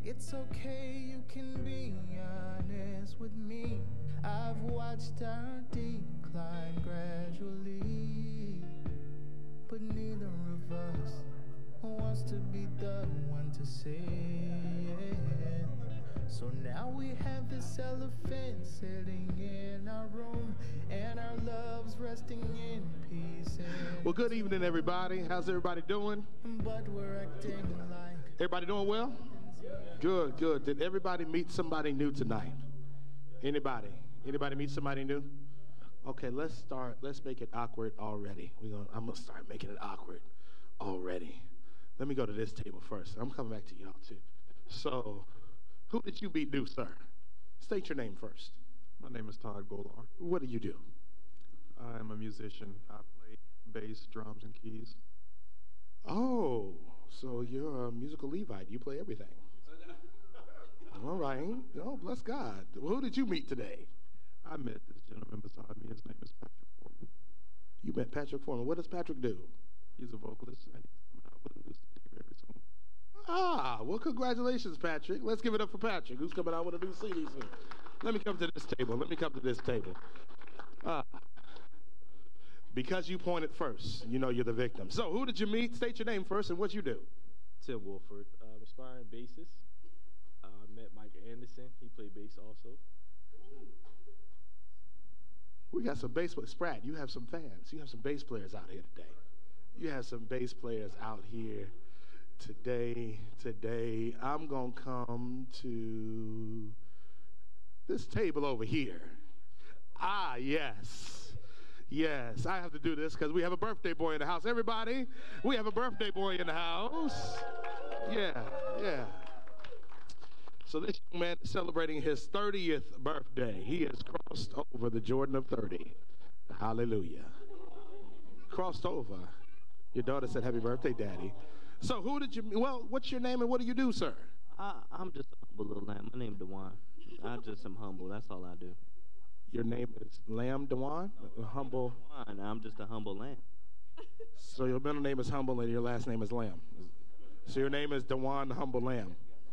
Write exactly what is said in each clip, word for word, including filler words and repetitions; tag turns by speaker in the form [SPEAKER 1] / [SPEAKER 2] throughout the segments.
[SPEAKER 1] It's okay, you can be honest with me. I've watched our decline gradually, but neither of us wants to be the one to say it. So now we have this elephant sitting in our room, and our love's resting in peace.
[SPEAKER 2] Well, good evening, everybody. How's everybody doing?
[SPEAKER 1] But we're acting like...
[SPEAKER 2] Everybody doing well? Good, good. Did everybody meet somebody new tonight? Anybody? Anybody meet somebody new? Okay, let's start. Let's make it awkward already. We're gonna, I'm going to start making it awkward already. Let me go to this table first. I'm coming back to y'all, too. So, who did you meet new, sir? State your name first.
[SPEAKER 3] My name is Todd Golar.
[SPEAKER 2] What do you do?
[SPEAKER 3] I am a musician. I play bass, drums, and keys.
[SPEAKER 2] Oh, so you're a musical Levite. You play everything. All right. Oh, bless God. Well, who did you meet today?
[SPEAKER 3] I met this gentleman beside me. His name is Patrick Foreman.
[SPEAKER 2] You met Patrick Foreman. What does Patrick do?
[SPEAKER 3] He's a vocalist, and he's coming out with a new C D very soon.
[SPEAKER 2] Ah, well, congratulations, Patrick. Let's give it up for Patrick, who's coming out with a new C D soon. Let me come to this table. Let me come to this table. Ah. Because you pointed first, you know you're the victim. So who did you meet? State your name first and what you do.
[SPEAKER 4] Tim Wolford, uh, aspiring bassist. I uh, met Mike Anderson. He played bass also.
[SPEAKER 2] We got some bass players. Sprat, you have some fans. You have some bass players out here today. You have some bass players out here today. Today, I'm going to come to this table over here. Ah, yes. Yes, I have to do this because we have a birthday boy in the house. Everybody, we have a birthday boy in the house. Yeah, yeah. So this young man is celebrating his thirtieth birthday. He has crossed over the Jordan of thirty. Hallelujah. Crossed over. Your daughter said, happy birthday, Daddy. So who did you, well, what's your name and what do you do, sir?
[SPEAKER 5] I, I'm just a humble little lamb. My name is Dewan. I just am humble. That's all I do.
[SPEAKER 2] Your name is Lamb Dewan? No, humble.
[SPEAKER 5] Dewan. I'm just a humble lamb.
[SPEAKER 2] So your middle name is Humble and your last name is Lamb. So your name is Dewan the Humble Lamb.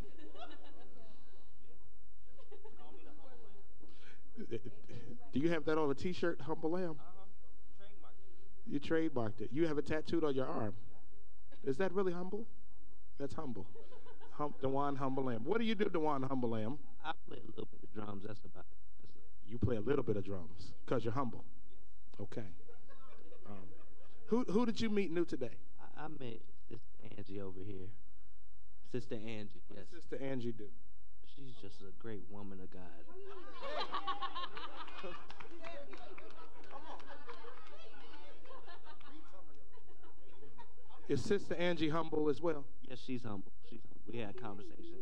[SPEAKER 2] Do you have that on a T-shirt, Humble Lamb?
[SPEAKER 5] Uh-huh. Trademarked it.
[SPEAKER 2] You trademarked it. You have it tattooed on your arm. Is that really humble? That's humble. Hum, Dewan Humble Lamb. What do you do, Dewan Humble Lamb?
[SPEAKER 5] I play a little bit of drums. That's about it. That's it.
[SPEAKER 2] You play a little bit of drums because you're humble.
[SPEAKER 5] Yes.
[SPEAKER 2] Okay. Um, who who did you meet new today?
[SPEAKER 5] I, I met Sister Angie over here. Sister Angie,
[SPEAKER 2] what
[SPEAKER 5] yes.
[SPEAKER 2] What does Sister Angie do?
[SPEAKER 5] She's just a great woman of God.
[SPEAKER 2] Is Sister Angie humble as well?
[SPEAKER 5] Yes, she's humble. She's humble. We had a conversation.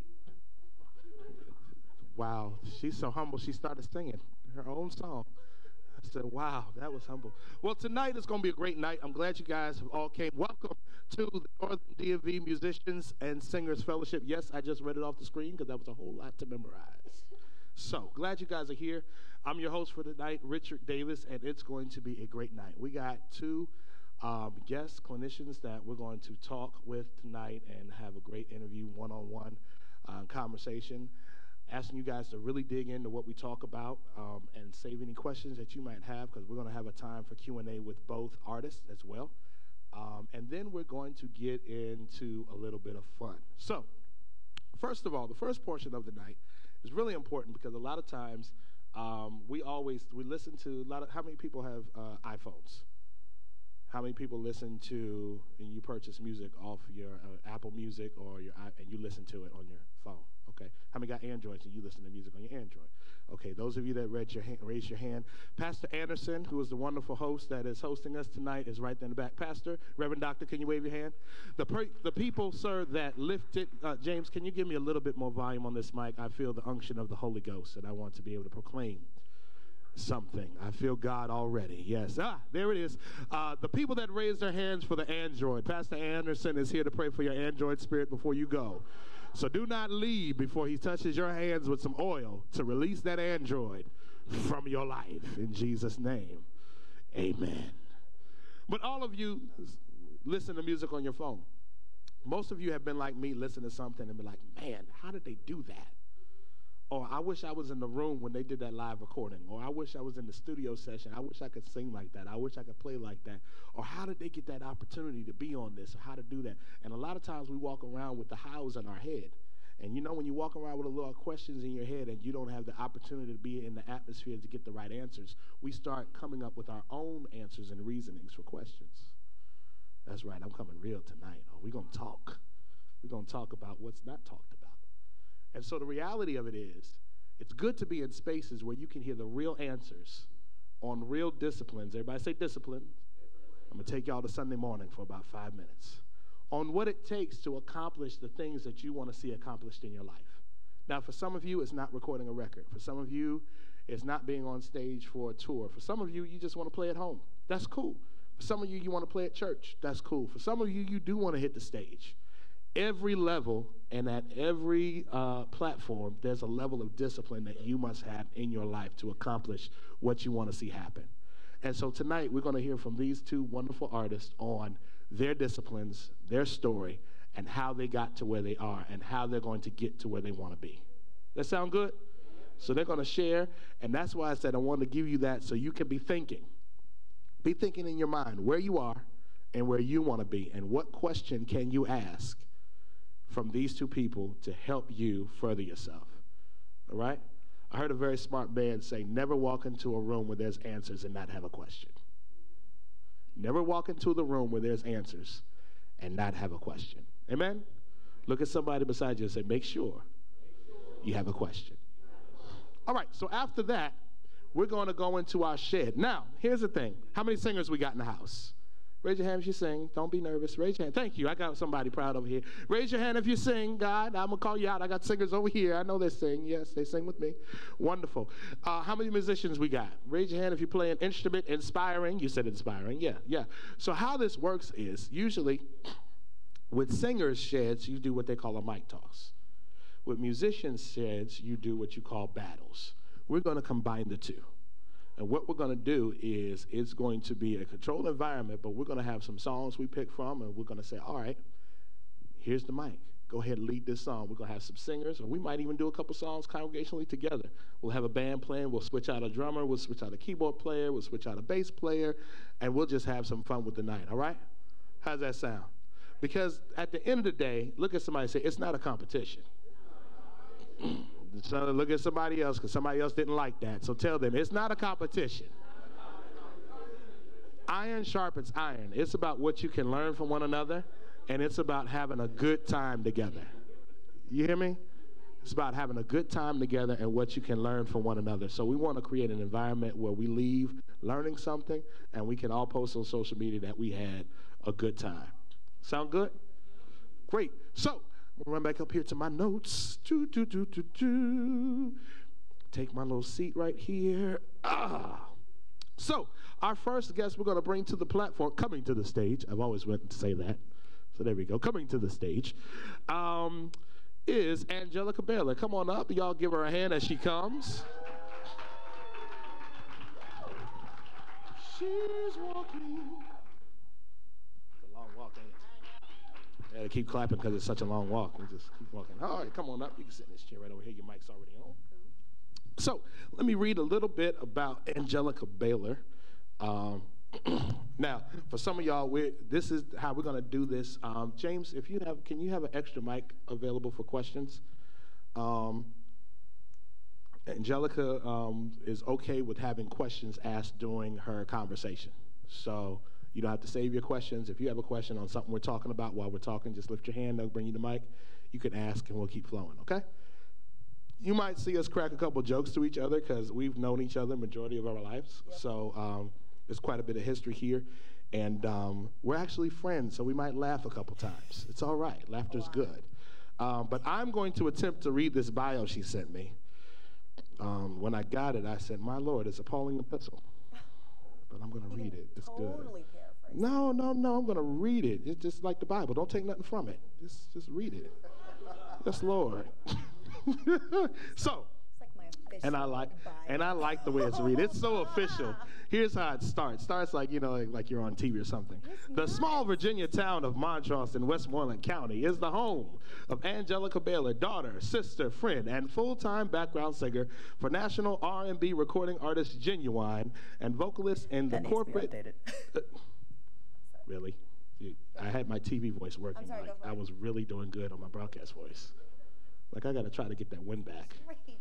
[SPEAKER 2] Wow, she's so humble. She started singing her own song. I said, wow, that was humble. Well, tonight is going to be a great night. I'm glad you guys have all came. Welcome to the Northern D M V Musicians and Singers Fellowship. Yes, I just read it off the screen because that was a whole lot to memorize. So, glad you guys are here. I'm your host for tonight, Richard Davis, and it's going to be a great night. We got two um, guest clinicians that we're going to talk with tonight and have a great interview, one-on-one uh, conversation. Asking you guys to really dig into what we talk about um, and save any questions that you might have because we're going to have a time for Q and A with both artists as well. Um, and then we're going to get into a little bit of fun. So, first of all, the first portion of the night is really important because a lot of times um, we always, we listen to a lot of, how many people have uh, iPhones? How many people listen to, and you purchase music off your uh, Apple Music or your, and you listen to it on your phone? Okay. How many got Androids and you listen to music on your Android? Okay. Those of you that read your hand, raise your hand. Pastor Anderson, who is the wonderful host that is hosting us tonight, is right there in the back. Pastor, Reverend Doctor, can you wave your hand? The per, the people, sir, that lifted, uh, James, can you give me a little bit more volume on this mic? I feel the unction of the Holy Ghost, and I want to be able to proclaim something. I feel God already. Yes. Ah, there it is. Uh, the people that raised their hands for the Android. Pastor Anderson is here to pray for your Android spirit before you go. So do not leave before he touches your hands with some oil to release that Android from your life. In Jesus' name, amen. But all of you listen to music on your phone. Most of you have been like me, listen to something and be like, man, how did they do that? Or I wish I was in the room when they did that live recording. Or I wish I was in the studio session. I wish I could sing like that. I wish I could play like that. Or how did they get that opportunity to be on this? Or how to do that? And a lot of times we walk around with the hows in our head. And you know, when you walk around with a lot of questions in your head and you don't have the opportunity to be in the atmosphere to get the right answers, we start coming up with our own answers and reasonings for questions. That's right, I'm coming real tonight. Oh, we're going to talk. We're going to talk about what's not talked about. And so the reality of it is, it's good to be in spaces where you can hear the real answers on real disciplines. Everybody say discipline. I'm going to take y'all to Sunday morning for about five minutes. On what it takes to accomplish the things that you want to see accomplished in your life. Now, for some of you, it's not recording a record. For some of you, it's not being on stage for a tour. For some of you, you just want to play at home. That's cool. For some of you, you want to play at church. That's cool. For some of you, you do want to hit the stage. Every level and at every uh, platform, there's a level of discipline that you must have in your life to accomplish what you want to see happen. And so tonight, we're going to hear from these two wonderful artists on their disciplines, their story, and how they got to where they are and how they're going to get to where they want to be. That sound good? So they're going to share, and that's why I said I wanted to give you that so you can be thinking. Be thinking in your mind where you are and where you want to be, and what question can you ask from these two people to help you further yourself. All right? I heard a very smart man say, never walk into a room where there's answers and not have a question. Never walk into the room where there's answers and not have a question. Amen? Look at somebody beside you and say, make sure you have a question. All right, so after that, we're going to go into our shed. Now, here's the thing. How many singers we got in the house? Raise your hand if you sing. Don't be nervous. Raise your hand. Thank you. I got somebody proud over here. Raise your hand if you sing, God. I'm going to call you out. I got singers over here. I know they sing. Yes, they sing with me. Wonderful. Uh, how many musicians we got? Raise your hand if you play an instrument. Inspiring. You said inspiring. Yeah, yeah. So how this works is usually with singers' sheds, you do what they call a mic toss. With musicians' sheds, you do what you call battles. We're going to combine the two. And what we're going to do is it's going to be a controlled environment, but we're going to have some songs we pick from, and we're going to say, all right, here's the mic. Go ahead and lead this song. We're going to have some singers, or we might even do a couple songs congregationally together. We'll have a band playing. We'll switch out a drummer. We'll switch out a keyboard player. We'll switch out a bass player, and we'll just have some fun with the night, all right? How's that sound? Because at the end of the day, look at somebody and say, it's not a competition. So look at somebody else, because somebody else didn't like that. So tell them, it's not a competition. Iron sharpens iron. It's about what you can learn from one another, and it's about having a good time together. You hear me? It's about having a good time together and what you can learn from one another. So we want to create an environment where we leave learning something, and we can all post on social media that we had a good time. Sound good? Great. So I'm gonna run back up here to my notes. Do, do, do, do, do. Take my little seat right here. Ah. So our first guest we're going to bring to the platform, coming to the stage. I've always wanted to say that. So there we go. Coming to the stage um, is Angelica Baylor. Come on up. Y'all give her a hand as she comes. She's walking. It's a long walk, ain't it? I gotta keep clapping because it's such a long walk. We just keep walking. All right, come on up. You can sit in this chair right over here. Your mic's already on. So let me read a little bit about Angelica Baylor. Um, now, for some of y'all, we're, this is how we're going to do this. Um, James, if you have, can you have an extra mic available for questions? Um, Angelica um, is okay with having questions asked during her conversation. So you don't have to save your questions. If you have a question on something we're talking about while we're talking, just lift your hand. They'll bring you the mic. You can ask, and we'll keep flowing, okay? You might see us crack a couple jokes to each other because we've known each other majority of our lives. Yep. So um, there's quite a bit of history here. And um, we're actually friends, so we might laugh a couple times. It's all right. Laughter's good. Um, but I'm going to attempt to read this bio she sent me. Um, when I got it, I said, my Lord, it's a Pauline epistle. But I'm going to read it. It's
[SPEAKER 6] totally
[SPEAKER 2] good.
[SPEAKER 6] Paraphrase.
[SPEAKER 2] No, no, no. I'm going to read it. It's just like the Bible. Don't take nothing from it. Just, just read it. Yes, Lord. So,
[SPEAKER 6] it's like my
[SPEAKER 2] And I like and I like the way it's read. It's so official. Here's how it starts. Starts like, you know, like, like you're on T V or something. The small Virginia town of Montrose in Westmoreland County is the home of Angelica Baylor, daughter, sister, friend, and full-time background singer for national R and B recording artist Genuine and vocalist in the
[SPEAKER 6] That needs
[SPEAKER 2] corporate.
[SPEAKER 6] to be updated.
[SPEAKER 2] Really? You- I had my T V voice working.
[SPEAKER 6] I'm sorry,
[SPEAKER 2] like,
[SPEAKER 6] go for
[SPEAKER 2] I
[SPEAKER 6] it.
[SPEAKER 2] was really doing good on my broadcast voice. Like, I got to try to get that win back.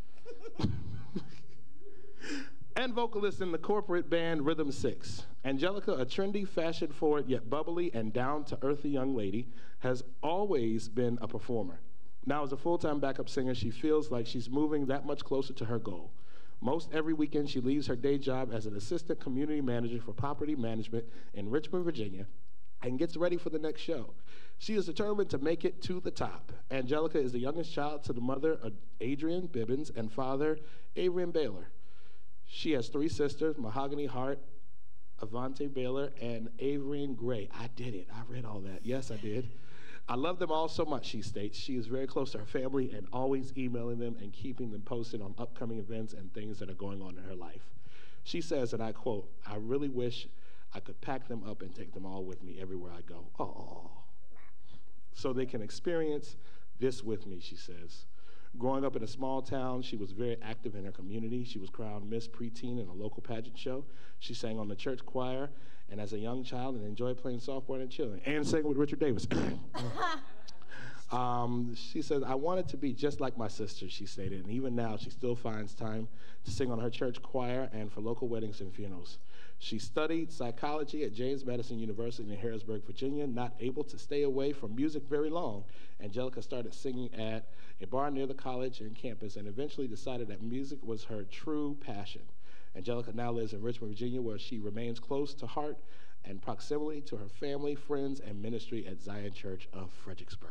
[SPEAKER 2] And vocalist in the corporate band Rhythm Six. Angelica, a trendy, fashion-forward, yet bubbly and down-to-earthy young lady, has always been a performer. Now, as a full-time backup singer, she feels like she's moving that much closer to her goal. Most every weekend, she leaves her day job as an assistant community manager for property management in Richmond, Virginia, and gets ready for the next show. She is determined to make it to the top. Angelica is the youngest child to the mother of Adrian Bibbins and father Adrian Baylor. She has three sisters, Mahogany Hart, Avante Baylor, and Avrian Gray. I did it. I read all that. Yes, I did. I love them all so much, she states. She is very close to her family and always emailing them and keeping them posted on upcoming events and things that are going on in her life. She says, and I quote, "I really wish I could pack them up and take them all with me everywhere I go. Oh, so they can experience this with me," she says. Growing up in a small town, she was very active in her community. She was crowned Miss Preteen in a local pageant show. She sang on the church choir, and as a young child, and enjoyed playing softball and chilling, and sang with Richard Davis. Um, she says, "I wanted to be just like my sister," she stated, and even now she still finds time to sing on her church choir and for local weddings and funerals. She studied psychology at James Madison University in Harrisburg, Virginia. Not able to stay away from music very long, Angelica started singing at a bar near the college and campus and eventually decided that music was her true passion. Angelica now lives in Richmond, Virginia, where she remains close to heart and proximity to her family, friends, and ministry at Zion Church of Fredericksburg.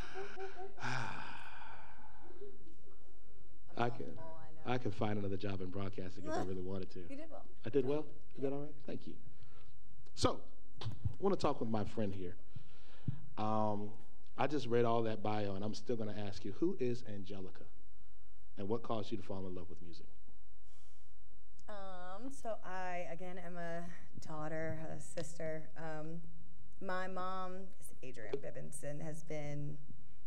[SPEAKER 2] I can, I can find another job in broadcasting if I really wanted to.
[SPEAKER 6] You did well.
[SPEAKER 2] I did well? Is that all right? Thank you. So, I want to talk with my friend here. Um, I just read all that bio, and I'm still going to ask you, who is Angelica? And what caused you to fall in love with music?
[SPEAKER 6] Um, so I, again, am a daughter, a sister. Um, my mom is Adrian Bibbins and has been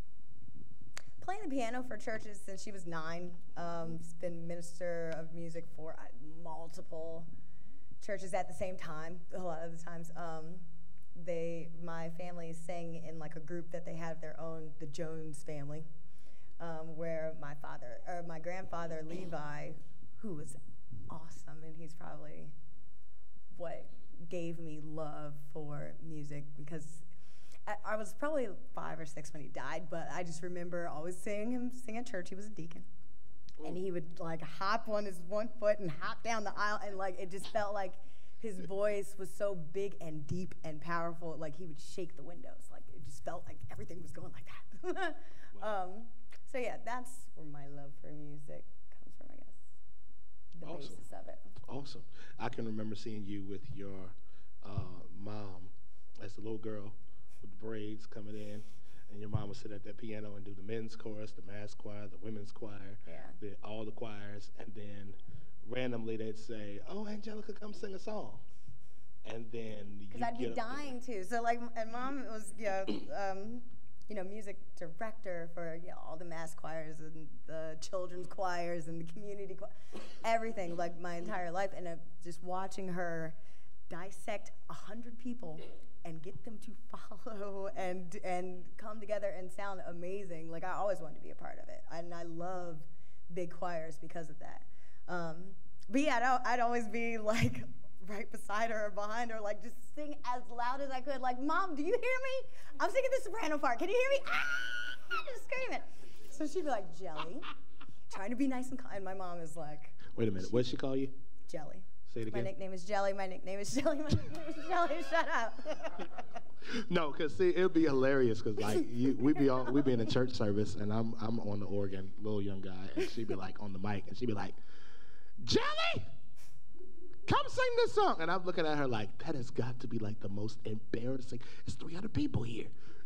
[SPEAKER 6] playing the piano for churches since she was nine. Um, she's been minister of music for uh, multiple churches at the same time. A lot of the times, um, they, my family sang in like a group that they had their own, the Jones family, um, where my father, or my grandfather Levi, who was awesome, and he's probably what gave me love for music, because I, I was probably five or six when he died, but I just remember always seeing him sing at church. He was a deacon. Ooh. And he would like hop on his one foot and hop down the aisle, and like it just felt like his voice was so big and deep and powerful, like he would shake the windows. Like it just felt like everything was going like that.
[SPEAKER 2] Wow.
[SPEAKER 6] um, so yeah, that's where my love for music comes from, I guess. The
[SPEAKER 2] Awesome.
[SPEAKER 6] basis of it.
[SPEAKER 2] Awesome. I can remember seeing you with your uh, mom as a little girl with braids coming in, and your mom would sit at that piano and do the men's chorus, the mass choir, the women's choir,
[SPEAKER 6] Yeah.
[SPEAKER 2] the, all the choirs, and then randomly they'd say, "Oh, Angelica, come sing a song." And then
[SPEAKER 6] Because
[SPEAKER 2] you'd
[SPEAKER 6] I'd be
[SPEAKER 2] get up there.
[SPEAKER 6] dying to. So like, and mom was, yeah, um, you know, music director for you know, all the mass choirs and the children's choirs and the community choir, everything, like my entire life. And uh, just watching her dissect a hundred people and get them to follow and and come together and sound amazing. Like I always wanted to be a part of it, and I love big choirs because of that. Um, but yeah, I'd, I'd always be like right beside her or behind her, like just sing as loud as I could. Like, "Mom, do you hear me? I'm singing the soprano part. Can you hear me?" Ah! Just screaming. So she'd be like, "Jelly," trying to be nice and kind. And my mom is like,
[SPEAKER 2] Wait a minute. What'd she call you?
[SPEAKER 6] "Jelly."
[SPEAKER 2] Say it
[SPEAKER 6] My
[SPEAKER 2] again.
[SPEAKER 6] nickname is Jelly. My nickname is Jelly. My nickname is Jelly. Shut up.
[SPEAKER 2] No, cause see, it'd be hilarious, cause like you, we'd be all we'd be in a church service, and I'm I'm on the organ, little young guy, and she'd be like on the mic, and she'd be like, "Jelly, come sing this song," and I'm looking at her like, that has got to be like the most embarrassing. It's three hundred people here.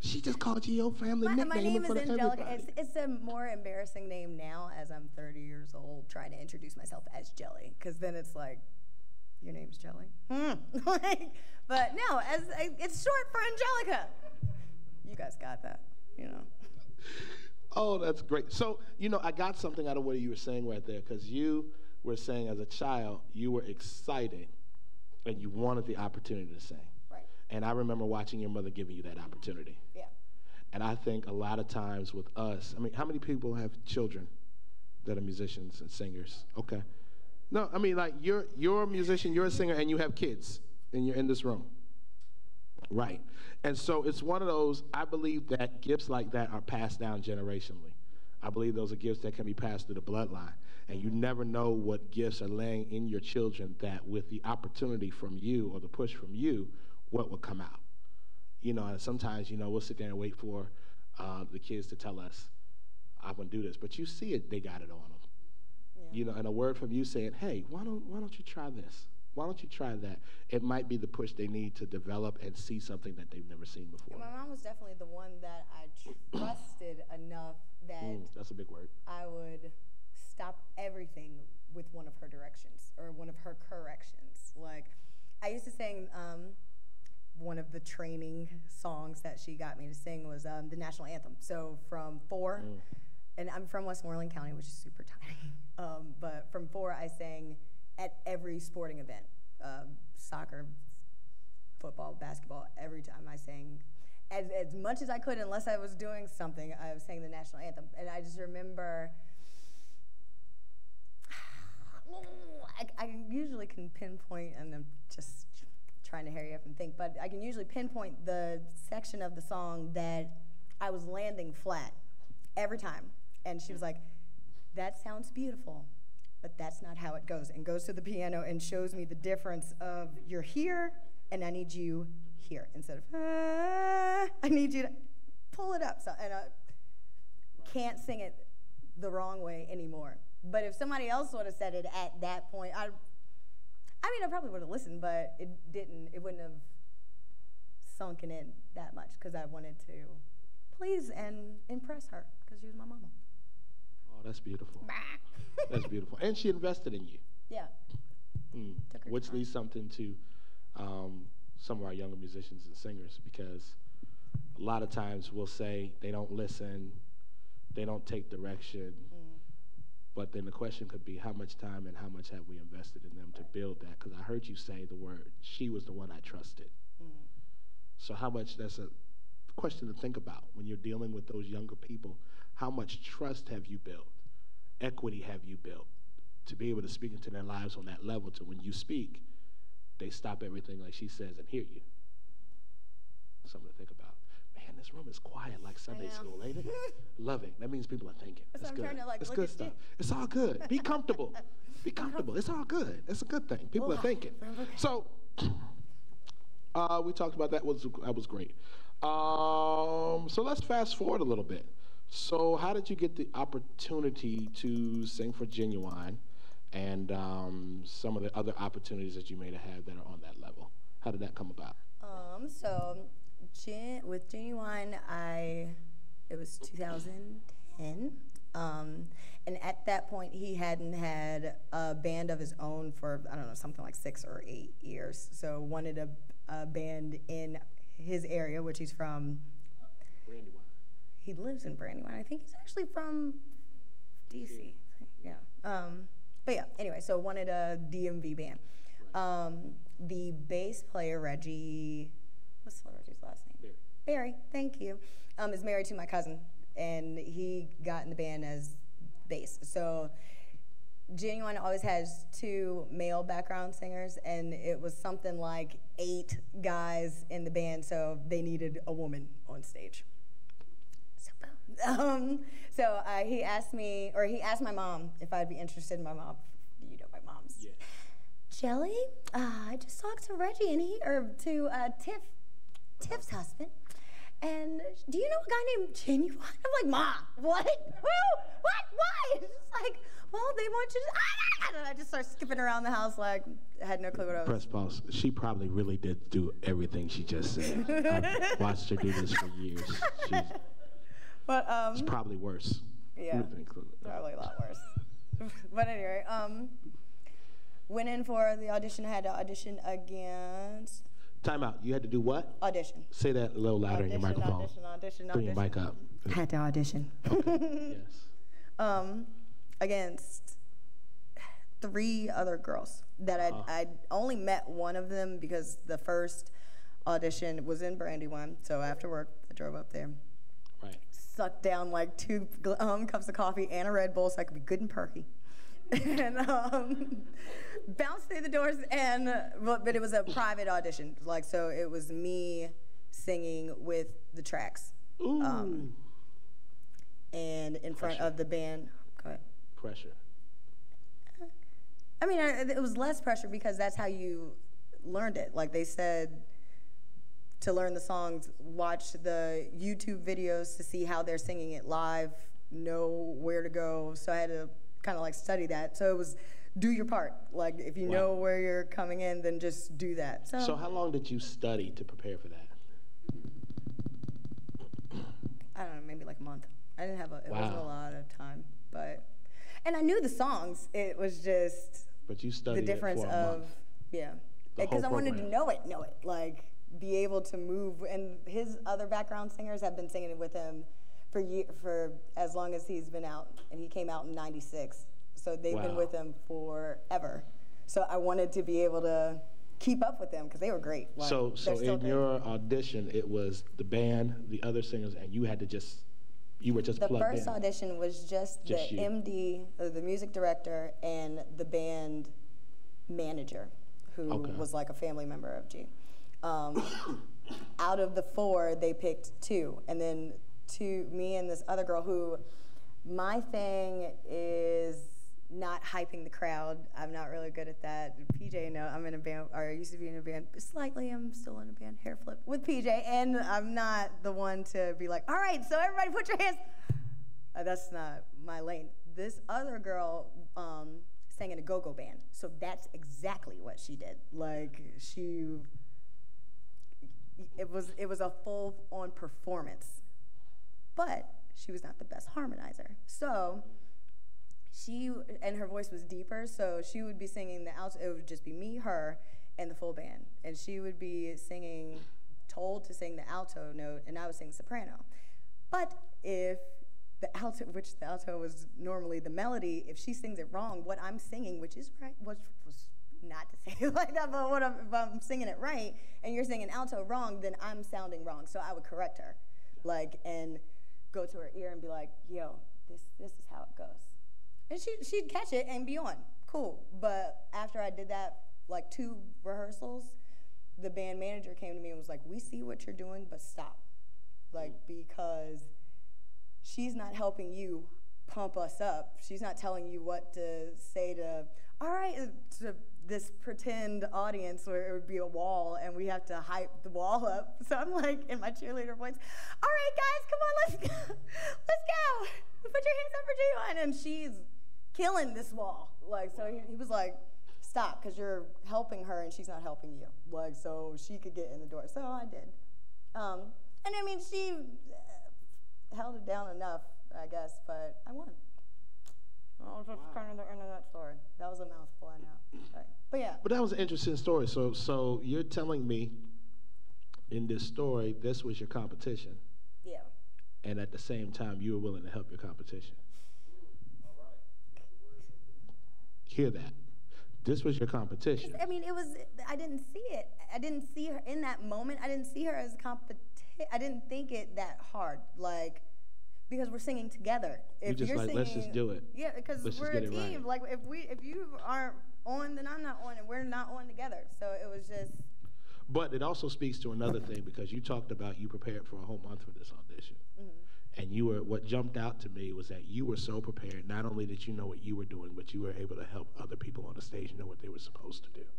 [SPEAKER 2] She just called you your family
[SPEAKER 6] My,
[SPEAKER 2] nickname
[SPEAKER 6] my name
[SPEAKER 2] in
[SPEAKER 6] is
[SPEAKER 2] front of
[SPEAKER 6] Angelica.
[SPEAKER 2] everybody.
[SPEAKER 6] It's, it's a more embarrassing name now as I'm thirty years old, trying to introduce myself as Jelly, because then it's like, your name's Jelly? Hmm. like, but no, as I, it's short for Angelica. You guys got that, you know.
[SPEAKER 2] Oh, that's great. So, you know, I got something out of what you were saying right there, because you were saying as a child, you were excited and you wanted the opportunity to sing.
[SPEAKER 6] Right.
[SPEAKER 2] And I remember watching your mother giving you that opportunity.
[SPEAKER 6] Yeah.
[SPEAKER 2] And I think a lot of times with us, I mean, how many people have children that are musicians and singers? Okay. No, I mean, like, you're, you're a musician, you're a singer, and you have kids, and you're in this room. Right. And so it's one of those, I believe that gifts like that are passed down generationally. I believe those are gifts that can be passed through the bloodline. And you never know what gifts are laying in your children that with the opportunity from you or the push from you, what will come out. You know, and sometimes, you know, we'll sit there and wait for uh, the kids to tell us, I'm going to do this. But you see it, they got it on them. Yeah. You know, and a word from you saying, hey, why don't, why don't you try this? Why don't you try that? It might be the push they need to develop and see something that they've never seen before.
[SPEAKER 6] And my mom was definitely the one that I trusted enough that
[SPEAKER 2] mm, that's a big word.
[SPEAKER 6] I would stop everything with one of her directions or one of her corrections. Like, I used to sing, um, one of the training songs that she got me to sing was um, the national anthem. So from four, mm. and I'm from Westmoreland County, which is super tiny, um, but from four I sang at every sporting event, uh, soccer, football, basketball, every time I sang. As, as much as I could, unless I was doing something, I was saying the national anthem. And I just remember, I, I usually can pinpoint, and I'm just trying to hurry up and think, but I can usually pinpoint the section of the song that I was landing flat every time. And she was like, that sounds beautiful, but that's not how it goes, and goes to the piano and shows me the difference of you're here, and I need you here, instead of, ah, I need you to pull it up. So, and I can't sing it the wrong way anymore. But if somebody else would have said it at that point, I, I mean, I probably would have listened, but it didn't, it wouldn't have sunken in that much, because I wanted to please and impress her, because she was my mama.
[SPEAKER 2] Oh, that's beautiful. That's beautiful. And she invested in you.
[SPEAKER 6] Yeah.
[SPEAKER 2] Mm. Which leads something to um, some of our younger musicians and singers, because a lot of times we'll say they don't listen, they don't take direction, mm. but then the question could be how much time and how much have we invested in them to build that? Because I heard you say the word, she was the one I trusted. Mm. So how much, that's a question to think about when you're dealing with those younger people. How much trust have you built? Equity have you built to be able to speak into their lives on that level, to when you speak, they stop everything like she says and hear you? Something to think about. Man, this room is quiet like Sunday school, ain't it? Love it. That means people are thinking.
[SPEAKER 6] So
[SPEAKER 2] It's
[SPEAKER 6] I'm
[SPEAKER 2] good.
[SPEAKER 6] trying to, like,
[SPEAKER 2] It's
[SPEAKER 6] look
[SPEAKER 2] good
[SPEAKER 6] at
[SPEAKER 2] stuff.
[SPEAKER 6] you.
[SPEAKER 2] It's all good. Be comfortable. Be comfortable. It's all good. It's a good thing. People
[SPEAKER 6] Well,
[SPEAKER 2] are thinking.
[SPEAKER 6] okay.
[SPEAKER 2] So uh, we talked about that. Was that was great. Um, so let's fast forward a little bit. So how did you get the opportunity to sing for Genuine, and um, some of the other opportunities that you may have had that are on that level? How did that come about?
[SPEAKER 6] Um, so Gen- with Genuine, I, it was two thousand ten. Um, and at that point, he hadn't had a band of his own for, I don't know, something like six or eight years. So wanted a, a band in his area, which he's from.
[SPEAKER 2] Brandywine.
[SPEAKER 6] He lives in Brandywine. I think he's actually from D C. Yeah. Um, but yeah, anyway, so wanted a D M V band. Right. Um, the bass player, Reggie, what's Reggie's last name?
[SPEAKER 2] Barry.
[SPEAKER 6] Barry, thank you, um, is married to my cousin, and he got in the band as bass. So Genuine always has two male background singers, and it was something like eight guys in the band, so they needed a woman on stage. So boom. Um, so uh, he asked me, or he asked my mom if I'd be interested in my mom. You know my mom's.
[SPEAKER 2] Yeah.
[SPEAKER 6] Jelly, uh, I just talked to Reggie, and he, or to uh, Tiff, Tiff's husband, and do you know a guy named Genuine? I'm like, Ma, what? Who? What? Why? It's just like, well, they want you to, ah, And I just started skipping around the house like I had no clue what I was.
[SPEAKER 2] Press pause. She probably really did do everything she just said. I've watched her do this for years. She's,
[SPEAKER 6] but um,
[SPEAKER 2] it's probably worse.
[SPEAKER 6] Yeah, probably a lot worse. But anyway, um, went in for the audition. I had to audition against.
[SPEAKER 2] Time out. You had to do what?
[SPEAKER 6] Audition.
[SPEAKER 2] Say that a little louder
[SPEAKER 6] audition,
[SPEAKER 2] in your microphone.
[SPEAKER 6] Audition, audition,
[SPEAKER 2] Bring
[SPEAKER 6] audition.
[SPEAKER 2] your mic up.
[SPEAKER 6] Had to audition.
[SPEAKER 2] Okay. Yes.
[SPEAKER 6] Um, against three other girls that I'd,
[SPEAKER 2] Uh.
[SPEAKER 6] I'd only met one of them because the first audition was in Brandywine. So after work, I drove up there.
[SPEAKER 2] Right.
[SPEAKER 6] Sucked down like two um, cups of coffee and a Red Bull so I could be good and perky. and um, bounced through the doors, and but, but it was a private audition. Like, so it was me singing with the tracks.
[SPEAKER 2] Ooh.
[SPEAKER 6] Um, and in front
[SPEAKER 2] Pressure.
[SPEAKER 6] of the band. Go ahead.
[SPEAKER 2] Pressure.
[SPEAKER 6] I mean, I, it was less pressure because that's how you learned it. Like they said, to learn the songs, watch the YouTube videos to see how they're singing it live, know where to go. So I had to kind of like study that. So it was do your part. Like if you
[SPEAKER 2] Wow.
[SPEAKER 6] know where you're coming in, then just do that. So,
[SPEAKER 2] So how long did you study to prepare for that?
[SPEAKER 6] I don't know, maybe like a month. I didn't have a, it wasn't a
[SPEAKER 2] Wow.
[SPEAKER 6] lot of time, but, and I knew the songs. It was just
[SPEAKER 2] But you
[SPEAKER 6] the
[SPEAKER 2] studied
[SPEAKER 6] difference
[SPEAKER 2] it for a
[SPEAKER 6] of,
[SPEAKER 2] month.
[SPEAKER 6] yeah.
[SPEAKER 2] The
[SPEAKER 6] Because I
[SPEAKER 2] whole
[SPEAKER 6] wanted to
[SPEAKER 2] program.
[SPEAKER 6] know it, know it. Like be able to move. And his other background singers have been singing it with him for year, for as long as he's been out. And he came out in ninety-six. So they've been
[SPEAKER 2] Wow.
[SPEAKER 6] with him forever. So I wanted to be able to keep up with them because they were great. Like,
[SPEAKER 2] So,
[SPEAKER 6] they're
[SPEAKER 2] so
[SPEAKER 6] still
[SPEAKER 2] in
[SPEAKER 6] great.
[SPEAKER 2] your audition, it was the band, the other singers, and you had to just, you were just
[SPEAKER 6] The
[SPEAKER 2] plugged
[SPEAKER 6] first
[SPEAKER 2] in.
[SPEAKER 6] audition was just,
[SPEAKER 2] Just
[SPEAKER 6] the
[SPEAKER 2] you.
[SPEAKER 6] M D, uh, the music director, and the band manager, who
[SPEAKER 2] Okay.
[SPEAKER 6] was like a family member of G. Um, out of the four, they picked two, and then two, me and this other girl who, my thing is not hyping the crowd. I'm not really good at that. P J, no, I'm in a band, or I used to be in a band. Slightly, I'm still in a band, hair flip, with P J, and I'm not the one to be like, all right, so everybody put your hands. Uh, that's not my lane. This other girl um, sang in a go-go band, so that's exactly what she did. Like, she, it was, it was a full-on performance, but she was not the best harmonizer. So she, and her voice was deeper, so she would be singing the alto, it would just be me, her, and the full band. And she would be singing, told to sing the alto note, and I would sing soprano. But if the alto, which the alto was normally the melody, if she sings it wrong, what I'm singing, which is right, which was not to say it like that, but what I'm, if I'm singing it right, and you're singing alto wrong, then I'm sounding wrong. So I would correct her, like, and go to her ear and be like, yo, this, this is how it goes. And she, she'd catch it and be on, cool. But after I did that, like two rehearsals, the band manager came to me and was like, we see what you're doing, but stop. Like, because she's not helping you pump us up. She's not telling you what to say to, all right, to this pretend audience where it would be a wall and we have to hype the wall up. So I'm like, in my cheerleader voice, all right, guys, come on, let's go. Let's go. Put your hands up for G one. And she's killing this wall. Like, so he, he was like, stop, because you're helping her and she's not helping you. Like, so she could get in the door. So I did. Um, and I mean, she uh, held it down enough, I guess, but I won. Well, that's kind of the end of that story. That was a mouthful, I know. Sorry. But yeah.
[SPEAKER 2] But that was an interesting story. So, so you're telling me in this story, this was your competition,
[SPEAKER 6] Yeah.
[SPEAKER 2] and at the same time, you were willing to help your competition. Hear that? This was your competition.
[SPEAKER 6] I mean, it was, I didn't see it. I didn't see her in that moment. I didn't see her as competition. I didn't think it that hard. Like, because we're singing together. If
[SPEAKER 2] You just
[SPEAKER 6] you're
[SPEAKER 2] like,
[SPEAKER 6] singing,
[SPEAKER 2] let's just do it.
[SPEAKER 6] Yeah, because
[SPEAKER 2] Let's just
[SPEAKER 6] we're a
[SPEAKER 2] get it
[SPEAKER 6] team.
[SPEAKER 2] right.
[SPEAKER 6] Like, if we, if you aren't on, then I'm not on, and we're not on together. So it was just.
[SPEAKER 2] But it also speaks to another thing, because you talked about you prepared for a whole month for this audition.
[SPEAKER 6] Mm-hmm.
[SPEAKER 2] And you were, what jumped out to me was that you were so prepared. Not only did you know what you were doing, but you were able to help other people on the stage know what they were supposed to do.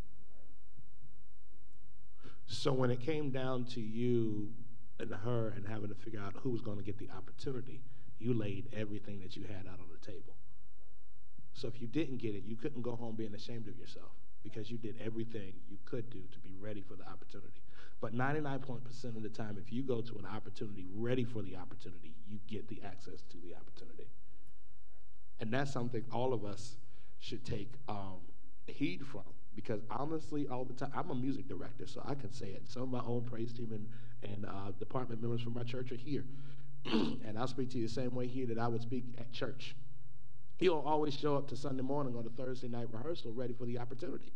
[SPEAKER 2] So when it came down to you and her and having to figure out who was going to get the opportunity, you laid everything that you had out on the table. So if you didn't get it, you couldn't go home being ashamed of yourself because you did everything you could do to be ready for the opportunity. But ninety-nine percent of the time, if you go to an opportunity ready for the opportunity, you get the access to the opportunity. And that's something all of us should take um, heed from, because honestly, all the time, I'm a music director, so I can say it. Some of my own praise team and, and uh, department members from my church are here. And I'll speak to you the same way here that I would speak at church. You don't always show up to Sunday morning or to Thursday night rehearsal ready for the opportunity.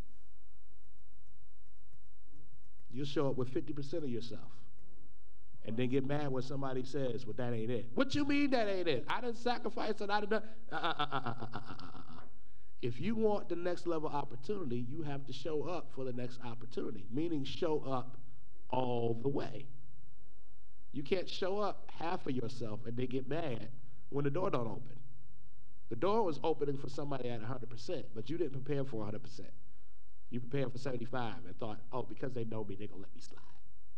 [SPEAKER 2] You show up with fifty percent of yourself and then get mad when somebody says, well, that ain't it. What you mean that ain't it? I didn't sacrifice and I didn't. Uh, uh, uh, uh, uh, uh, uh. If you want the next level opportunity, you have to show up for the next opportunity, meaning show up all the way. You can't show up half of yourself and then get mad when the door don't open. The door was opening for somebody at one hundred percent, but you didn't prepare for one hundred percent. You prepared for seventy-five and thought, oh, because they know me, they're going to let me slide.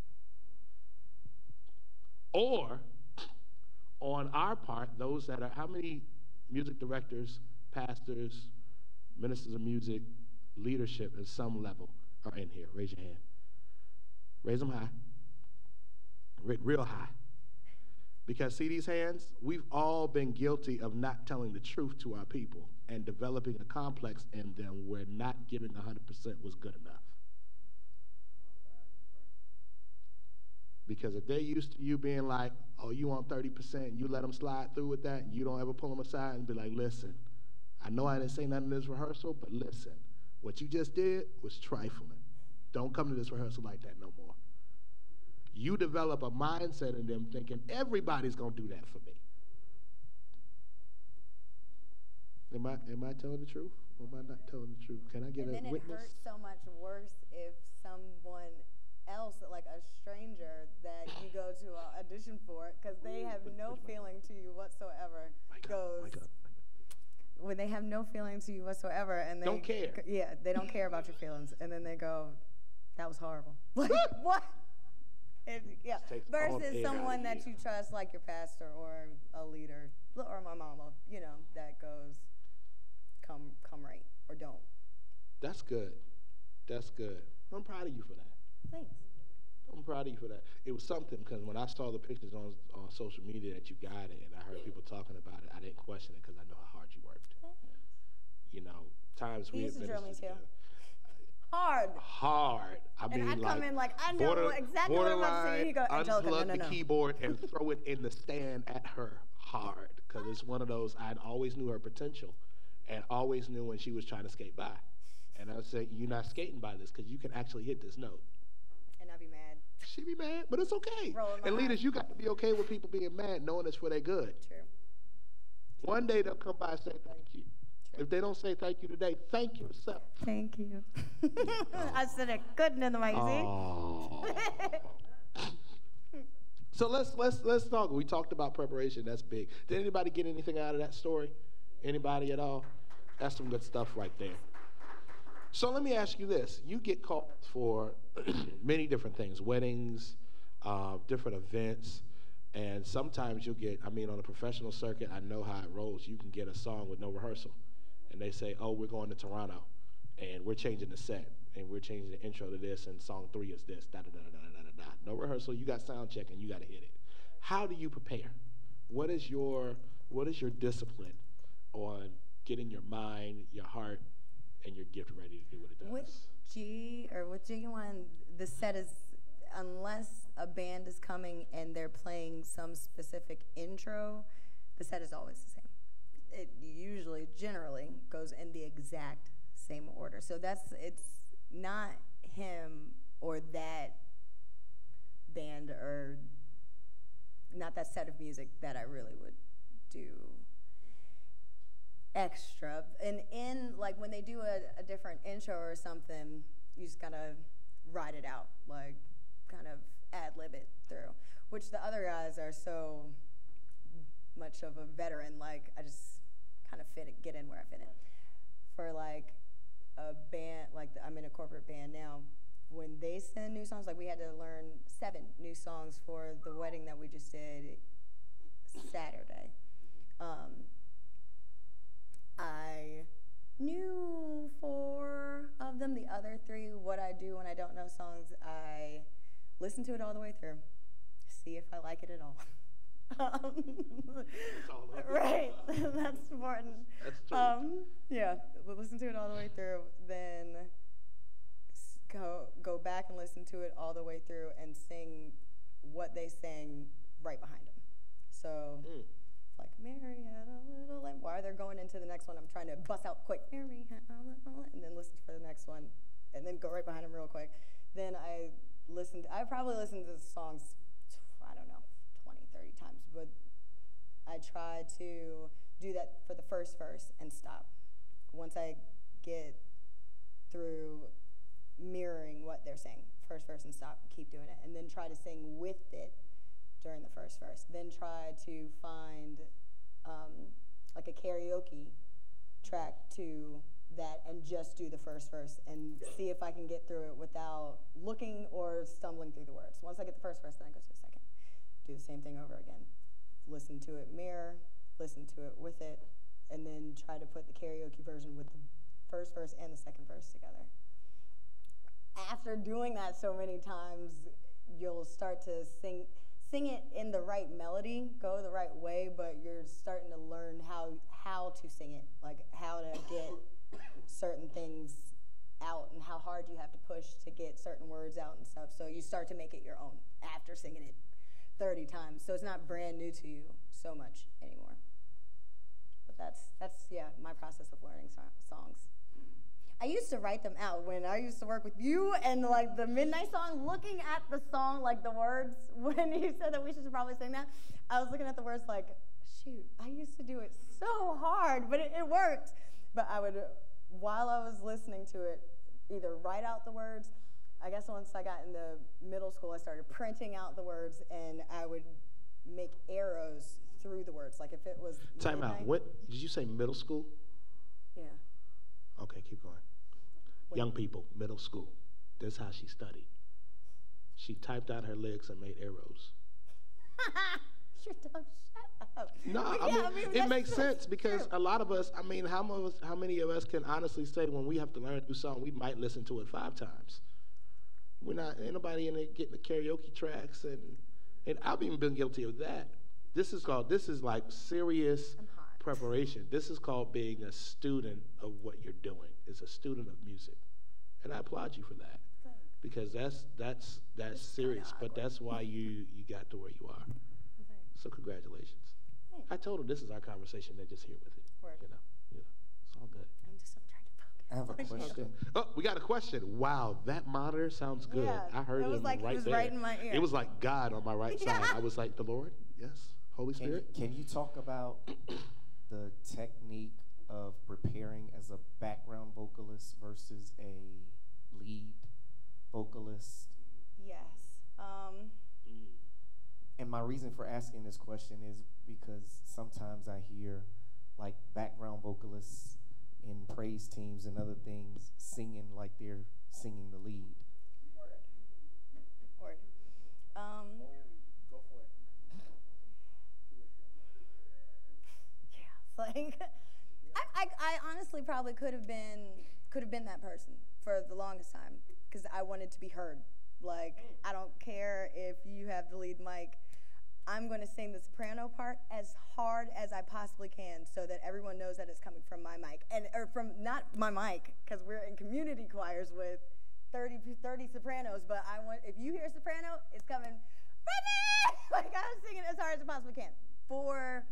[SPEAKER 2] Or, on our part, those that are, how many music directors, pastors, ministers of music, leadership at some level are in here? Raise your hand. Raise them high. Real high. Because see these hands? We've all been guilty of not telling the truth to our people and developing a complex in them where not giving one hundred percent was good enough. Because if they're used to you being like, oh, you want thirty percent, you let them slide through with that, and you don't ever pull them aside and be like, listen, I know I didn't say nothing in this rehearsal, but listen, what you just did was trifling. Don't come to this rehearsal like that no more. You develop a mindset in them thinking everybody's going to do that for me. Am I, am I telling the truth? Or am I not telling the truth? Can I get
[SPEAKER 6] and
[SPEAKER 2] a
[SPEAKER 6] then
[SPEAKER 2] witness?
[SPEAKER 6] It hurts so much worse if someone else, like a stranger that you go to an audition for, because they have no feeling to you whatsoever, goes, when they have no feeling to you whatsoever, and they
[SPEAKER 2] don't care.
[SPEAKER 6] Yeah, they don't care about your feelings, and then they go, that was horrible. Like, what? It, yeah. Versus someone that you trust, like your pastor or a leader, or my mama, you know, that goes, come, come right, or don't.
[SPEAKER 2] That's good. That's good. I'm proud of you for that.
[SPEAKER 6] Thanks.
[SPEAKER 2] I'm proud of you for that. It was something, because when I saw the pictures on on social media that you got it, and I heard people talking about it, I didn't question it because I know how hard you worked.
[SPEAKER 6] Thanks.
[SPEAKER 2] You know, times we
[SPEAKER 6] used
[SPEAKER 2] have
[SPEAKER 6] to drill me too.
[SPEAKER 2] together.
[SPEAKER 6] Hard.
[SPEAKER 2] Hard. I
[SPEAKER 6] and
[SPEAKER 2] mean,
[SPEAKER 6] I'd
[SPEAKER 2] like,
[SPEAKER 6] come in like, I know
[SPEAKER 2] border,
[SPEAKER 6] exactly what I'm about to say. He'd go, Angelica,
[SPEAKER 2] unplug
[SPEAKER 6] no, no,
[SPEAKER 2] the
[SPEAKER 6] no.
[SPEAKER 2] keyboard and throw it in the stand at her hard, because it's one of those, I always knew her potential and always knew when she was trying to skate by. And I would say, you're not skating by this because you can actually hit this note.
[SPEAKER 6] And I'd be mad.
[SPEAKER 2] She'd be mad, but it's okay. And leaders, eyes. You got to be okay with people being mad, knowing it's for their good.
[SPEAKER 6] True.
[SPEAKER 2] One day they'll come by and say thank you. True. If they don't say thank you today, thank yourself.
[SPEAKER 6] Thank you. I said it good in the mic,
[SPEAKER 2] oh. So let's let's let's talk. We talked about preparation. That's big. Did anybody get anything out of that story? Anybody at all? That's some good stuff right there. So let me ask you this. You get called for many different things, weddings, uh, different events, and sometimes you'll get, I mean, on a professional circuit, I know how it rolls. You can get a song with no rehearsal, and they say, oh, we're going to Toronto, and we're changing the set, and we're changing the intro to this, and song three is this, da-da-da-da-da-da-da. No rehearsal, you got sound check, and you got to hit it. How do you prepare? What is your, what is your discipline on getting your mind, your heart, and your gift ready to do what it does?
[SPEAKER 6] With G, or with G one, the set is, unless a band is coming and they're playing some specific intro, the set is always the same. It usually, generally, goes in the exact same order. So that's, it's not him or that band or not that set of music that I really would do extra. And in, like, when they do a, a different intro or something, you just gotta ride it out, like, kind of ad-lib it through, which the other guys are so much of a veteran, like, I just kind of fit it, get in where I fit in. For, like, a band, like, I'm in a corporate band now, when they send new songs, like, we had to learn seven new songs for the wedding that we just did Saturday. Um, I through, what I do when I don't know songs, I listen to it all the way through, see if I like it at all. um, right, that's important.
[SPEAKER 2] That's true.
[SPEAKER 6] Um, yeah, we'll listen to it all the way through, then s- go go back and listen to it all the way through and sing what they sang right behind them. So,
[SPEAKER 2] Mm.
[SPEAKER 6] like, Mary had a little lamb. While they're going into the next one, I'm trying to bust out quick, Mary had a little lamb, and then listen for the next one, and then go right behind them real quick. Then I listened, I probably listened to the songs, I don't know, twenty, thirty times, but I try to do that for the first verse and stop. Once I get through mirroring what they're saying, first verse and stop, keep doing it, and then try to sing with it during the first verse. Then try to find um, like a karaoke track to that and just do the first verse and see if I can get through it without looking or stumbling through the words. Once I get the first verse, then I go to the second. Do the same thing over again. Listen to it, mirror, listen to it with it, and then try to put the karaoke version with the first verse and the second verse together. After doing that so many times, you'll start to sing sing it in the right melody, go the right way, but you're starting to learn how how to sing it, like how to get certain things out and how hard you have to push to get certain words out and stuff. So you start to make it your own after singing it thirty times. So it's not brand new to you so much anymore. But that's, that's yeah, my process of learning so- songs. I used to write them out when I used to work with you and like the Midnight Song, looking at the song, like the words, when you said that we should probably sing that, I was looking at the words like, shoot, I used to do it so hard, but it, it worked. But I would, while I was listening to it, either write out the words. I guess once I got into middle school, I started printing out the words, and I would make arrows through the words. Like if it was
[SPEAKER 2] Time
[SPEAKER 6] midnight,
[SPEAKER 2] out. What did you say? Middle school?
[SPEAKER 6] Yeah.
[SPEAKER 2] Okay, keep going.
[SPEAKER 6] Wait.
[SPEAKER 2] Young people, middle school. This is how she studied. She typed out her lyrics and made arrows.
[SPEAKER 6] You're dumb. Shut up.
[SPEAKER 2] No,
[SPEAKER 6] But
[SPEAKER 2] I
[SPEAKER 6] yeah,
[SPEAKER 2] mean,
[SPEAKER 6] I mean,
[SPEAKER 2] it
[SPEAKER 6] that's-
[SPEAKER 2] makes
[SPEAKER 6] that's
[SPEAKER 2] sense because
[SPEAKER 6] true.
[SPEAKER 2] a lot of us, I mean, how, most, how many of us can honestly say when we have to learn a new song, we might listen to it five times. We're not, ain't nobody in there getting the karaoke tracks, and, and I've even been guilty of that. This is called, this is like serious
[SPEAKER 6] I'm hot.
[SPEAKER 2] preparation. This is called being a student of what you're doing. It's a student of music. And I applaud you for that.
[SPEAKER 6] Thanks.
[SPEAKER 2] Because that's that's that's
[SPEAKER 6] It's kinda
[SPEAKER 2] serious, but
[SPEAKER 6] awkward.
[SPEAKER 2] that's why you you got to where you are.
[SPEAKER 6] Thanks.
[SPEAKER 2] So congratulations.
[SPEAKER 6] Thanks.
[SPEAKER 2] I told him this is our conversation. They're just here with it.
[SPEAKER 6] Word.
[SPEAKER 2] You know, you know, it's all good.
[SPEAKER 6] I'm just I'm trying to focus.
[SPEAKER 7] I have a question.
[SPEAKER 2] Oh, we got a question. Wow, that monitor sounds good.
[SPEAKER 6] Yeah,
[SPEAKER 2] I heard
[SPEAKER 6] it
[SPEAKER 2] it,
[SPEAKER 6] was like he
[SPEAKER 2] right
[SPEAKER 6] was
[SPEAKER 2] there.
[SPEAKER 6] right in my ear.
[SPEAKER 2] It was like God on my right
[SPEAKER 6] Yeah.
[SPEAKER 2] side. I was like, the Lord, yes, Holy
[SPEAKER 7] Can you,
[SPEAKER 2] Spirit.
[SPEAKER 7] can you talk about the technique of preparing as a background vocalist versus a lead vocalist?
[SPEAKER 6] Yes. Um,
[SPEAKER 7] And my reason for asking this question is because sometimes I hear like background vocalists in praise teams and other things singing like they're singing the lead.
[SPEAKER 6] word. Um,
[SPEAKER 7] Go for it.
[SPEAKER 6] yeah. Like, I, I, I honestly probably could have been could have been that person for the longest time because I wanted to be heard. Like, I don't care if you have the lead mic. I'm going to sing the soprano part as hard as I possibly can so that everyone knows that it's coming from my mic. And or from not my mic, because we're in community choirs with thirty, thirty sopranos, but I want, if you hear soprano, it's coming from me! Like, I'm singing as hard as I possibly can. For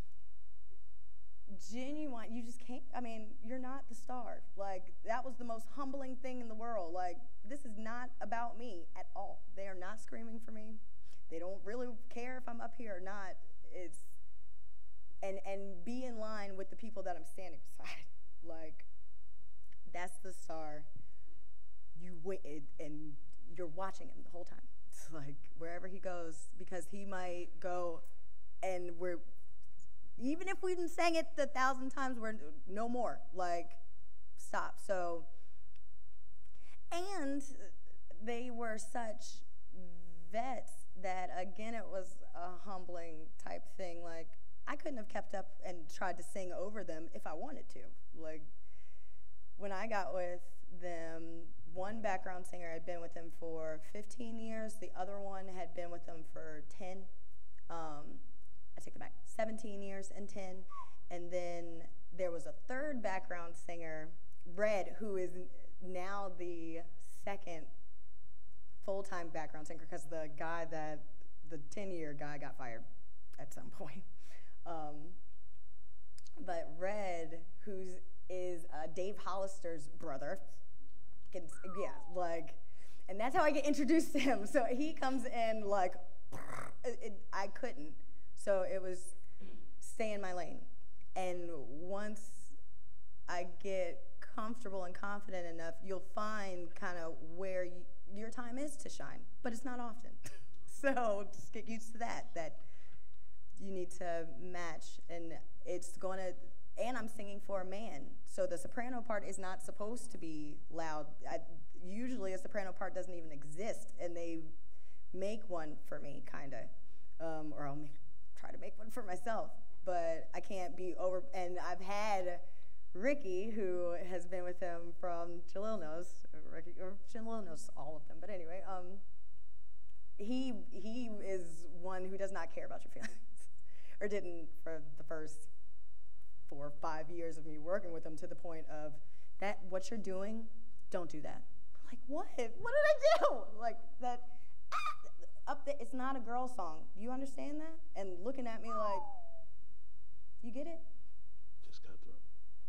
[SPEAKER 6] genuine, you just can't, I mean, you're not the star. Like, that was the most humbling thing in the world. Like, this is not about me at all. They are not screaming for me. They don't really care if I'm up here or not. It's, and and be in line with the people that I'm standing beside. Like, that's the star. You wait, and you're watching him the whole time. It's like, wherever he goes, because he might go, and we're, even if we've sang it a thousand times, we're no more. Like, stop. So, and they were such vets that, again, it was a humbling type thing. Like, I couldn't have kept up and tried to sing over them if I wanted to. Like, when I got with them, one background singer had been with him for fifteen years. The other one had been with him for ten. Um, I take it back, seventeen years and ten. And then there was a third background singer, Red, who is now the second full-time background singer because the guy that, the ten-year guy got fired at some point. Um, but Red, who's is uh, Dave Hollister's brother, gets, yeah, like, and that's how I get introduced to him. So he comes in like, it, it, I couldn't. So it was stay in my lane. And once I get comfortable and confident enough, you'll find kind of where you, your time is to shine, but it's not often. So just get used to that, that you need to match, and it's going to, and I'm singing for a man, so the soprano part is not supposed to be loud. I, usually a soprano part doesn't even exist, and they make one for me, kind of, um, or I'll make, try to make one for myself, but I can't be over, and I've had Ricky, who has been with him from Jalil knows, Ricky, or Jalil knows all of them, but anyway, um, he he is one who does not care about your feelings, or didn't for the first four or five years of me working with him, to the point of that what you're doing, don't do that. I'm like, what? What did I do? Like that ah, up there. It's not a girl song. Do you understand that? And looking at me like, you get it?
[SPEAKER 2] Just got through.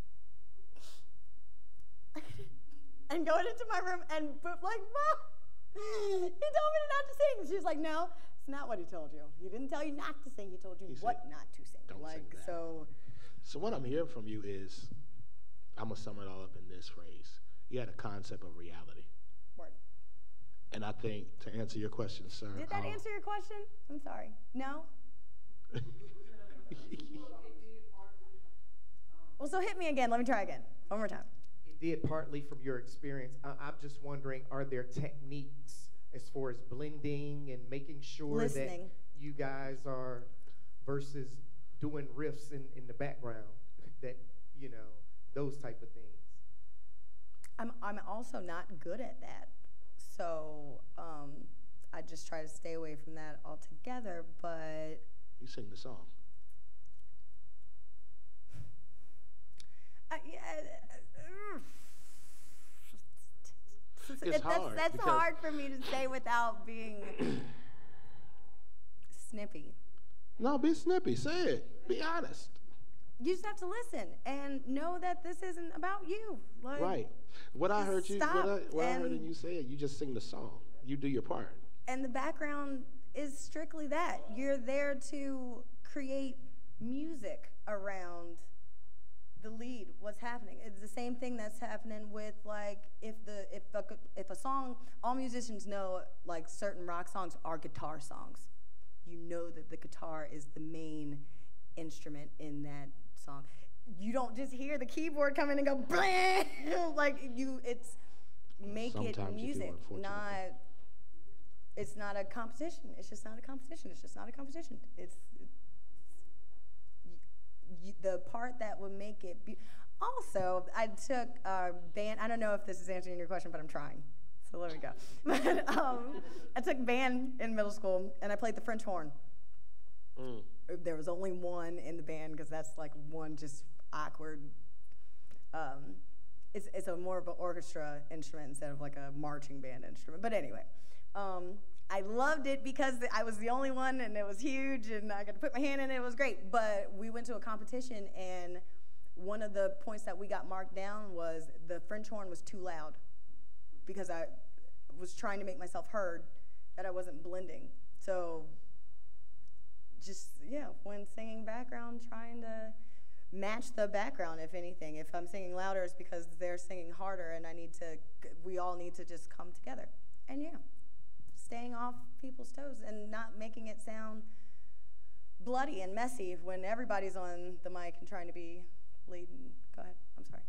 [SPEAKER 6] And going into my room and boop, like, Mom, he told me not to sing. She was like, no, it's not what he told you. He didn't tell you not to sing. He told you
[SPEAKER 2] He
[SPEAKER 6] what
[SPEAKER 2] said,
[SPEAKER 6] not to sing.
[SPEAKER 2] don't
[SPEAKER 6] like,
[SPEAKER 2] sing that.
[SPEAKER 6] So.
[SPEAKER 2] So what I'm hearing from you is, I'm going to sum it all up in this phrase. You had a concept of reality.
[SPEAKER 6] Word.
[SPEAKER 2] And I think, to answer your question, sir.
[SPEAKER 6] Did that
[SPEAKER 2] um,
[SPEAKER 6] answer your question? I'm sorry. No? Well, so hit me again. Let me try again. One more time.
[SPEAKER 7] It did partly from your experience. I, I'm just wondering, are there techniques as far as blending and making sure
[SPEAKER 6] Listening.
[SPEAKER 7] that you guys are, versus doing riffs in, in the background, that, you know, those type of things?
[SPEAKER 6] I'm I'm also not good at that. So um, I just try to stay away from that altogether, but...
[SPEAKER 2] You sing the song.
[SPEAKER 6] Uh, yeah, uh,
[SPEAKER 2] It's
[SPEAKER 6] it,
[SPEAKER 2] hard
[SPEAKER 6] that's that's
[SPEAKER 2] because-
[SPEAKER 6] hard for me to say without being snippy.
[SPEAKER 2] No, be snippy. Say it. Be honest.
[SPEAKER 6] You just have to listen and know that this isn't about you. Like,
[SPEAKER 2] Right. What I heard you, what I, what I heard
[SPEAKER 6] and-
[SPEAKER 2] in you say, you just sing the song. You do your part.
[SPEAKER 6] And the background is strictly that. You're there to create music around the lead, what's happening. It's the same thing that's happening with, like, if the if a, if a song, all musicians know, like, certain rock songs are guitar songs. You know that the guitar is the main instrument in that song. You don't just hear the keyboard come in and go blah, like you. It's make
[SPEAKER 2] Sometimes
[SPEAKER 6] it
[SPEAKER 2] you do,
[SPEAKER 6] music,
[SPEAKER 2] unfortunately.
[SPEAKER 6] not. It's not a competition. It's just not a competition. It's just not a competition. It's, it's y- y- the part that would make it. Be- also, I took uh, band. I don't know if this is answering your question, but I'm trying. So let me go. But um, I took band in middle school, and I played the French horn.
[SPEAKER 2] Mm.
[SPEAKER 6] There was only one in the band because that's like one just awkward. Um, it's it's a more of an orchestra instrument instead of like a marching band instrument. But anyway, um, I loved it because I was the only one, and it was huge, and I got to put my hand in it. It was great. But we went to a competition, and one of the points that we got marked down was the French horn was too loud, because I was trying to make myself heard, that I wasn't blending. So just, yeah, when singing background, trying to match the background, if anything. If I'm singing louder, it's because they're singing harder, and I need to, we all need to just come together. And yeah, staying off people's toes and not making it sound bloody and messy when everybody's on the mic and trying to be leading. Go ahead, I'm sorry.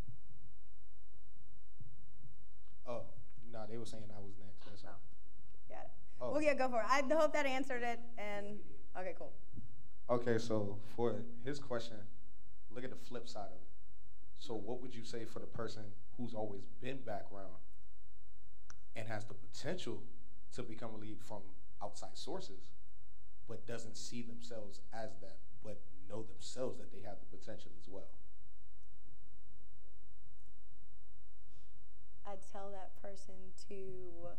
[SPEAKER 8] Oh, no, they were saying I was next. That's all.
[SPEAKER 6] Got it.
[SPEAKER 8] Oh.
[SPEAKER 6] Well, yeah, go for it. I hope that answered it. And okay, cool.
[SPEAKER 8] Okay, so for his question, look at the flip side of it. So what would you say for the person who's always been background and has the potential to become a lead from outside sources, but doesn't see themselves as that, but know themselves that they have the potential as well?
[SPEAKER 6] I'd tell that person to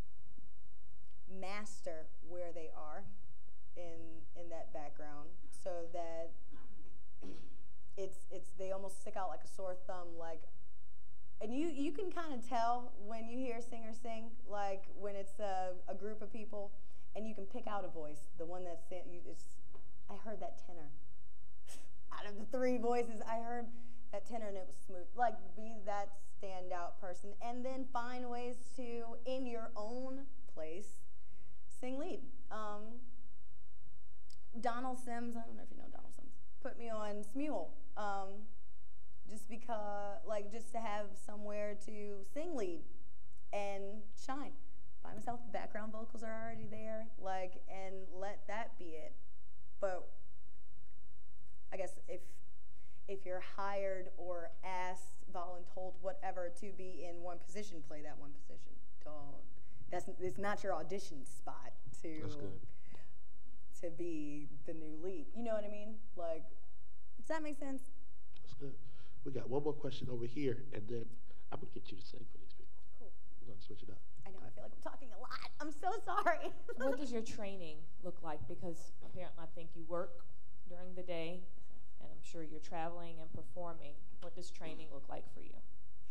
[SPEAKER 6] master where they are in in that background, so that it's it's they almost stick out like a sore thumb. Like, and you you can kind of tell when you hear singers sing, like when it's a, a group of people, and you can pick out a voice. The one that's you, it's I heard that tenor. Out of the three voices, I heard that tenor and it was smooth. Like, be that standout person, and then find ways to, in your own place, sing lead. Um, Donald Sims, I don't know if you know Donald Sims, put me on Smule, um, just because, like, just to have somewhere to sing lead and shine. By myself, the background vocals are already there, like, and let that be it. But I guess if if you're hired or asked, voluntold, whatever, to be in one position, play that one position. Don't. That's it's not your audition spot to
[SPEAKER 2] That's good.
[SPEAKER 6] to be the new lead. You know what I mean? Like, does that make sense?
[SPEAKER 2] That's good. We got one more question over here, and then I'm gonna get you to sing for these people.
[SPEAKER 6] Cool.
[SPEAKER 2] We're gonna switch it up.
[SPEAKER 6] I know. I feel like I'm talking a lot. I'm so sorry.
[SPEAKER 9] What does your training look like? Because apparently, I think you work during the day, and I'm sure you're traveling and performing. What does training look like for you?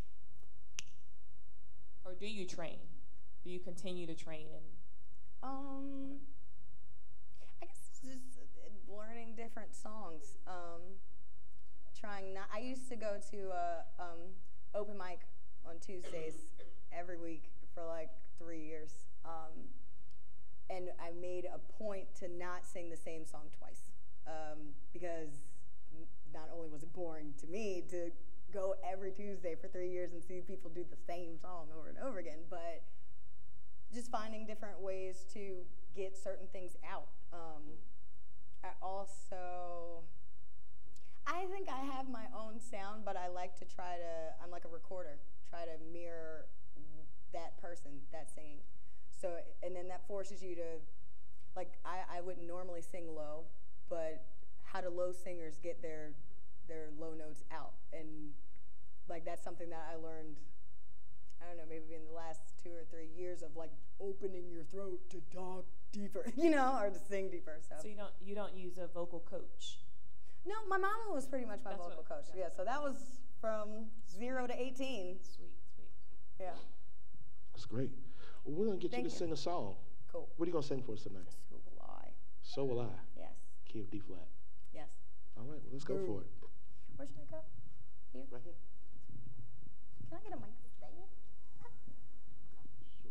[SPEAKER 9] Or do you train? Do you continue to train? And
[SPEAKER 6] Um, I guess it's just uh, learning different songs. Um, trying not. I used to go to a um, open mic on Tuesdays every week for like three years, um, and I made a point to not sing the same song twice, um, because n- not only was it boring to me to go every Tuesday for three years and see people do the same song over and over again, but just finding different ways to get certain things out. Um, I also, I think I have my own sound, but I like to try to, I'm like a recorder, try to mirror that person that's singing. So, and then that forces you to, like, I, I wouldn't normally sing low, but how do low singers get their their low notes out? And like, that's something that I learned, I don't know, maybe in the last two or three years of like opening your throat to talk deeper, you know, or to sing deeper. So,
[SPEAKER 9] so you don't you don't use a vocal coach?
[SPEAKER 6] No, my mama was pretty much my
[SPEAKER 9] That's
[SPEAKER 6] vocal
[SPEAKER 9] what-
[SPEAKER 6] coach.
[SPEAKER 9] yeah.
[SPEAKER 6] Yeah, so that was from zero to eighteen.
[SPEAKER 9] Sweet, sweet.
[SPEAKER 6] Yeah.
[SPEAKER 2] That's great. Well, we're gonna get
[SPEAKER 6] Thank
[SPEAKER 2] you to
[SPEAKER 6] you.
[SPEAKER 2] sing a song.
[SPEAKER 6] Cool.
[SPEAKER 2] What are you gonna sing for us tonight?
[SPEAKER 6] So will I.
[SPEAKER 2] So will I.
[SPEAKER 6] Yes.
[SPEAKER 2] Key of D flat.
[SPEAKER 6] Yes.
[SPEAKER 2] All right. Well, let's go
[SPEAKER 6] Boom.
[SPEAKER 2] for it.
[SPEAKER 6] Where should I go? Here?
[SPEAKER 2] Right here.
[SPEAKER 6] Can I get a mic stand?
[SPEAKER 2] Sure.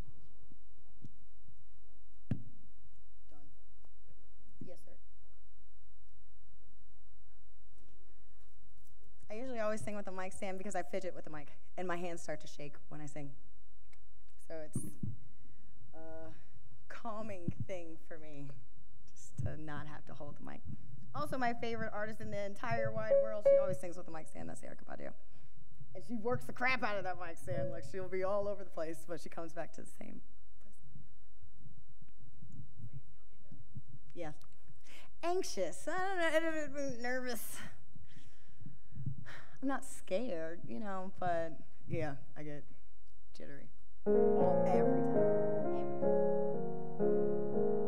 [SPEAKER 6] Done. Yes, sir. I usually always sing with a mic stand because I fidget with the mic, and my hands start to shake when I sing. So it's a calming thing for me, just to not have to hold the mic. Also, my favorite artist in the entire wide world, she always sings with a mic stand, that's Erica Badu. And she works the crap out of that mic stand. Like, she'll be all over the place, but she comes back to the same place. Yeah. Anxious. I don't know. Nervous. I'm not scared, you know, but yeah, I get jittery. All, every time. Every time.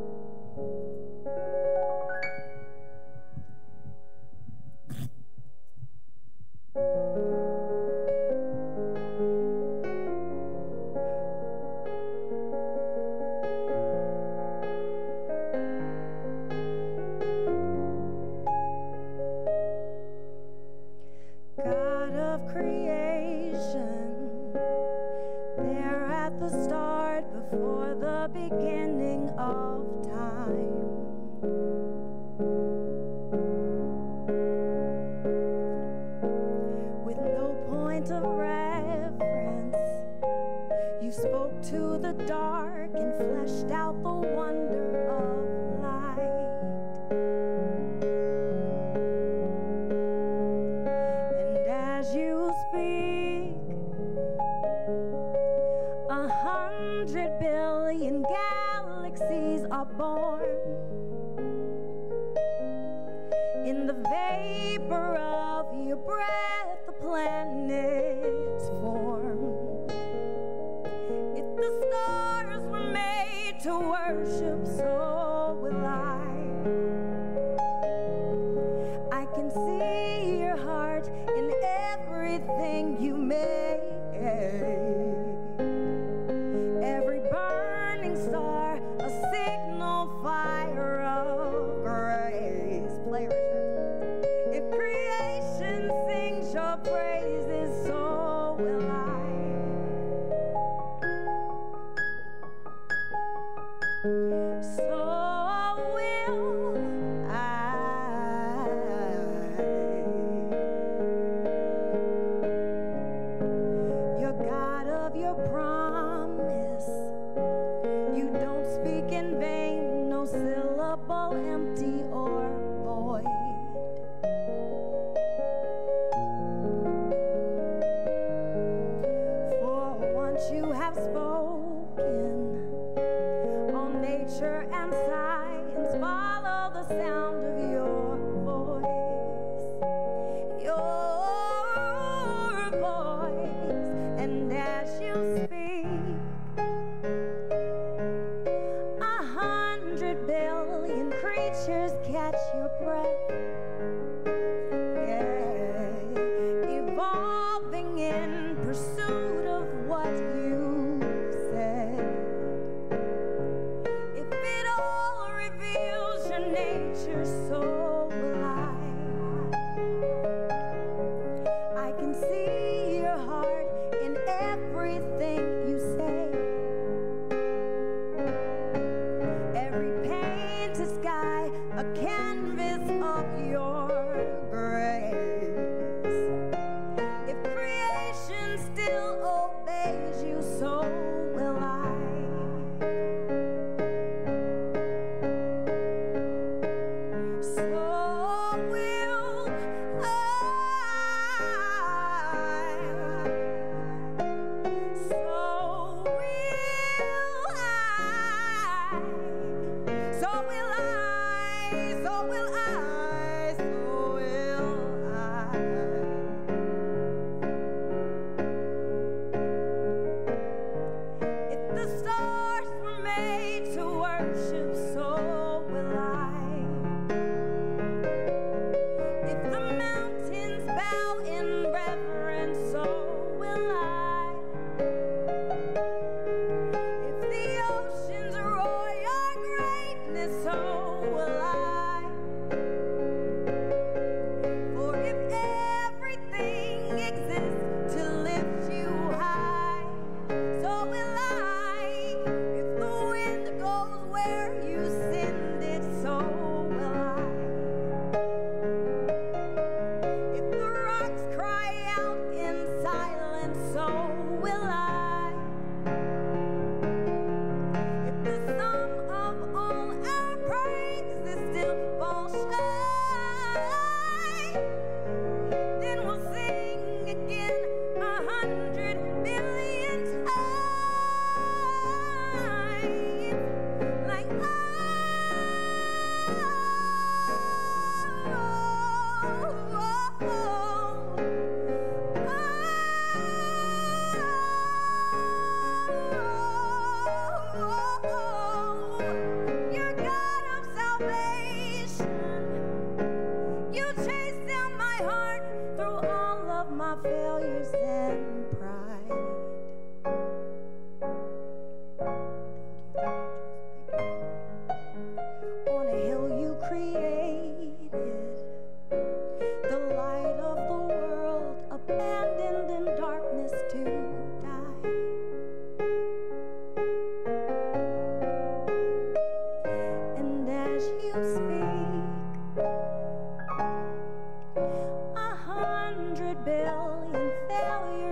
[SPEAKER 6] God of creation, there at the start, before the beginning of time. With no point of reference, you spoke to the dark and fleshed out the wonder of light. And as you speak, a everything you made. Every burning star, a signal fire of grace. Play, Richard. If creation sings your praises, so will I. So will I. You're God of your promise. You don't speak in vain, no syllable empty or void. For once you have spoken, all nature and science follow the sound of your voice. Your voice. And as you speak, a hundred billion creatures catch your breath. Yeah, evolving in pursuit of what you said. If it all reveals your nature, so will I. I can see your heart in everything you say. Every painted sky, a canvas of your grace. If creation still obeys you, so will I. So will I. So will I. So will I. So will I. So will I. If the stars were made to worship, so will I. If the mountains bow in reverence, so will I. If the oceans roar your greatness, so will I. For if everything exists to lift you high, so will I. If the wind goes where you send it, so will I. If the rocks cry out in silence, so will I. If the sum of all our praises still falls short, then we'll sing again a hundred billion times. Like oh, oh, oh, oh. You're God of salvation. You chase down my heart through all of my failures and pride. On a hill you created, the light of the world, abandoned in darkness to die. And as you speak, a hundred billion failures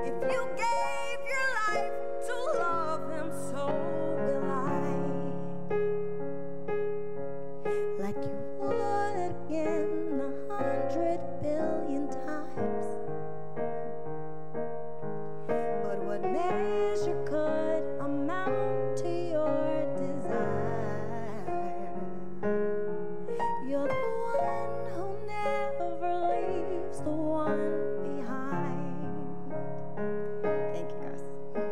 [SPEAKER 10] If you gave your life to love him, so will I. Like you would again a hundred billion times. But what measure could amount to your desire? You're the one who never leaves the one behind. Thank you, guys.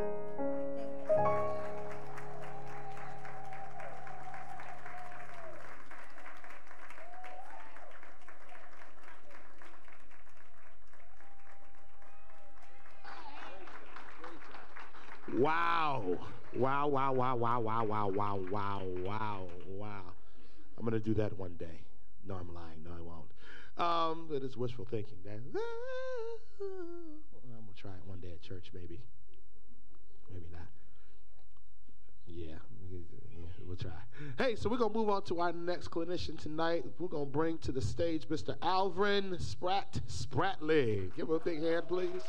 [SPEAKER 2] Wow. Wow, wow, wow, wow, wow, wow, wow, wow, wow, wow. I'm going to do that one day. No, I'm lying. No, I won't. Um, that is wishful thinking. That, I'm going to try it one day at church, maybe. Maybe not. Yeah, we'll try. Hey, so we're going to move on to our next clinician tonight. We're going to bring to the stage Mister Alvin Spratt Spratley. Give him a big hand, please.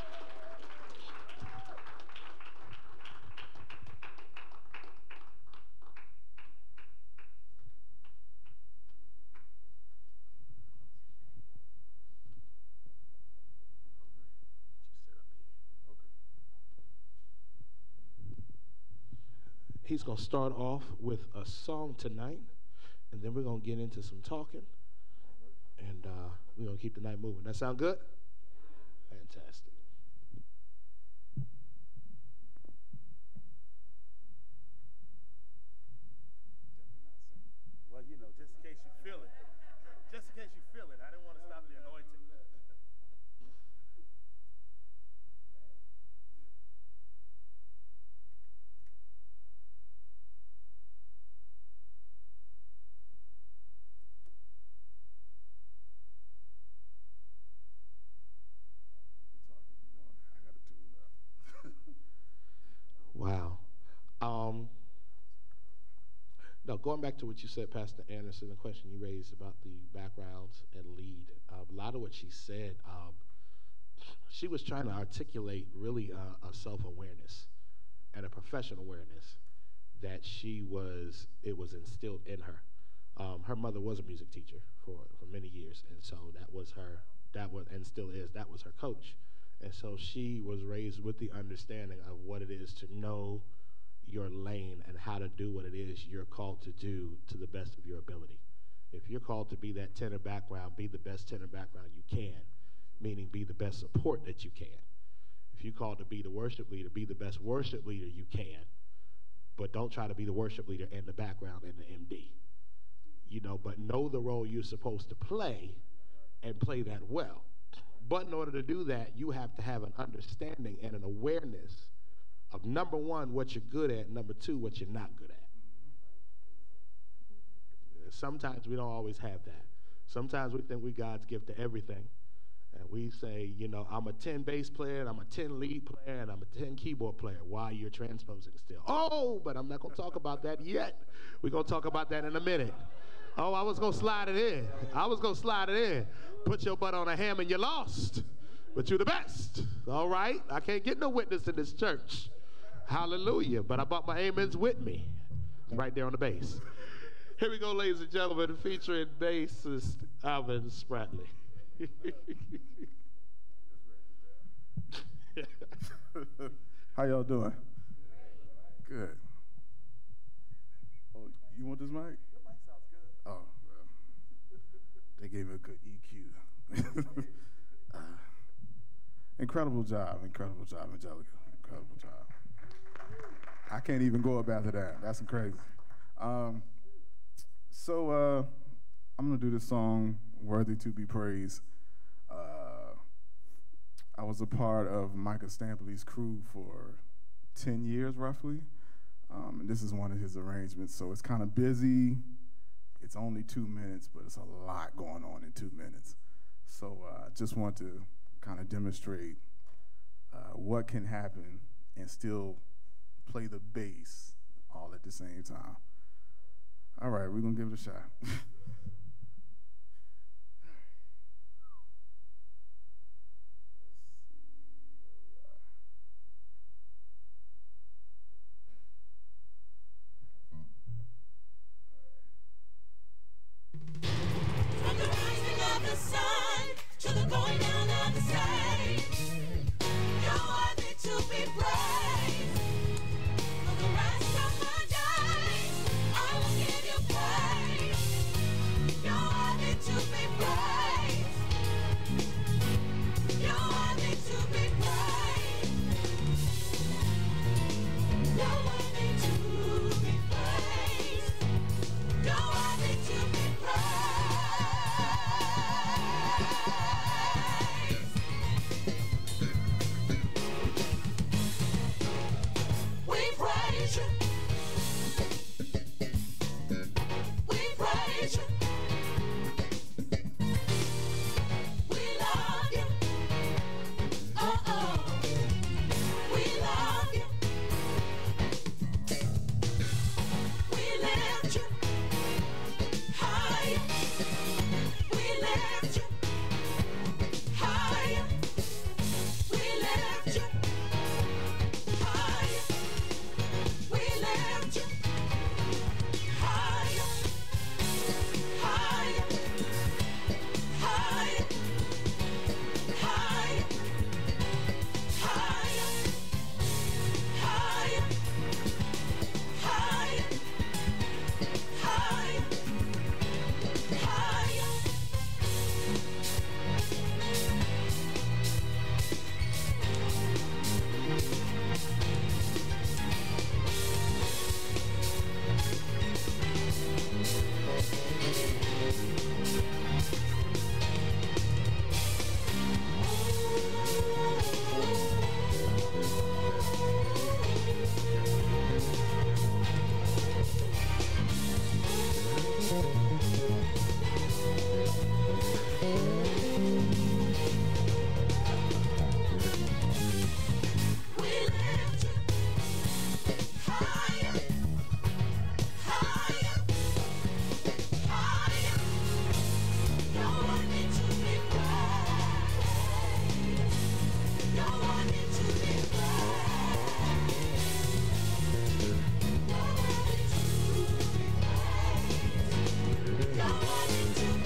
[SPEAKER 2] He's going to start off with a song tonight, and then we're going to get into some talking, and uh, we're going to keep the night moving. That sound good? Fantastic.
[SPEAKER 11] Well, you know, just in case you feel it, just in case you feel it, I didn't want to stop the anointing.
[SPEAKER 2] Wow. Um, now, going back to what you said, Pastor Anderson, the question you raised about the backgrounds and lead, uh, a lot of what she said, um, she was trying to articulate really uh, a self-awareness and a professional awareness that she was, it was instilled in her. Um, her mother was a music teacher for, for many years, and so that was her, that was, and still is, that was her coach. And so she was raised with the understanding of what it is to know your lane and how to do what it is you're called to do to the best of your ability. If you're called to be that tenor background, be the best tenor background you can, meaning be the best support that you can. If you're called to be the worship leader, be the best worship leader you can, but don't try to be the worship leader in the background and the M D. You know, but know the role you're supposed to play and play that well. But in order to do that, you have to have an understanding and an awareness of, number one, what you're good at, number two, what you're not good at. Sometimes we don't always have that. Sometimes we think we're God's gift to everything. And we say, you know, I'm a ten bass player, and I'm a ten lead player, and I'm a ten keyboard player while you're transposing still. Oh, but I'm not going to talk about that yet. We're going to talk about that in a minute. Oh, I was going to slide it in. I was going to slide it in. Put your butt on a ham and you lost. But you're the best. All right? I can't get no witness in this church. Hallelujah. But I brought my amens with me. Right there on the bass. Here we go, ladies and gentlemen, featuring bassist Alvin Spratley.
[SPEAKER 11] How y'all doing? Good. Oh, you want this mic? Your mic sounds good. Oh, well, they gave me a good E Q. uh, incredible job, incredible job, Angelica. Incredible job. I can't even go up after that. That's crazy. Um, so uh, I'm gonna do this song, "Worthy to Be Praised." Uh, I was a part of Micah Stampley's crew for ten years, roughly. Um, and this is one of his arrangements, so it's kind of busy. It's only two minutes, but it's a lot going on in two minutes. So I uh, just want to kind of demonstrate uh, what can happen and still play the bass all at the same time. All right, we're going to give it a shot.
[SPEAKER 10] praise you. We praise you. We love you. Oh, oh. We love you. We lift you higher. We lift you higher. We lift you higher. We lift you higher. Higher. Higher. Higher. Higher. Higher. Higher. Higher. Higher. We lift you higher, higher, higher. You're worthy to be praised. You're worthy to be praised. You're worthy to be praised. You're worthy to be.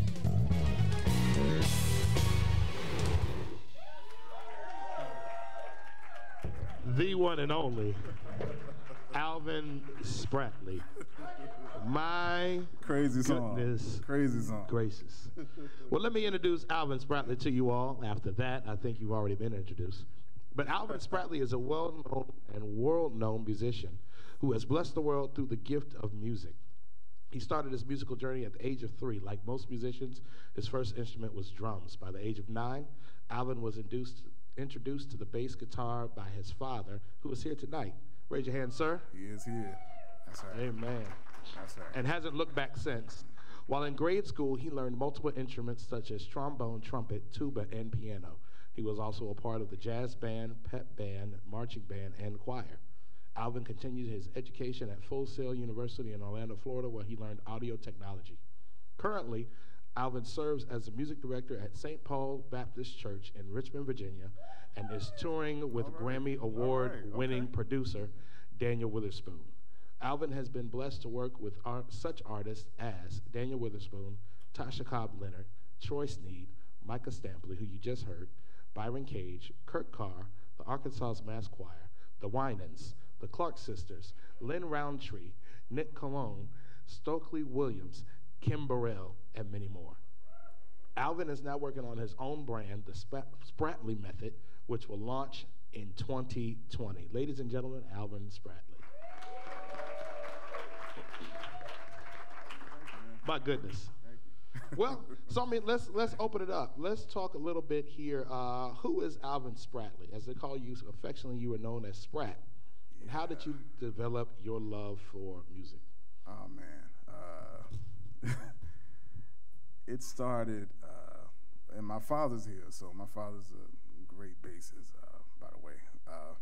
[SPEAKER 2] The one and only Alvin Spratley. My
[SPEAKER 11] Crazy song.
[SPEAKER 2] goodness
[SPEAKER 11] Crazy song.
[SPEAKER 2] gracious. Well, let me introduce Alvin Spratley to you all. After that, I think you've already been introduced. But Alvin Spratley is a well-known and world-known musician who has blessed the world through the gift of music. He started his musical journey at the age of three. Like most musicians, his first instrument was drums. By the age of nine, Alvin was induced, introduced to the bass guitar by his father, who is here tonight. Raise your hand, sir.
[SPEAKER 11] He is here. That's right.
[SPEAKER 2] Amen.
[SPEAKER 11] That's right.
[SPEAKER 2] And hasn't looked back since. While in grade school, he learned multiple instruments such as trombone, trumpet, tuba, and piano. He was also a part of the jazz band, pep band, marching band, and choir. Alvin continued his education at Full Sail University in Orlando, Florida, where he learned audio technology. Currently, Alvin serves as the music director at Saint Paul Baptist Church in Richmond, Virginia, and is touring with
[SPEAKER 11] All right.
[SPEAKER 2] Grammy
[SPEAKER 11] All
[SPEAKER 2] Award-winning
[SPEAKER 11] right. Okay.
[SPEAKER 2] producer Daniel Witherspoon. Alvin has been blessed to work with art, such artists as Daniel Witherspoon, Tasha Cobb Leonard, Troy Sneed, Micah Stampley, who you just heard, Byron Cage, Kirk Carr, the Arkansas Mass Choir, the Winans, the Clark Sisters, Lynn Roundtree, Nick Cologne, Stokely Williams, Kim Burrell, and many more. Alvin is now working on his own brand, the Sp- Spratley Method, which will launch in twenty twenty. Ladies and gentlemen, Alvin Spratley. My goodness. Well, so I mean, let's let's open it up. Let's talk a little bit here. Uh, who is Alvin Spratley? As they call you affectionately, you are known as Sprat. And how did you develop your love for music?
[SPEAKER 11] Oh man, uh, it started, uh, and my father's here, so my father's a great bassist, uh, by the way. Uh,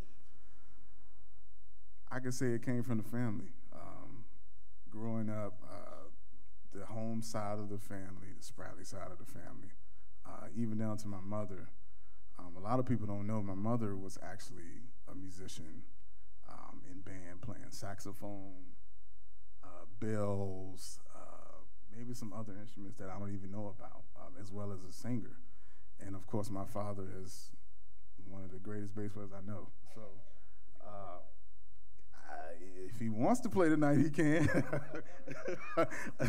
[SPEAKER 11] I can say it came from the family. Um, growing up, uh, the home side of the family, the Spratley side of the family, uh, even down to my mother. Um, a lot of people don't know my mother was actually a musician um, in band, playing saxophone, uh, bells, uh, maybe some other instruments that I don't even know about, um, as well as a singer. And of course, my father is one of the greatest bass players I know. So uh, I, if he wants to play tonight, he can. uh,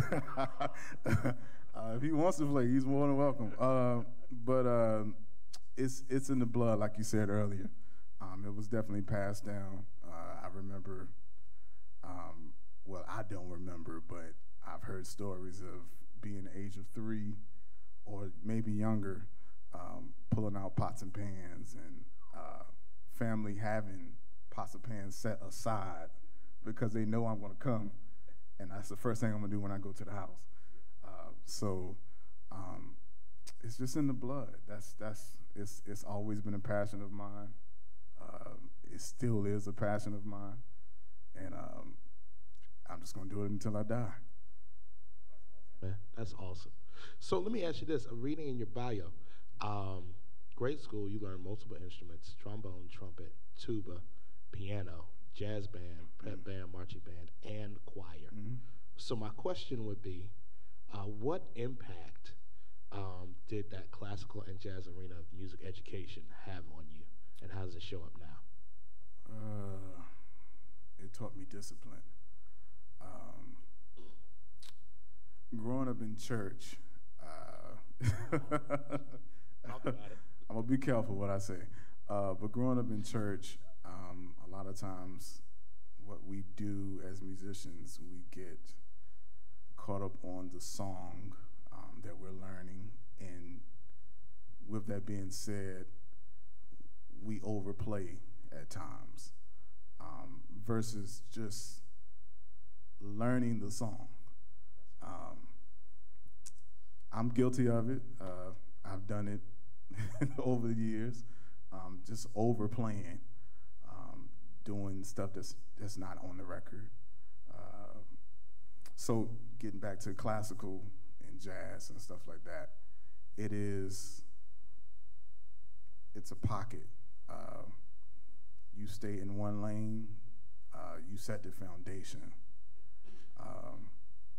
[SPEAKER 11] if he wants to play, he's more than welcome. Uh, but uh, it's it's in the blood, like you said earlier. Um, it was definitely passed down. Uh, I remember, um, well, I don't remember, but I've heard stories of being the age of three or maybe younger, um, pulling out pots and pans, and uh, family having pots and pans set aside because they know I'm going to come, and that's the first thing I'm going to do when I go to the house. Uh, so um, it's just in the blood. That's that's it's it's always been a passion of mine. Uh, it still is a passion of mine, and um, I'm just going to do it until I die.
[SPEAKER 2] Man, that's awesome. So let me ask you this: I'm reading in your bio. Um, grade school, you learned multiple instruments: trombone, trumpet, tuba, piano, jazz band, pep mm-hmm. band, marching band, and choir. Mm-hmm. So my question would be, uh, what impact um, did that classical and jazz arena of music education have on you, and how does it show up now?
[SPEAKER 11] Uh, it taught me discipline. Um, growing up in church, uh,
[SPEAKER 2] Talk about it.
[SPEAKER 11] I'm gonna be careful what I say. Uh, but growing up in church, um, a lot of times what we do as musicians, we get caught up on the song um, that we're learning. And with that being said, we overplay at times um, versus just learning the song. Um, I'm guilty of it. Uh, I've done it over the years, um, just overplaying, um, doing stuff that's that's not on the record. Uh, so getting back to classical and jazz and stuff like that, it is, it's a pocket. Uh, you stay in one lane, uh, you set the foundation. Um,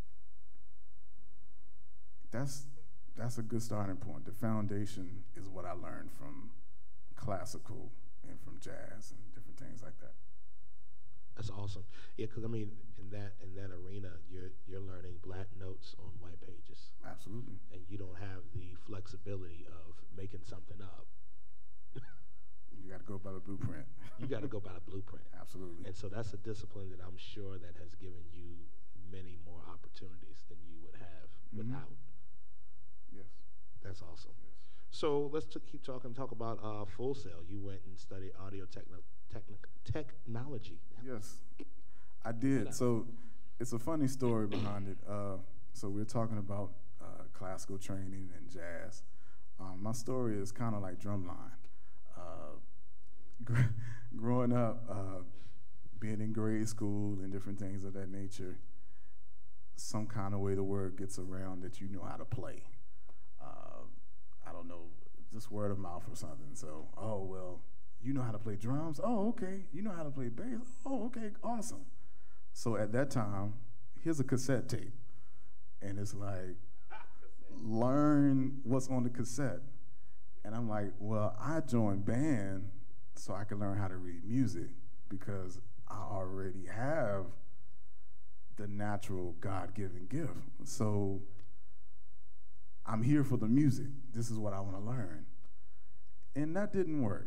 [SPEAKER 11] that's That's a good starting point. The foundation is what I learned from classical and from jazz and different things like that.
[SPEAKER 2] That's awesome. Yeah, because I mean, in that in that arena, you're you're learning black notes on white pages.
[SPEAKER 11] Absolutely.
[SPEAKER 2] And you don't have the flexibility of making something up.
[SPEAKER 11] You got to go by the blueprint.
[SPEAKER 2] You got to go by the blueprint.
[SPEAKER 11] Absolutely.
[SPEAKER 2] And so that's a discipline that I'm sure that has given you many more opportunities than you would have mm-hmm. without.
[SPEAKER 11] Yes.
[SPEAKER 2] That's awesome.
[SPEAKER 11] Yes.
[SPEAKER 2] So let's t- keep talking, talk about uh, Full Sail. You went and studied audio techno- techni- technology.
[SPEAKER 11] Yes, I did. So it's a funny story behind it. Uh, so we're talking about uh, classical training and jazz. Um, my story is kind of like drumline. Uh, gr- growing up, uh, being in grade school and different things of that nature, some kind of way the word gets around that you know how to play. Uh, I don't know, just word of mouth or something. So, oh, well, you know how to play drums? Oh, okay. You know how to play bass? Oh, okay, awesome. So at that time, here's a cassette tape. And it's like, learn what's on the cassette. And I'm like, well, I joined band so I can learn how to read music because I already have the natural God-given gift. So I'm here for the music. This is what I want to learn. And that didn't work.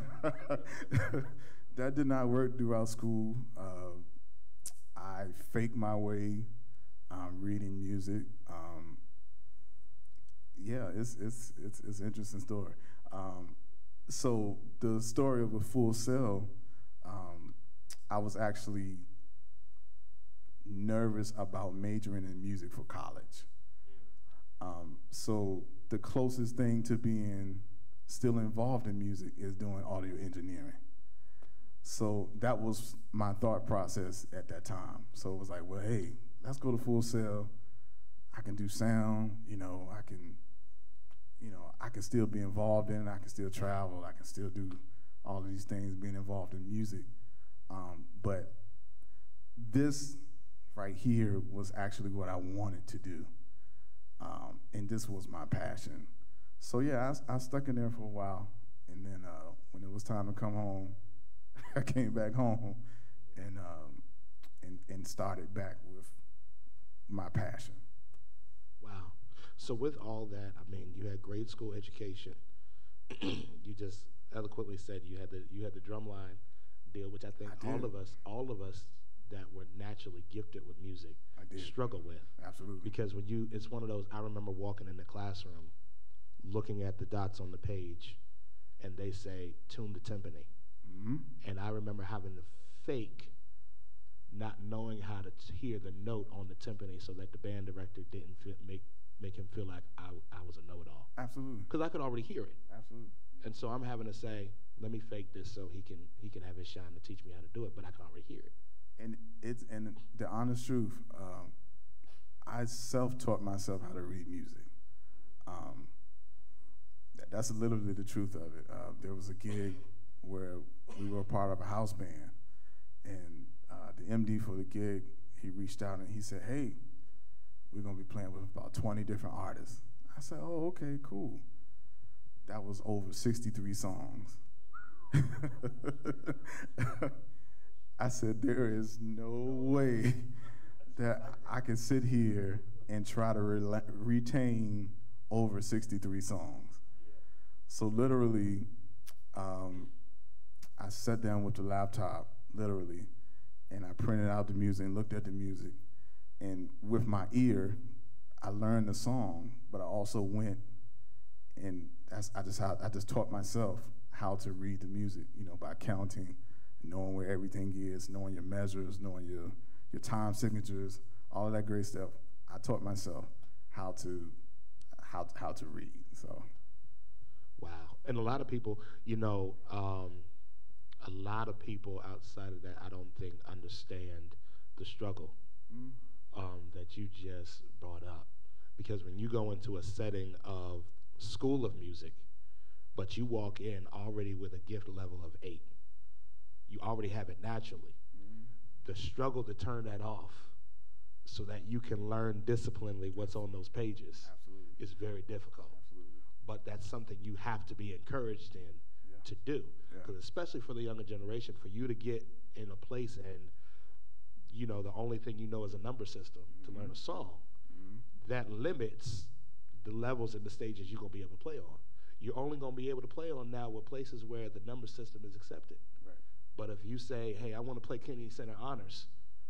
[SPEAKER 11] That did not work throughout school. Uh, I faked my way um, reading music. Um, yeah, it's it's it's it's an interesting story. Um, so the story of a Full Sail, um, I was actually nervous about majoring in music for college. Um, so the closest thing to being still involved in music is doing audio engineering. So that was my thought process at that time. So it was like, well, hey, let's go to Full Sail. I can do sound, you know, I can, you know, I can still be involved in it. I can still travel. I can still do all of these things, being involved in music. Um, but this right here was actually what I wanted to do. Um, and this was my passion. So yeah, I, I stuck in there for a while. And then uh, when it was time to come home, I came back home and, um, and and started back with my passion.
[SPEAKER 2] Wow. So with all that, I mean, you had grade school education. You just eloquently said you had the you had the drumline deal, which I think
[SPEAKER 11] I
[SPEAKER 2] all of us, all of us that were naturally gifted with music struggle with.
[SPEAKER 11] Absolutely.
[SPEAKER 2] Because when you, it's one of those, I remember walking in the classroom, looking at the dots on the page, and they say, tune the timpani.
[SPEAKER 11] Mm-hmm.
[SPEAKER 2] And I remember having to fake not knowing how to t- hear the note on the timpani so that the band director didn't feel, make make him feel like I, I was a know-it-all.
[SPEAKER 11] Absolutely.
[SPEAKER 2] Because I could already hear it.
[SPEAKER 11] Absolutely.
[SPEAKER 2] And so I'm having to say, let me fake this so he can he can have his shine to teach me how to do it, but I can already hear it.
[SPEAKER 11] And it's and the honest truth, um, I self-taught myself how to read music. Um, that, that's literally the truth of it. Uh, there was a gig where we were a part of a house band, and uh, the M D for the gig, he reached out and he said, "Hey, we're gonna be playing with about twenty different artists." I said, "Oh, okay, cool." That was over sixty-three songs. I said, there is no way that I can sit here and try to re- retain over sixty-three songs. So literally, um, I sat down with the laptop, literally, and I printed out the music and looked at the music. And with my ear, I learned the song, but I also went and that's, I just how, I just taught myself how to read the music, you know, by counting, knowing where everything is, knowing your measures, knowing your your time signatures, all of that great stuff. I taught myself how to how how to read. So,
[SPEAKER 2] wow. And a lot of people, you know, um, a lot of people outside of that, I don't think understand the struggle mm. um, that you just brought up. Because when you go into a setting of school of music, but you walk in already with a gift level of eight, you already have it naturally. Mm-hmm. The struggle to turn that off so that you can learn disciplinedly what's on those pages Absolutely. Is very difficult. Absolutely. But that's something you have to be encouraged in yeah. to do. Because yeah. especially for the younger generation, for you to get in a place and, you know, the only thing you know is a number system mm-hmm. to learn a song, mm-hmm. that limits the levels and the stages you're going to be able to play on. You're only going to be able to play on now with places where the number system is accepted. Right. But if you say, hey, I want to play Kennedy Center Honors,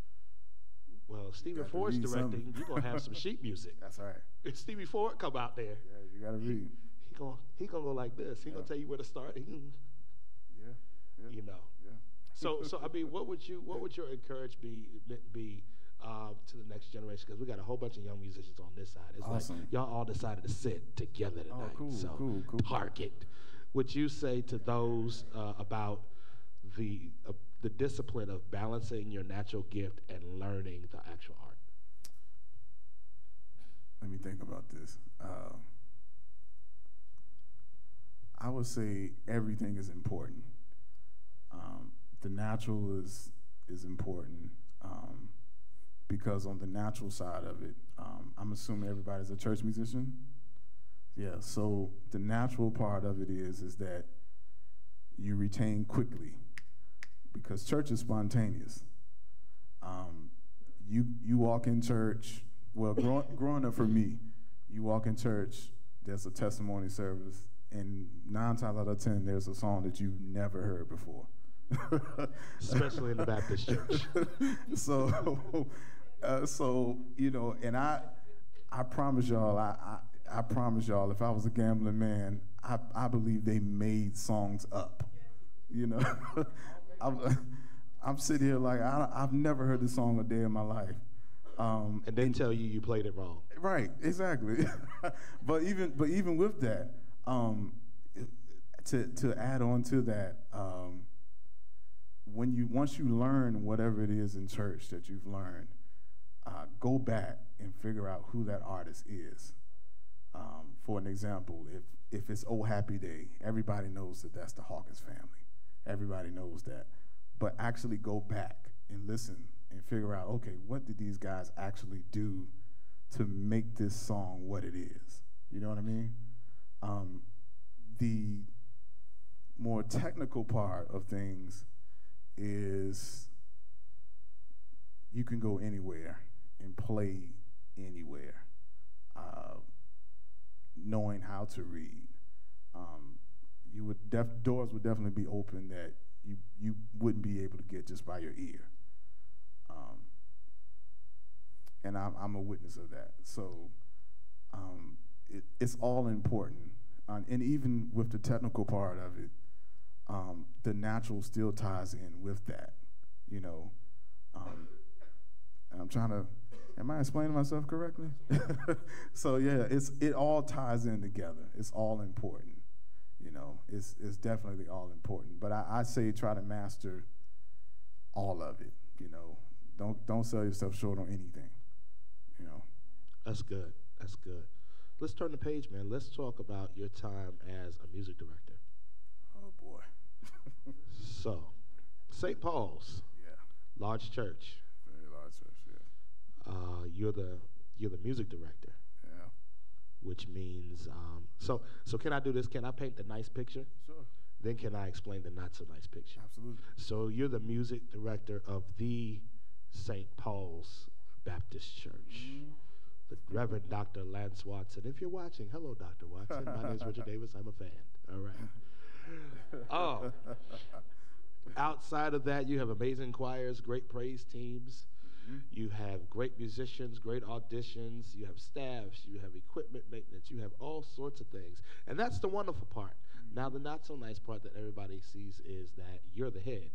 [SPEAKER 2] well, Stephen Ford's directing, something. You're going to have some sheet music.
[SPEAKER 11] That's right.
[SPEAKER 2] If Stevie Ford come out there,
[SPEAKER 11] yeah, you got to read.
[SPEAKER 2] He going he gonna go like this. He yeah. going to tell you where to start. He can,
[SPEAKER 11] yeah, yeah.
[SPEAKER 2] You know.
[SPEAKER 11] Yeah.
[SPEAKER 2] So, so I mean, what would you, what would your encourage be, be uh, to the next generation? Because we got a whole bunch of young musicians on this side. It's
[SPEAKER 11] awesome.
[SPEAKER 2] Like y'all all decided to sit together tonight.
[SPEAKER 11] Oh, cool,
[SPEAKER 2] so
[SPEAKER 11] cool, cool.
[SPEAKER 2] Target. Would you say to those uh, about the uh, the discipline of balancing your natural gift and learning the actual art?
[SPEAKER 11] Let me think about this. Uh, I would say everything is important. Um, the natural is is important um, because on the natural side of it, um, I'm assuming everybody's a church musician. Yeah, so the natural part of it is is that you retain quickly because church is spontaneous. Um, you you walk in church, well, grow, growing up for me, you walk in church, there's a testimony service, and nine times out of ten, there's a song that you've never heard before.
[SPEAKER 2] Especially in the Baptist church.
[SPEAKER 11] so, uh, so you know, and I, I promise y'all, I, I, I promise y'all, if I was a gambling man, I, I believe they made songs up. You know, I'm, I'm sitting here like I, I've never heard this song a day in my life. Um,
[SPEAKER 2] and they tell you you played it wrong.
[SPEAKER 11] Right, exactly. but even but even with that, um, to to add on to that. Um, When you once you learn whatever it is in church that you've learned, uh, go back and figure out who that artist is. Um, for an example, if if it's Oh Happy Day, everybody knows that that's the Hawkins family. Everybody knows that. But actually go back and listen and figure out, okay, what did these guys actually do to make this song what it is? You know what I mean? Um, the more technical part of things is you can go anywhere and play anywhere, uh, knowing how to read. Um, you would def- doors would definitely be open that you you wouldn't be able to get just by your ear. Um, and I'm, I'm a witness of that. So um, it, it's all important, uh, and even with the technical part of it. Um, the natural still ties in with that, you know. Um, and I'm trying to, am I explaining myself correctly? So yeah, it's it all ties in together. It's all important. You know, it's it's definitely all important. But I, I say try to master all of it. You know, don't don't sell yourself short on anything. You know.
[SPEAKER 2] That's good. That's good. Let's turn the page, man. Let's talk about your time as a music director.
[SPEAKER 11] Oh boy.
[SPEAKER 2] So, Saint Paul's.
[SPEAKER 11] Yeah.
[SPEAKER 2] Large church.
[SPEAKER 11] Very large church. Yeah.
[SPEAKER 2] Uh, you're the you're the music director.
[SPEAKER 11] Yeah.
[SPEAKER 2] Which means um, so so. Can I do this? Can I paint the nice picture?
[SPEAKER 11] Sure.
[SPEAKER 2] Then can I explain the not so nice picture?
[SPEAKER 11] Absolutely.
[SPEAKER 2] So you're the music director of the Saint Paul's Baptist Church. Mm-hmm. The Reverend Doctor Lance Watson. If you're watching, hello, Doctor Watson. My name is Richard Davis. I'm a fan. All right. Oh. Outside of that, you have amazing choirs, great praise teams. Mm-hmm. You have great musicians, great auditions. You have staffs. You have equipment maintenance. You have all sorts of things. And that's the wonderful part. Mm-hmm. Now, the not so nice part that everybody sees is that you're the head.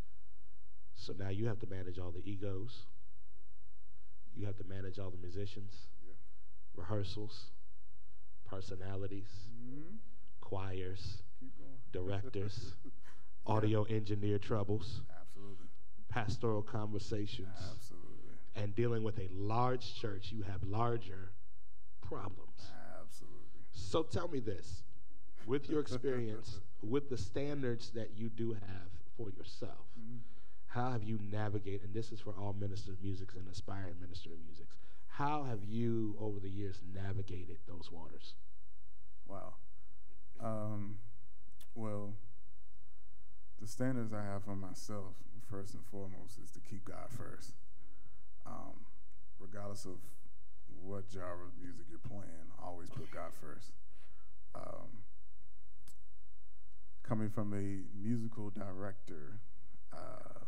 [SPEAKER 2] So now you have to manage all the egos. You have to manage all the musicians, yeah. rehearsals, personalities, mm-hmm. choirs, directors, yeah. audio engineer troubles,
[SPEAKER 11] absolutely,
[SPEAKER 2] pastoral conversations,
[SPEAKER 11] absolutely,
[SPEAKER 2] and dealing with a large church, you have larger problems.
[SPEAKER 11] Absolutely.
[SPEAKER 2] So tell me this, with your experience, with the standards that you do have for yourself, mm-hmm. how have you navigated, and this is for all ministers of music and aspiring minister of music, how have you, over the years, navigated those waters?
[SPEAKER 11] Wow. Um, well, the standards I have for myself, first and foremost, is to keep God first. Um, regardless of what genre of music you're playing, always put God first. Um, coming from a musical director, uh,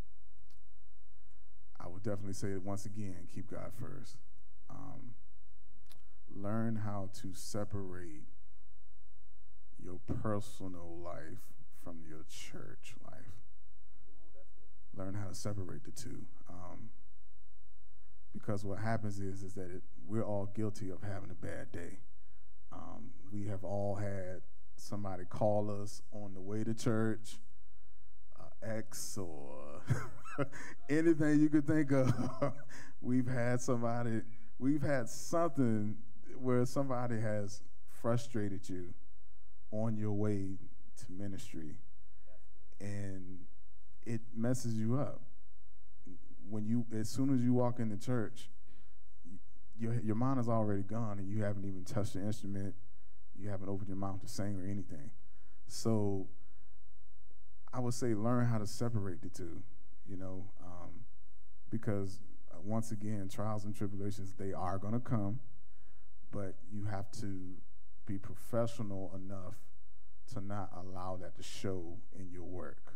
[SPEAKER 11] I would definitely say that once again, keep God first. Um, learn how to separate your personal life from your church life. Learn how to separate the two. Um, because what happens is, is that it, we're all guilty of having a bad day. Um, we have all had somebody call us on the way to church, uh, ex or anything you could think of. We've had somebody, we've had something where somebody has frustrated you on your way to ministry, and it messes you up. When you, as soon as you walk into church, your your mind is already gone, and you haven't even touched the instrument. You haven't opened your mouth to sing or anything. So I would say learn how to separate the two, you know, um, because uh, once again, trials and tribulations, they are going to come, but you have to be professional enough to not allow that to show in your work.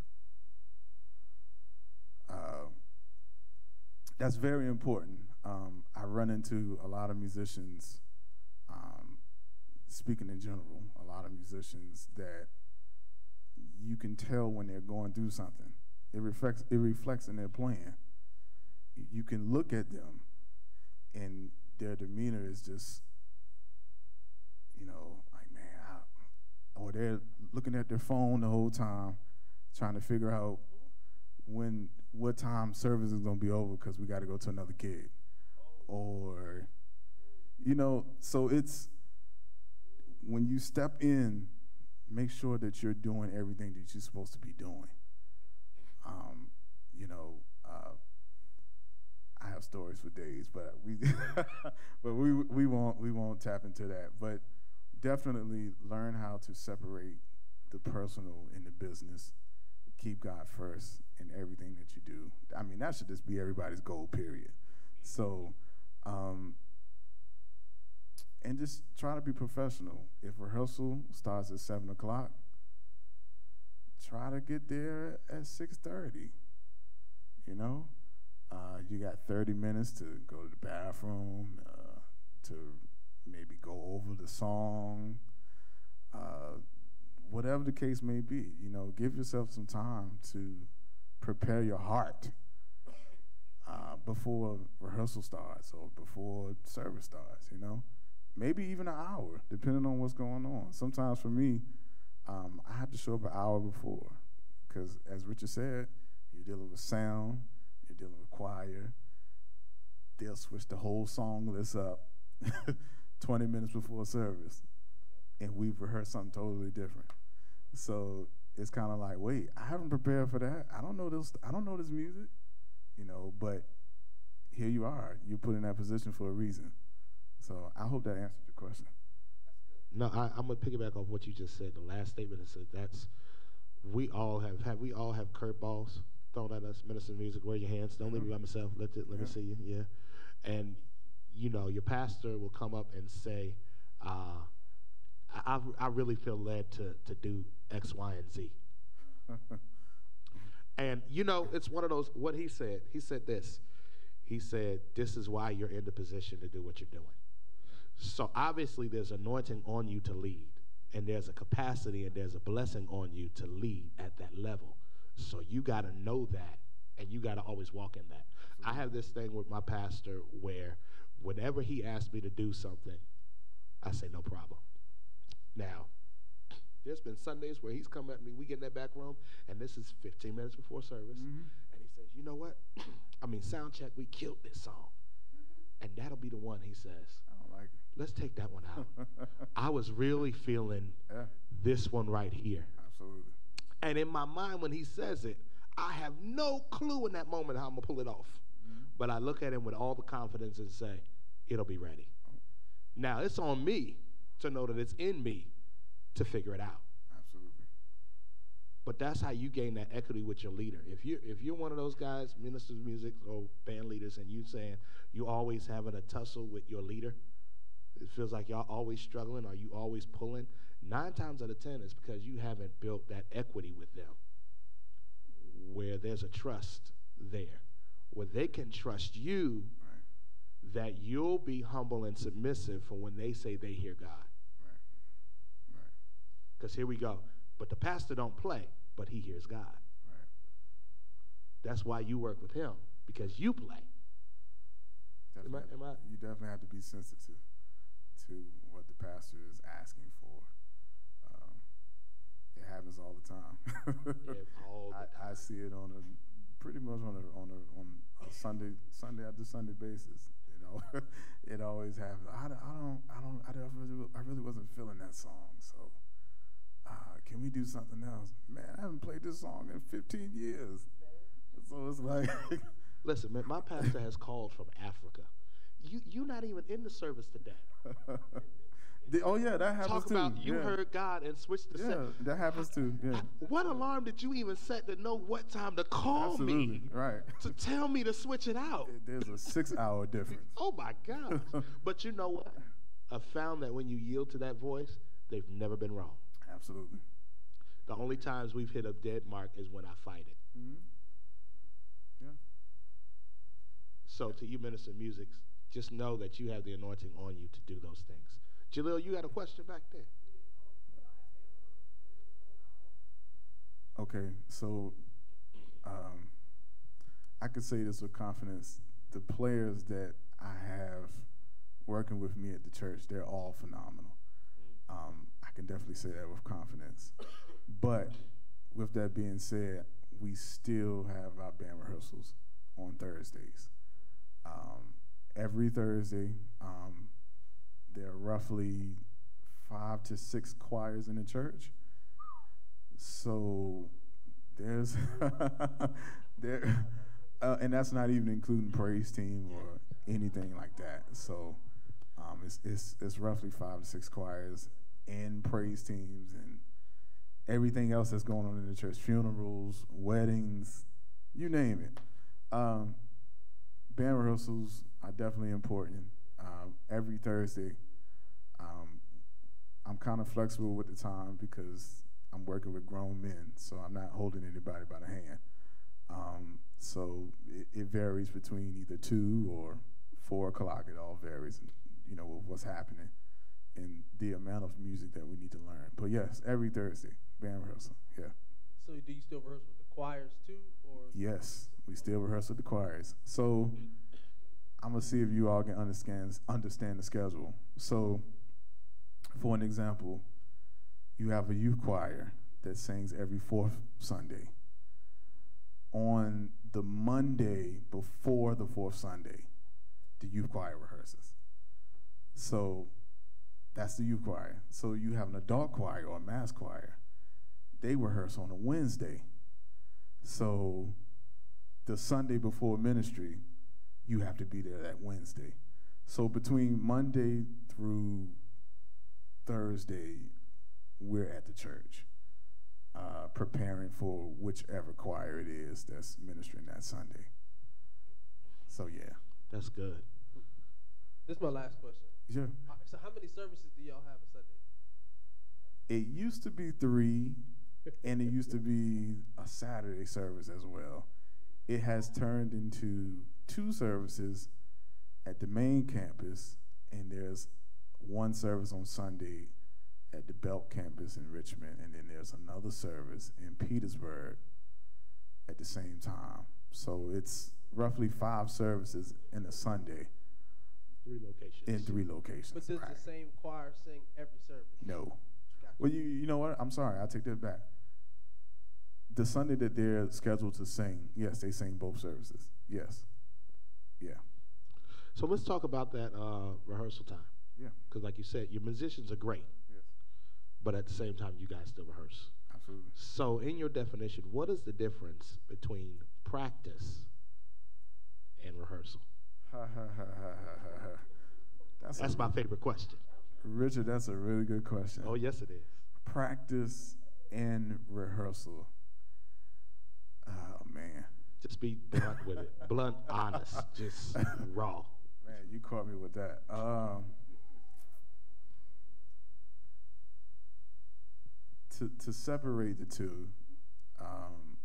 [SPEAKER 11] Uh, that's very important. Um, I run into a lot of musicians, um, speaking in general, a lot of musicians that you can tell when they're going through something. It reflects, it reflects in their playing. You can look at them, and their demeanor is just, you know, like, man, I, or they're looking at their phone the whole time, trying to figure out when, what time service is going to be over because we got to go to another gig. Or, you know, so it's, when you step in, make sure that you're doing everything that you're supposed to be doing. Um, you know, uh, I have stories for days, but we, but we we won't we won't tap into that. But definitely learn how to separate the personal and the business. Keep God first in everything that you do. I mean, that should just be everybody's goal, period. So, um, and just try to be professional. If rehearsal starts at seven o'clock, try to get there at six thirty. You know, uh, you got thirty minutes to go to the bathroom, uh, to maybe go over the song, uh, whatever the case may be. You know, give yourself some time to prepare your heart uh, before rehearsal starts or before service starts, you know? Maybe even an hour, depending on what's going on. Sometimes for me, um, I have to show up an hour before because, as Richard said, you're dealing with sound, you're dealing with choir. They'll switch the whole song list up twenty minutes before service, and we've rehearsed something totally different. So it's kind of like, wait, I haven't prepared for that. I don't know this. I don't know this music, you know. But here you are. You're put in that position for a reason. So I hope that answered your question.
[SPEAKER 2] No, I, I'm gonna piggyback off what you just said. The last statement is that that's we all have have we all have curveballs thrown at us. Minister of music, raise your hands. Don't leave me by myself. Let it, let
[SPEAKER 11] Yeah.
[SPEAKER 2] me see you. Yeah, and you know your pastor will come up and say, uh, I I really feel led to to do X, Y, and Z. And you know it's one of those. What he said. He said this. He said, "This is why you're in the position to do what you're doing." So obviously there's anointing on you to lead, and there's a capacity and there's a blessing on you to lead at that level. So you got to know that, and you got to always walk in that. I have this thing with my pastor where whenever he asks me to do something, I say no problem. Now, there's been Sundays where he's come at me, we get in that back room, and this is fifteen minutes before service, mm-hmm. and he says, you know what? I mean, sound check, we killed this song. And that'll be the one, he says.
[SPEAKER 11] I don't like it.
[SPEAKER 2] Let's take that one out. I was really feeling
[SPEAKER 11] yeah.
[SPEAKER 2] this one right here.
[SPEAKER 11] Absolutely.
[SPEAKER 2] And in my mind, when he says it, I have no clue in that moment how I'm going to pull it off. Mm-hmm. But I look at him with all the confidence and say, it'll be ready. Oh. Now, it's on me to know that it's in me to figure it out.
[SPEAKER 11] Absolutely.
[SPEAKER 2] But that's how you gain that equity with your leader. If you're, if you're one of those guys, ministers of music or band leaders, and you saying you always having a tussle with your leader, it feels like y'all always struggling or you always pulling, nine times out of ten it's because you haven't built that equity with them where there's a trust there, where they can trust you right. that you'll be humble and submissive for when they say they hear God.
[SPEAKER 11] Right. Right.
[SPEAKER 2] Because here we go. But the pastor don't play, but he hears God.
[SPEAKER 11] Right.
[SPEAKER 2] That's why you work with him, because you play. Am I, am I?
[SPEAKER 11] You definitely have to be sensitive to what the pastor is asking for. Um, it happens all the time.
[SPEAKER 2] yeah, all the
[SPEAKER 11] I,
[SPEAKER 2] time.
[SPEAKER 11] I see it on a pretty much on a on a on a Sunday Sunday after Sunday basis. You know, it always happens. I, I don't I don't I don't really I really wasn't feeling that song. So uh, can we do something else? Man, I haven't played this song in fifteen years. So it's like.
[SPEAKER 2] Listen, man, my pastor has called from Africa. You, you're not even in the service today.
[SPEAKER 11] the, oh, yeah, that happens
[SPEAKER 2] Talk
[SPEAKER 11] too.
[SPEAKER 2] Talk about you
[SPEAKER 11] yeah.
[SPEAKER 2] heard God and switched the
[SPEAKER 11] yeah,
[SPEAKER 2] set.
[SPEAKER 11] Yeah, that happens too, yeah.
[SPEAKER 2] What alarm did you even set to know what time to call
[SPEAKER 11] Absolutely,
[SPEAKER 2] me?
[SPEAKER 11] right.
[SPEAKER 2] To tell me to switch it out?
[SPEAKER 11] There's a six-hour difference.
[SPEAKER 2] Oh, my gosh. But you know what? I found that when you yield to that voice, they've never been wrong.
[SPEAKER 11] Absolutely.
[SPEAKER 2] The only times we've hit a dead mark is when I fight it.
[SPEAKER 11] Mm-hmm. Yeah.
[SPEAKER 2] So to you, minister of music, just know that you have the anointing on you to do those things. Jalil, you got a question back there?
[SPEAKER 11] Okay, so um, I can say this with confidence. The players that I have working with me at the church, they're all phenomenal. Um, I can definitely say that with confidence. But with that being said, we still have our band rehearsals on Thursdays. Um, every Thursday, um, there are roughly five to six choirs in the church. So there's there, uh, and that's not even including praise team or anything like that. So um, it's it's it's roughly five to six choirs and praise teams and everything else that's going on in the church, funerals, weddings, you name it. Um, band rehearsals are definitely important. Um, every Thursday, um, I'm kind of flexible with the time because I'm working with grown men, so I'm not holding anybody by the hand. Um, so it, it varies between either two or four o'clock. It all varies, you know, with what's happening and the amount of music that we need to learn. But yes, every Thursday, band rehearsal, yeah.
[SPEAKER 12] So do you still rehearse with the choirs too, or?
[SPEAKER 11] Yes, we still rehearse with the choirs. So I'm gonna see if you all can understand understand the schedule. So, for an example, you have a youth choir that sings every fourth Sunday. On the Monday before the fourth Sunday, the youth choir rehearses. So that's the youth choir. So you have an adult choir or a mass choir. They rehearse on a Wednesday. So the Sunday before ministry, you have to be there that Wednesday. So between Monday through Thursday, we're at the church, uh, preparing for whichever choir it is that's ministering that Sunday. So yeah.
[SPEAKER 2] That's good.
[SPEAKER 12] This is my last question.
[SPEAKER 11] Sure.
[SPEAKER 12] Uh, So how many services do y'all have a Sunday?
[SPEAKER 11] It used to be three, and it used to be a Saturday service as well. It has turned into two services at the main campus, and there's one service on Sunday at the Belt campus in Richmond, and then there's another service in Petersburg at the same time. So it's roughly five services in a Sunday.
[SPEAKER 2] Three locations.
[SPEAKER 11] In three locations.
[SPEAKER 12] But does
[SPEAKER 11] right.
[SPEAKER 12] the same choir sing every service?
[SPEAKER 11] No.
[SPEAKER 12] Gotcha.
[SPEAKER 11] Well, you you know what? I'm sorry. I'll take that back. The Sunday that they're scheduled to sing, yes, they sing both services. Yes. Yeah.
[SPEAKER 2] So let's talk about that uh, rehearsal time.
[SPEAKER 11] Yeah.
[SPEAKER 2] Because like you said, your musicians are great.
[SPEAKER 11] Yes.
[SPEAKER 2] But at the same time, you guys still rehearse.
[SPEAKER 11] Absolutely.
[SPEAKER 2] So in your definition, what is the difference between practice and rehearsal?
[SPEAKER 11] Ha, ha, ha, ha, ha, ha. That's,
[SPEAKER 2] That's
[SPEAKER 11] a,
[SPEAKER 2] my favorite question.
[SPEAKER 11] Richard, that's a really good question.
[SPEAKER 2] Oh, yes, it is.
[SPEAKER 11] Practice and rehearsal. Oh, man.
[SPEAKER 2] Just be blunt with it. Blunt, honest, just raw.
[SPEAKER 11] Man, you caught me with that. Um, to, to separate the two, um,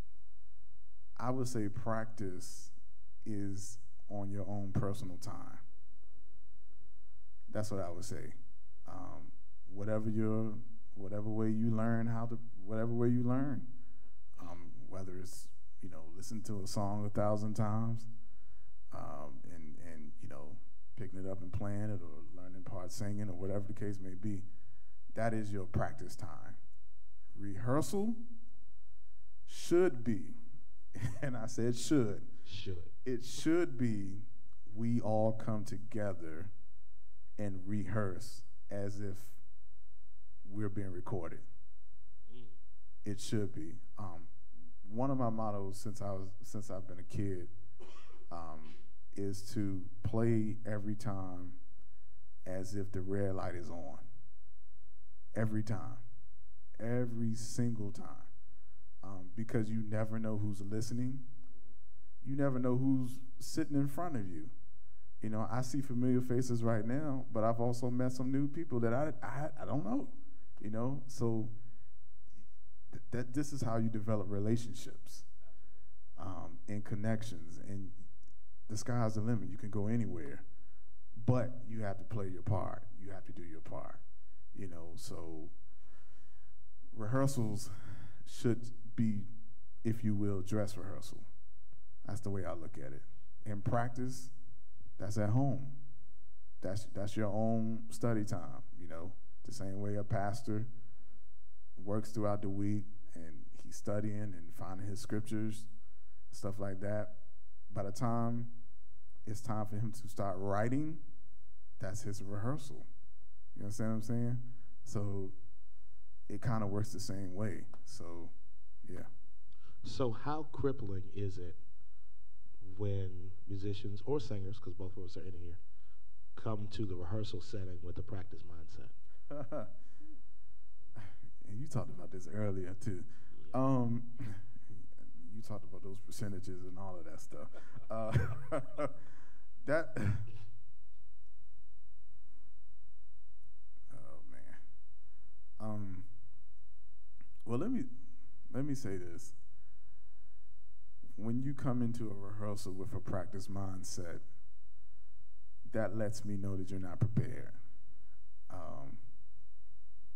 [SPEAKER 11] I would say practice is on your own personal time. That's what I would say. Um, whatever your, whatever way you learn how to, whatever way you learn, um, whether it's, you know, listen to a song a thousand times, um, and and you know, picking it up and playing it, or learning part singing, or whatever the case may be, that is your practice time. Rehearsal should be, and I said should.
[SPEAKER 2] Should.
[SPEAKER 11] It should be we all come together and rehearse as if we're being recorded. Mm. It should be. Um, one of my mottos since I was since I've been a kid um, is to play every time as if the red light is on. Every time. Every single time. Um, because you never know who's listening. You never know who's sitting in front of you. You know, I see familiar faces right now, but I've also met some new people that I I, I don't know. You know, so th- that this is how you develop relationships um, and connections, and the sky's the limit. You can go anywhere, but you have to play your part. You have to do your part. You know, so rehearsals should be, if you will, dress rehearsal. That's the way I look at it. In practice, that's at home. That's that's your own study time, you know. The same way a pastor works throughout the week and he's studying and finding his scriptures, stuff like that. By the time it's time for him to start writing, that's his rehearsal. You understand what I'm saying? So it kind of works the same way. So, yeah.
[SPEAKER 2] So how crippling is it when musicians or singers, because both of us are in here, come to the rehearsal setting with a practice mindset?
[SPEAKER 11] And you talked about this earlier too. Yeah. Um, you talked about those percentages and all of that stuff. Uh, that. Oh man. Um. Well, let me let me say this. When you come into a rehearsal with a practice mindset, that lets me know that you're not prepared. Um,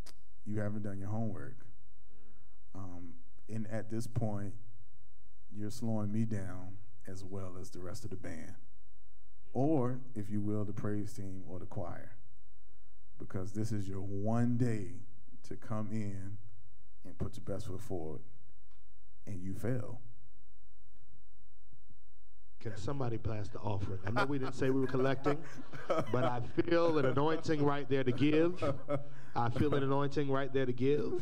[SPEAKER 11] you haven't done your homework. Um, and at this point, you're slowing me down as well as the rest of the band. Or, if you will, the praise team or the choir. Because this is your one day to come in and put your best foot forward, and you fail.
[SPEAKER 2] Can somebody pass the offering? I know we didn't say we were collecting, but I feel an anointing right there to give. I feel an anointing right there to give.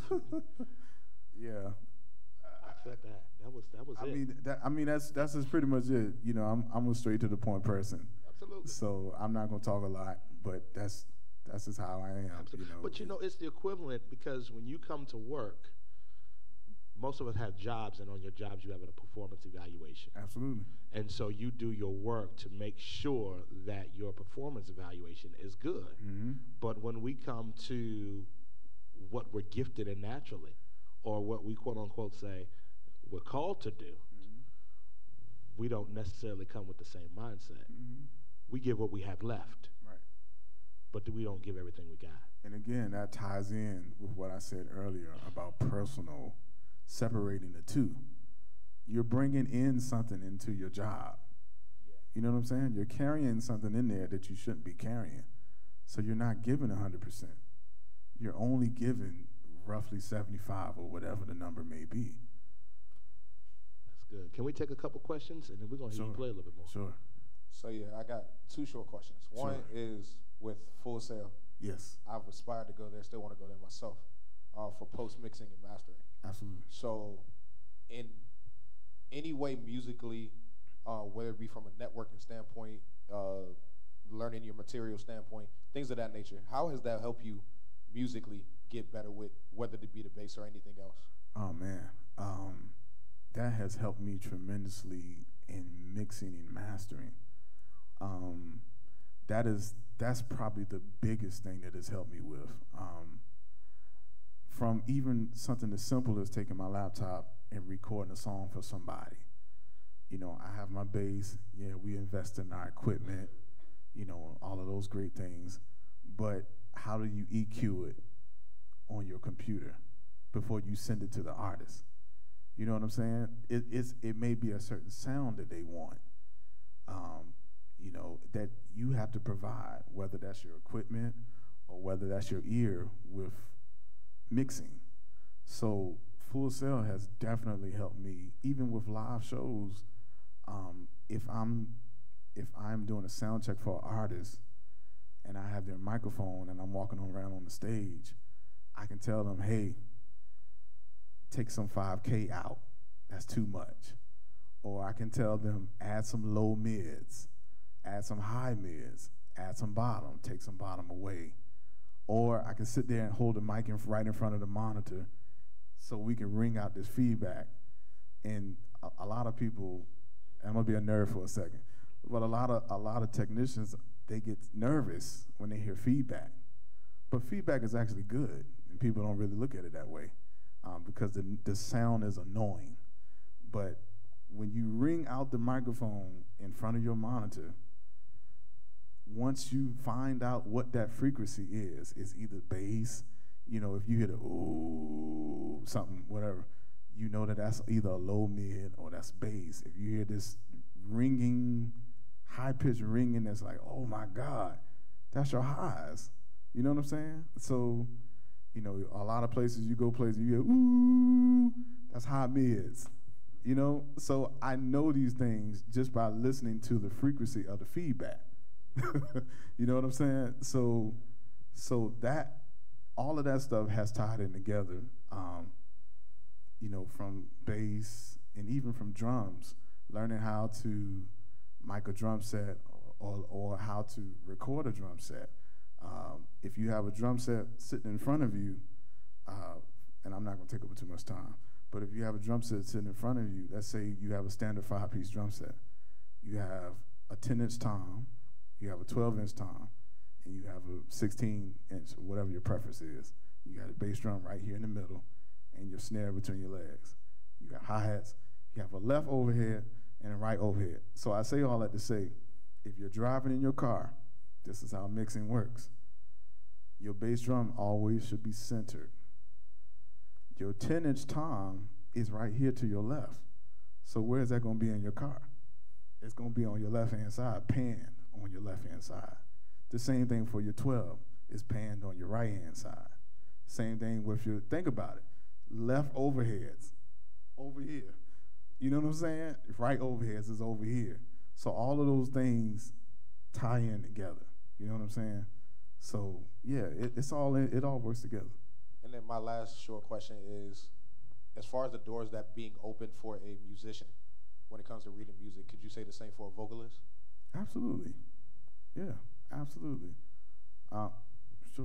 [SPEAKER 11] Yeah.
[SPEAKER 2] I felt that. That was that was
[SPEAKER 11] I
[SPEAKER 2] it.
[SPEAKER 11] mean, that, I mean that's that's just pretty much it. You know, I'm I'm a straight to the point person.
[SPEAKER 2] Absolutely.
[SPEAKER 11] So I'm not gonna talk a lot, but that's that's just how I am.
[SPEAKER 2] Absolutely.
[SPEAKER 11] You know.
[SPEAKER 2] But you know, it's the equivalent because when you come to work, most of us have jobs, and on your jobs you have a performance evaluation.
[SPEAKER 11] Absolutely.
[SPEAKER 2] And so you do your work to make sure that your performance evaluation is good.
[SPEAKER 11] Mm-hmm.
[SPEAKER 2] But when we come to what we're gifted in naturally, or what we quote unquote say we're called to do, mm-hmm. we don't necessarily come with the same mindset.
[SPEAKER 11] Mm-hmm.
[SPEAKER 2] We give what we have left,
[SPEAKER 11] right?
[SPEAKER 2] But we don't give everything we got.
[SPEAKER 11] And again, that ties in with what I said earlier about personal, separating the two. You're bringing in something into your job. Yeah. You know what I'm saying? You're carrying something in there that you shouldn't be carrying. So you're not giving one hundred percent. You're only giving roughly seventy-five or whatever the number may be.
[SPEAKER 2] That's good. Can we take a couple questions, and then we're going to
[SPEAKER 11] sure.
[SPEAKER 2] play a little bit more?
[SPEAKER 11] Sure.
[SPEAKER 8] So, yeah, I got two short questions. One
[SPEAKER 11] sure.
[SPEAKER 8] is with Full Sail.
[SPEAKER 11] Yes.
[SPEAKER 8] I've aspired to go there, still want to go there myself uh, for post-mixing and mastering.
[SPEAKER 11] Absolutely.
[SPEAKER 8] So, in any way musically, uh, whether it be from a networking standpoint, uh, learning your material standpoint, things of that nature, how has that helped you musically get better with whether it be the bass or anything else?
[SPEAKER 11] Oh, man. Um, that has helped me tremendously in mixing and mastering. Um, that is, that's probably the biggest thing that has helped me with. Um, from even something as simple as taking my laptop and recording a song for somebody. You know, I have my bass. Yeah, we invest in our equipment, you know, all of those great things. But how do you E Q it on your computer before you send it to the artist? You know what I'm saying? It, it's, it may be a certain sound that they want, um, you know, that you have to provide, whether that's your equipment or whether that's your ear with mixing. So Full Sail has definitely helped me, even with live shows. Um, if I'm if I'm doing a sound check for an artist and I have their microphone and I'm walking around on the stage, I can tell them, hey, take some five K out. That's too much. Or I can tell them, add some low mids, add some high mids, add some bottom, take some bottom away. Or I can sit there and hold the mic in, right in front of the monitor so we can ring out this feedback. And a, a lot of people, I'm gonna be a nerd for a second, but a lot of a lot of technicians, they get nervous when they hear feedback. But feedback is actually good, and people don't really look at it that way um, because the, the sound is annoying. But when you ring out the microphone in front of your monitor, once you find out what that frequency is, it's either bass, you know, if you hear the ooh, something, whatever, you know that that's either a low mid or that's bass. If you hear this ringing, high-pitched ringing that's like, oh my God, that's your highs. You know what I'm saying? So, you know, a lot of places you go places, you hear ooh, that's high mids. You know, so I know these things just by listening to the frequency of the feedback. You know what I'm saying? So, so that all of that stuff has tied in together. Um, you know, from bass and even from drums, learning how to mic a drum set or, or how to record a drum set. Um, if you have a drum set sitting in front of you, uh, and I'm not going to take up too much time, but if you have a drum set sitting in front of you, let's say you have a standard five-piece drum set. You have a ten-inch tom, you have a twelve-inch tom, and you have a sixteen-inch, whatever your preference is. You got a bass drum right here in the middle, and your snare between your legs. You got hi-hats. You have a left overhead and a right overhead. So I say all that to say, if you're driving in your car, this is how mixing works. Your bass drum always should be centered. Your ten-inch tom is right here to your left. So where is that going to be in your car? It's going to be on your left-hand side, panned on your left-hand side. The same thing for your twelve. It's panned on your right-hand side. Same thing with your, think about it, left overheads, over here. You know what I'm saying? Right overheads is over here. So all of those things tie in together. You know what I'm saying? So yeah, it, it's all in, it all works together.
[SPEAKER 8] And then my last short question is, as far as the doors that being open for a musician, when it comes to reading music, could you say the same for a vocalist?
[SPEAKER 11] Absolutely. Yeah, absolutely. Uh, sure.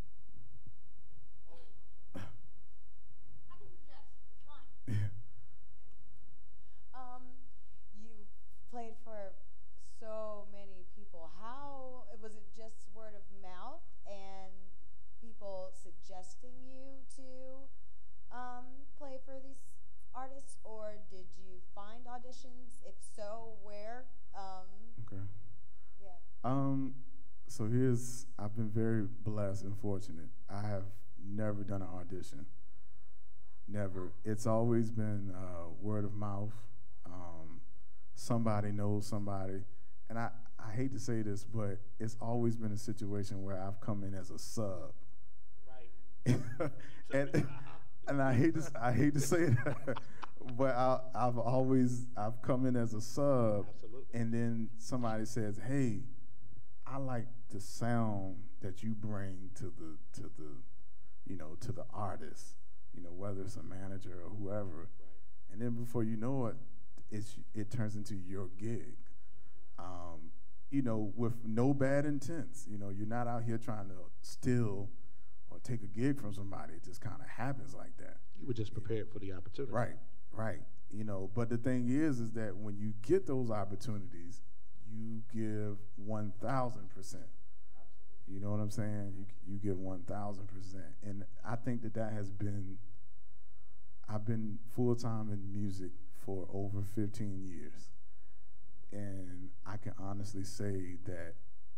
[SPEAKER 13] Um, you played for so many people. How was it? Just word of mouth and people suggesting you to um, play for these artists, or did you find auditions? If so, where? Um,
[SPEAKER 11] Okay.
[SPEAKER 13] yeah.
[SPEAKER 11] Um, so here's, I've been very blessed and fortunate. I have never done an audition. Never. It's always been uh, word of mouth. Um, somebody knows somebody. And I, I hate to say this, but it's always been a situation where I've come in as a sub. Right. and and I hate to I hate to say that, but I, I've always I've come in as a sub. Absolutely. And then somebody says, "Hey, I like the sound that you bring to the to the, you know, to the artist. You know, whether it's a manager or whoever." Right. And then before you know it, it's it turns into your gig. Um, you know, with no bad intents. You know, you're not out here trying to steal or take a gig from somebody. It just kind of happens like that.
[SPEAKER 2] You were just prepared for the opportunity.
[SPEAKER 11] Right, right. You know, but the thing is, is that when you get those opportunities, you give one thousand percent. You know what I'm saying? You you give one thousand percent. And I think that that has been, I've been full-time in music for over fifteen years. And I can honestly say that,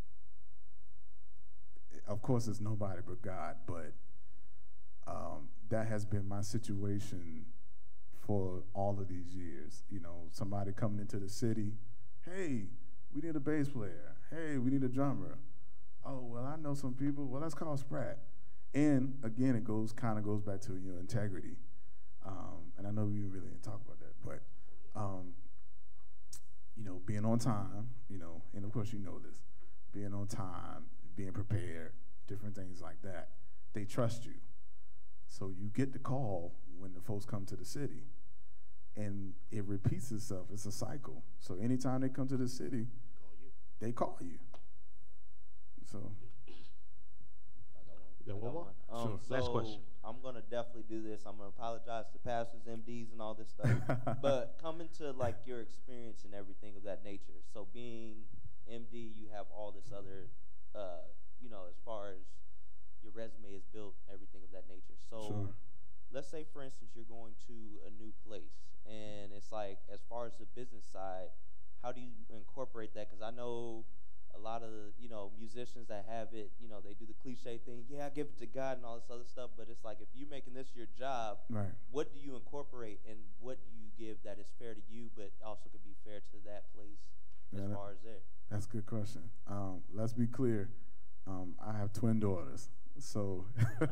[SPEAKER 11] of course, it's nobody but God, but um, that has been my situation for all of these years. You know, somebody coming into the city, hey, we need a bass player. Hey, we need a drummer. Oh, well, I know some people. Well, let's call Sprat. And again, it goes kind of goes back to your integrity. Um, and I know we really didn't talk about that, but um, you know, being on time, you know, and of course you know this, being on time, being prepared, different things like that. They trust you. So you get the call when the folks come to the city. And it repeats itself. It's a cycle. So anytime they come to the city, call you. They call you. So.
[SPEAKER 2] We got one more?
[SPEAKER 5] Um,
[SPEAKER 2] Sure.
[SPEAKER 5] So
[SPEAKER 2] Last question.
[SPEAKER 5] I'm going to definitely do this. I'm going to apologize to pastors, M Ds, and all this stuff. But coming to, like, your experience and everything of that nature. So being M D, you have all this other, uh, you know, as far as your resume is built, everything of that nature. So
[SPEAKER 11] Sure.
[SPEAKER 5] let's say, for instance, you're going to a new place. And it's like, as far as the business side, how do you incorporate that? Because I know a lot of the, you know, musicians that have it, you know, they do the cliche thing, yeah, I give it to God and all this other stuff, but it's like, if you're making this your job,
[SPEAKER 11] right.
[SPEAKER 5] what do you incorporate and what do you give that is fair to you, but also could be fair to that place as
[SPEAKER 11] Yeah, that-
[SPEAKER 5] far as there?
[SPEAKER 11] That's a good question. Um, let's be clear. Um, I have twin daughters, so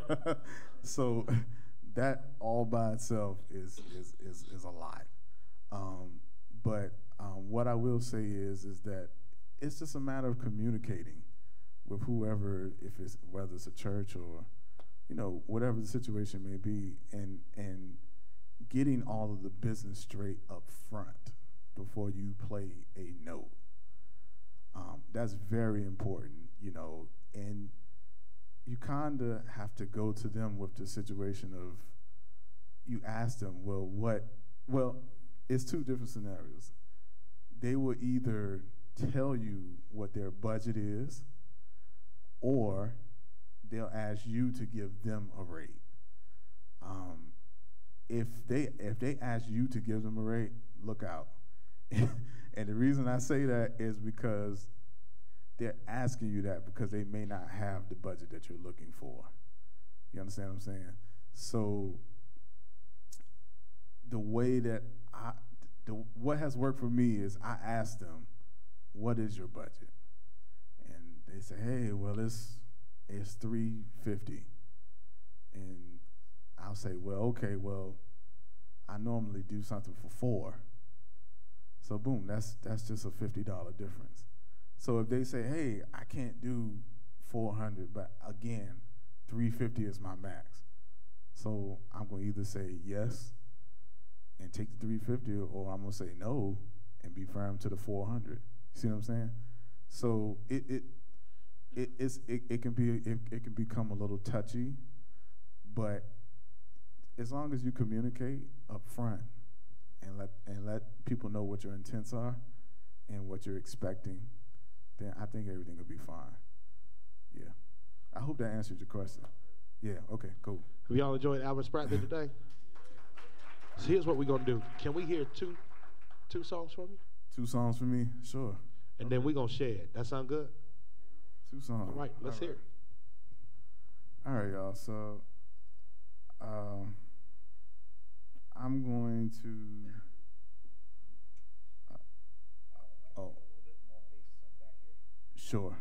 [SPEAKER 11] so that all by itself is is is, is a lot. Um, but um, what I will say is is that it's just a matter of communicating with whoever, if it's whether it's a church or, you know, whatever the situation may be, and and getting all of the business straight up front before you play a note. Um, that's very important, you know, and you kind of have to go to them with the situation of, you ask them, well, what, well, it's two different scenarios. They will either tell you what their budget is, or they'll ask you to give them a rate. Um, if they if they ask you to give them a rate, look out. And the reason I say that is because they're asking you that because they may not have the budget that you're looking for. You understand what I'm saying? So the way that I the what has worked for me is I ask them, what is your budget? And they say, hey, well, it's it's three fifty. And I'll say, well, okay, well, I normally do something for four. So boom, that's that's just a fifty dollar difference. So if they say, hey, I can't do four hundred, but again, three fifty is my max. So I'm gonna either say yes and take the three fifty, or I'm gonna say no and be firm to the four hundred. You see what I'm saying? So it it it it's, it, it can be it, it can become a little touchy, but as long as you communicate up front and let and let people know what your intents are and what you're expecting, then I think everything will be fine. Yeah. I hope that answered your question. Yeah, okay, cool.
[SPEAKER 2] Have y'all enjoyed Alvin Spratley today? So here's what we're gonna do. Can we hear two two songs from you?
[SPEAKER 11] Two songs for me? Sure.
[SPEAKER 2] And okay. Then we're gonna share it. That sound good?
[SPEAKER 11] Two songs.
[SPEAKER 2] All right, let's All right. hear it.
[SPEAKER 11] All right, y'all. So um I'm going to. Uh, oh. Sure.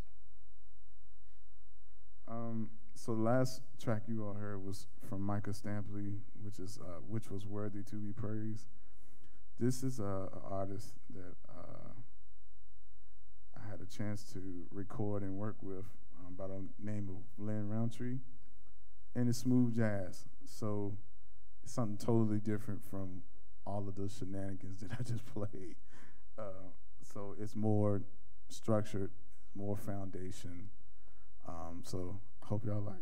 [SPEAKER 11] Um, so the last track you all heard was from Micah Stampley, which is uh, which was Worthy to Be Praised. This is an artist that uh, I had a chance to record and work with um, by the name of Lynn Roundtree, and it's smooth jazz. So something totally different from all of those shenanigans that I just played. Uh, so it's more structured, more foundation. Um, so I hope y'all like it.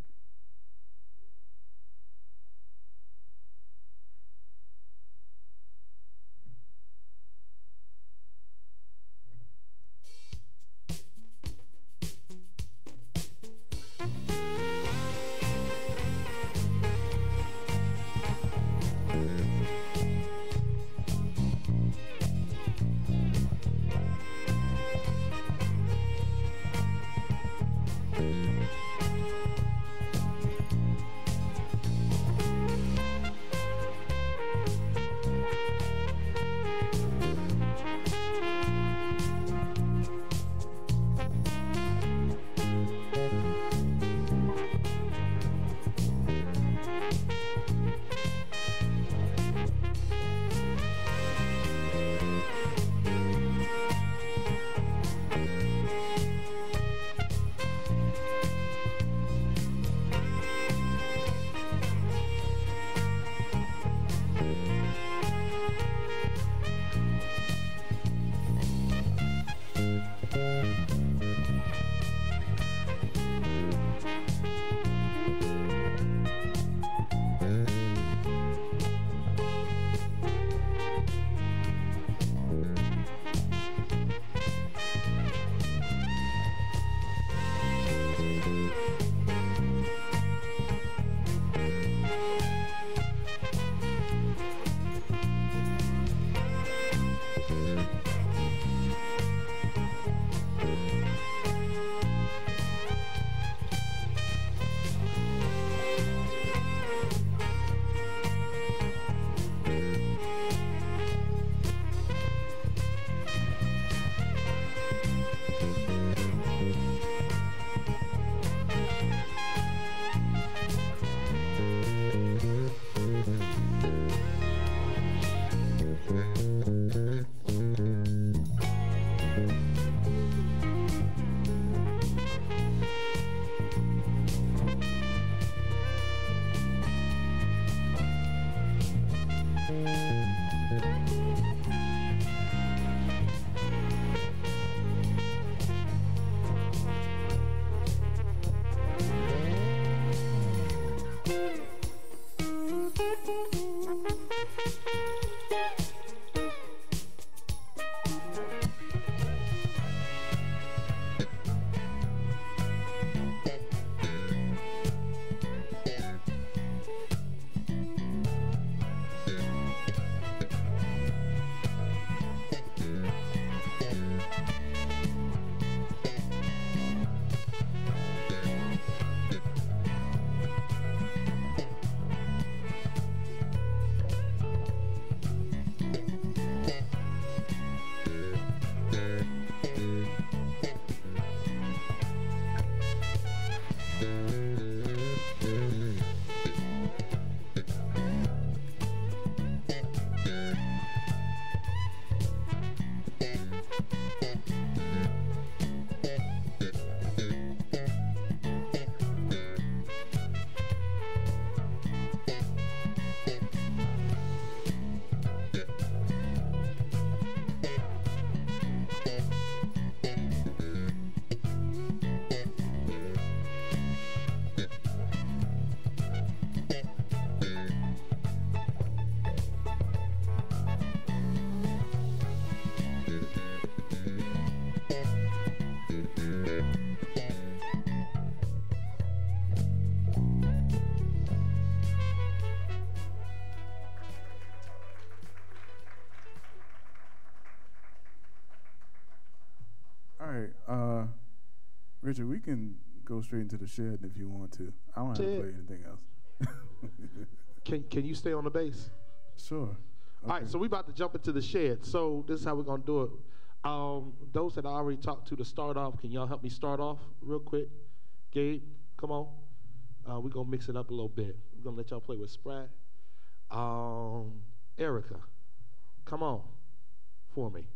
[SPEAKER 11] All right, uh, Richard, we can go straight into the shed if you want to. I don't have to play anything else.
[SPEAKER 2] Can Can you stay on the bass?
[SPEAKER 11] Sure. Okay.
[SPEAKER 2] All right, so we're about to jump into the shed. So this is how we're going to do it. Um, those that I already talked to to start off, can y'all help me start off real quick? Gabe, come on. Uh, we're going to mix it up a little bit. We're going to let y'all play with Sprat. Um, Erica, come on for me.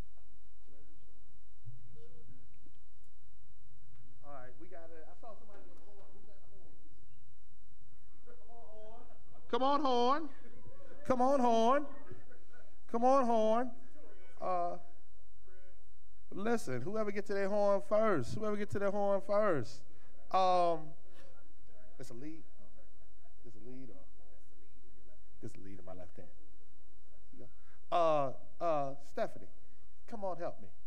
[SPEAKER 2] All right, we got it. I saw somebody with a horn. Who's got the horn? Come on, horn. Come on, horn. Come on, horn. Uh, listen, whoever get to their horn first. Whoever get to their horn first. Um, it's a lead. It's a lead. Or this a lead in my left hand. Uh, uh, Stephanie, come on, help me.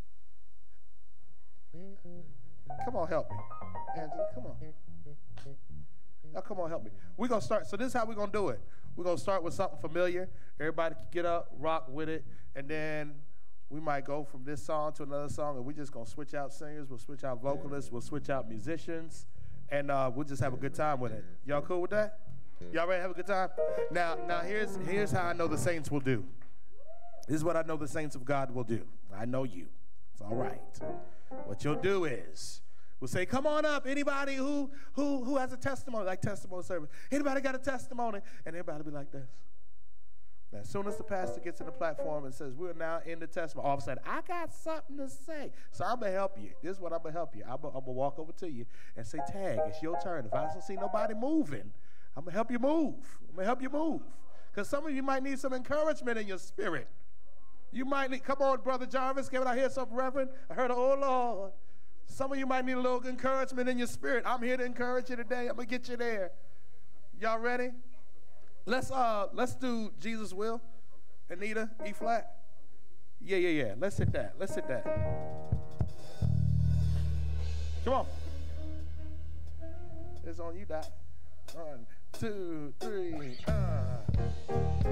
[SPEAKER 2] Come on, help me. Angela, come on. Now, come on, help me. We're going to start. So this is how we're going to do it. We're going to start with something familiar. Everybody can get up, rock with it, and then we might go from this song to another song, and we're just going to switch out singers. We'll switch out vocalists. We'll switch out musicians, and uh, we'll just have a good time with it. Y'all cool with that? Y'all ready to have a good time? Now, now here's, here's how I know the saints will do. This is what I know the saints of God will do. I know you. It's all right. What you'll do is we'll say, come on up. Anybody who who who has a testimony, like testimony service. Anybody got a testimony? And everybody be like this. Now, as soon as the pastor gets to the platform and says, we're now in the testimony, all of a sudden, I got something to say. So I'm going to help you. This is what I'm going to help you. I'm going to walk over to you and say, Tag, it's your turn. If I don't see nobody moving, I'm going to help you move. I'm going to help you move. Because some of you might need some encouragement in your spirit. You might need, come on, Brother Jarvis, can I hear something, Reverend? I heard, oh, Lord. Some of you might need a little encouragement in your spirit. I'm here to encourage you today. I'm going to get you there. Y'all ready? Let's uh let's do Jesus Will. Anita, E flat. Yeah, yeah, yeah. Let's hit that. Let's hit that. Come on. It's on you, Doc. One, two, three. Uh.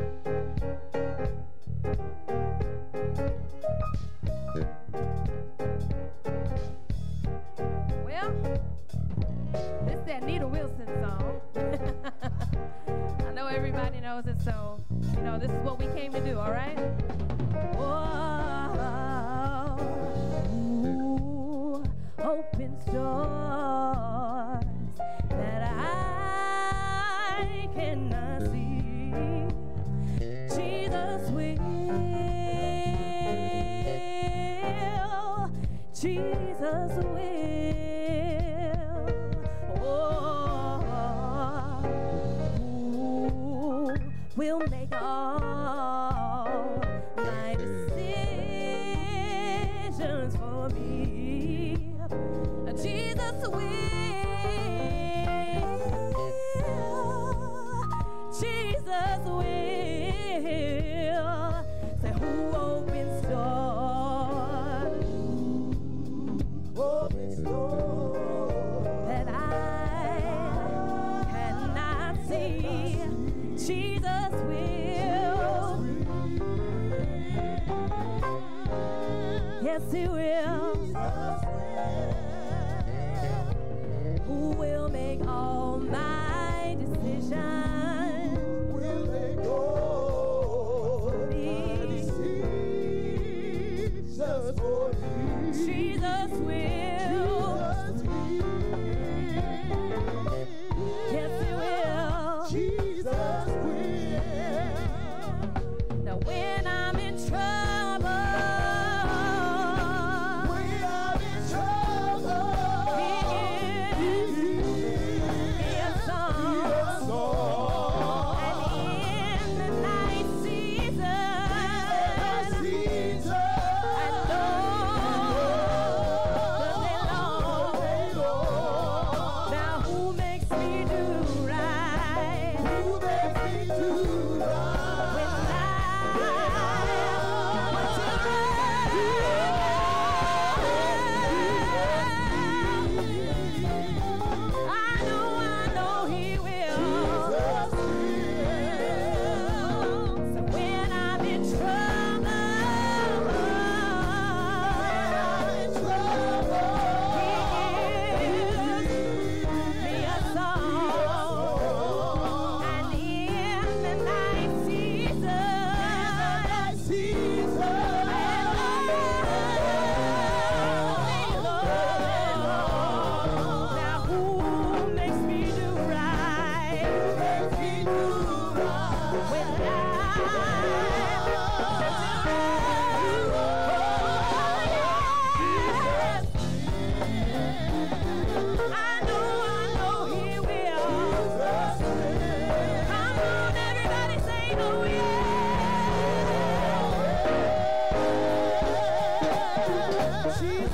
[SPEAKER 14] Well, this is that Nita Wilson song. I know everybody knows it, so, you know, this is what we came to do, all right? Whoa, ooh, open stores that I cannot see. Jesus will, Jesus will. Will make all my decisions for me. Jesus will, Jesus will. Say who opens doors, opens doors that I cannot see. Jesus will. Yes, he will. Who will make all my decisions? Will they go for me? Jesus for me. Jesus will. Yes, he will. Jesus will. Now when I'm in trouble,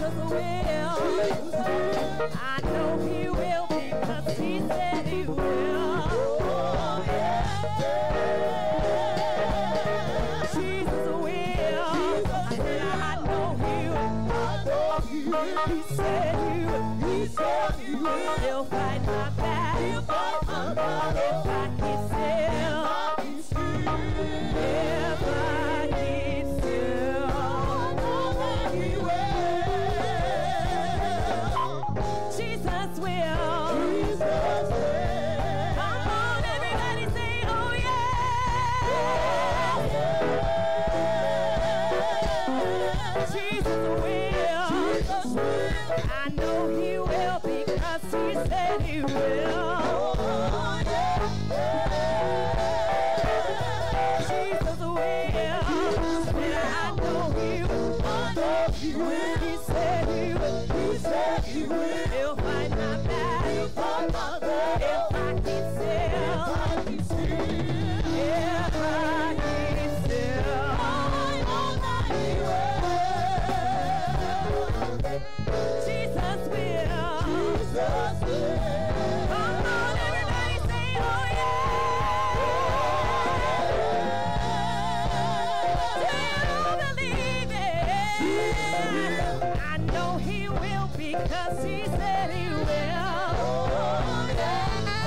[SPEAKER 10] Jesus will. I know he will because he said he will. Oh, yeah. Jesus will. I said I know he will. He said he will. He said he will. He'll fight my battle. He'll fight my battle. If I keep still. If I keep still. He will. Jesus will. Jesus will. Come on, everybody say, oh yeah. Jesus will. Jesus will. I know he will because he said he will. Oh, yeah. Jesus will. And I know he will. I know he will. He said he will. He said he will. He'll fight my battle. He'll fight my battle. If I keep still. If I keep still. If I keep still. I know that he will. Jesus will. Jesus will. Come on, everybody say, oh yeah. Do you believe it? I know he will because he said he will. Oh, yeah.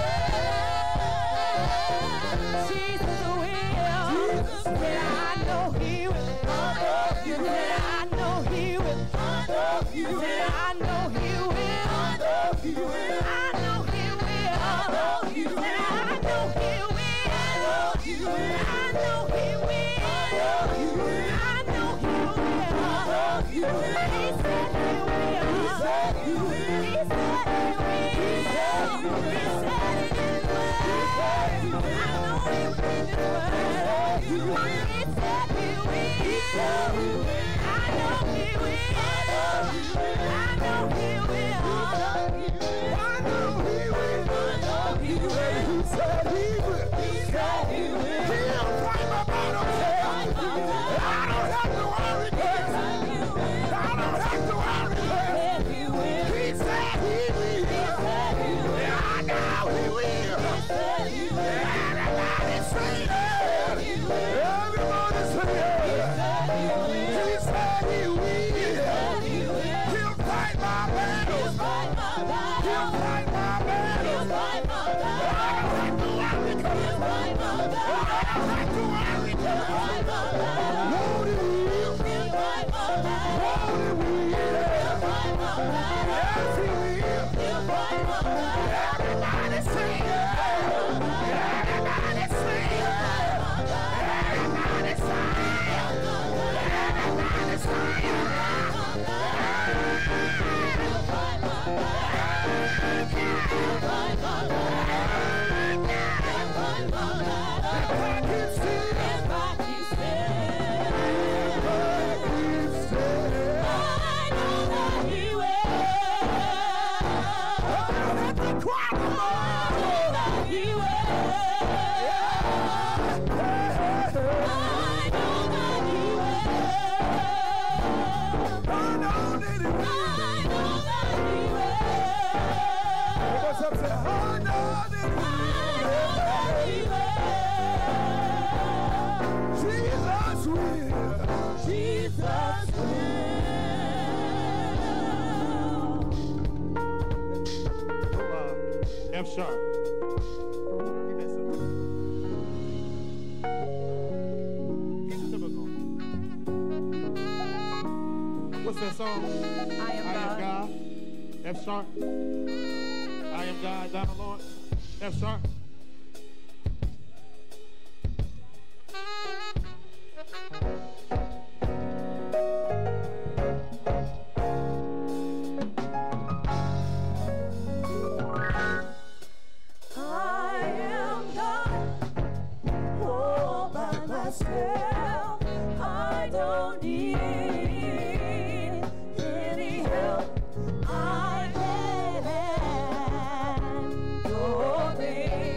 [SPEAKER 10] Jesus will. Jesus will. I know he will. I know he will. I know he will. I know he will. I know he will. I know he will. I know he will. I know he will. I know he will. I know he will. He said he will. He said he will. He said he will. He said it in his word. I know he will in his word. He said he will. He said he will. I know he will. I know he will. I know he will. I know he will. He said he will. He said he will. He'll fight my battle. I don't have to worry. I don't have to worry. He said he will. I know he will. Everybody say it. Everybody say it. He said he will. He'll fight my battles. He'll fight my battles. He'll fight my battles. I don't have to worry. He'll fight my battles. I don't have to worry. He'll fight my battles. Lord, he will. He'll fight my battles. Lord, he will. He'll fight my battles. Yes, he will. He'll fight my battles. Everybody say it. Everybody say it. Everybody say it. Everybody say it. He'll fight my battles. He'll fight my battles. He'll fight my battles. If I keep still. If I keep still. If I keep still. I know that he will. I don't have to cry no more. I know that he will. I know that he will. I know that he will. I know that he will. What's up, say, I know that he will. I know that he will. Jesus will. Jesus will.
[SPEAKER 2] F sharp. Get that song. Get the cymbals on. What's that song?
[SPEAKER 6] I am
[SPEAKER 2] I
[SPEAKER 6] God.
[SPEAKER 2] am God. F sharp. I am God, thou Lord. F sharp.
[SPEAKER 10] I am God, all by myself. I don't need any help. I can do things.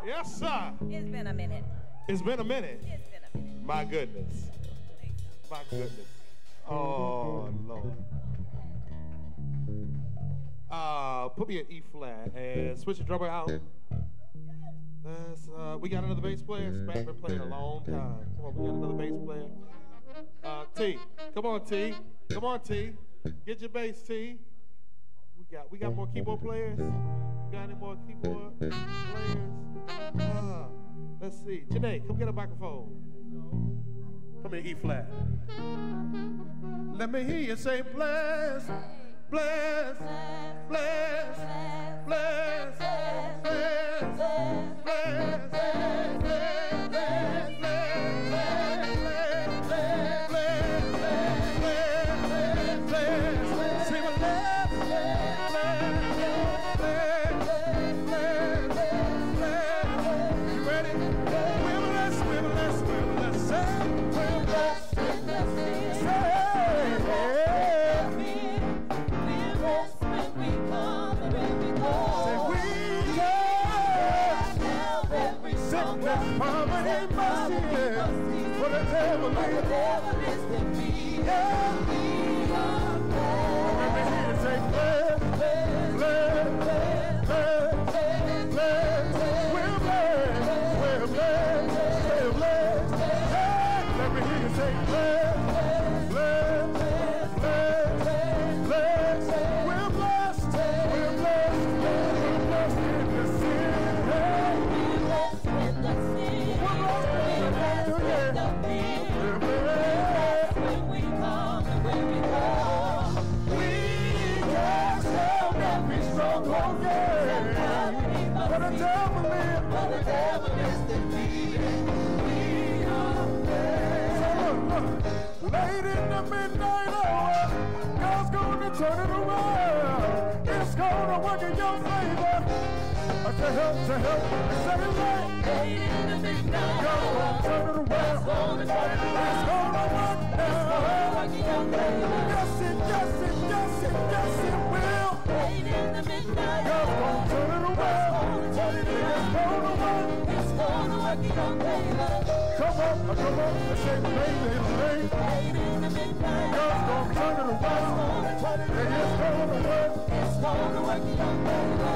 [SPEAKER 2] Yes, sir.
[SPEAKER 15] It's been a minute.
[SPEAKER 2] It's been a minute.
[SPEAKER 15] It's been a minute.
[SPEAKER 2] My goodness. My goodness. Oh, Lord. Uh, put me at E flat and switch the drummer out. That's, uh, we got another bass player. Spat been playing a long time. Come on, we got another bass player. Uh, T, come on, T. Come on, T. Get your bass, T. We got, we got more keyboard players. We got any more keyboard players? Uh, let's see. Janae, come get a microphone. Come here, E flat. Let me hear you say bless, bless, bless, bless, bless, bless, bless, to help, to help, set it right. Late in the midnight hour, turn it around. It's gonna turn it around. It's gonna work now. Yes, it, yes, it, yes, it, yes, it will. Late in the midnight hour, God's gonna turn it around. It's gonna turn it around. It's gonna work. It's gonna work in your favor. Come on, come on, let's say late, late. Late in the midnight hour, God's gonna turn it around. It's gonna turn it around. It's gonna work. It's gonna work in your favor.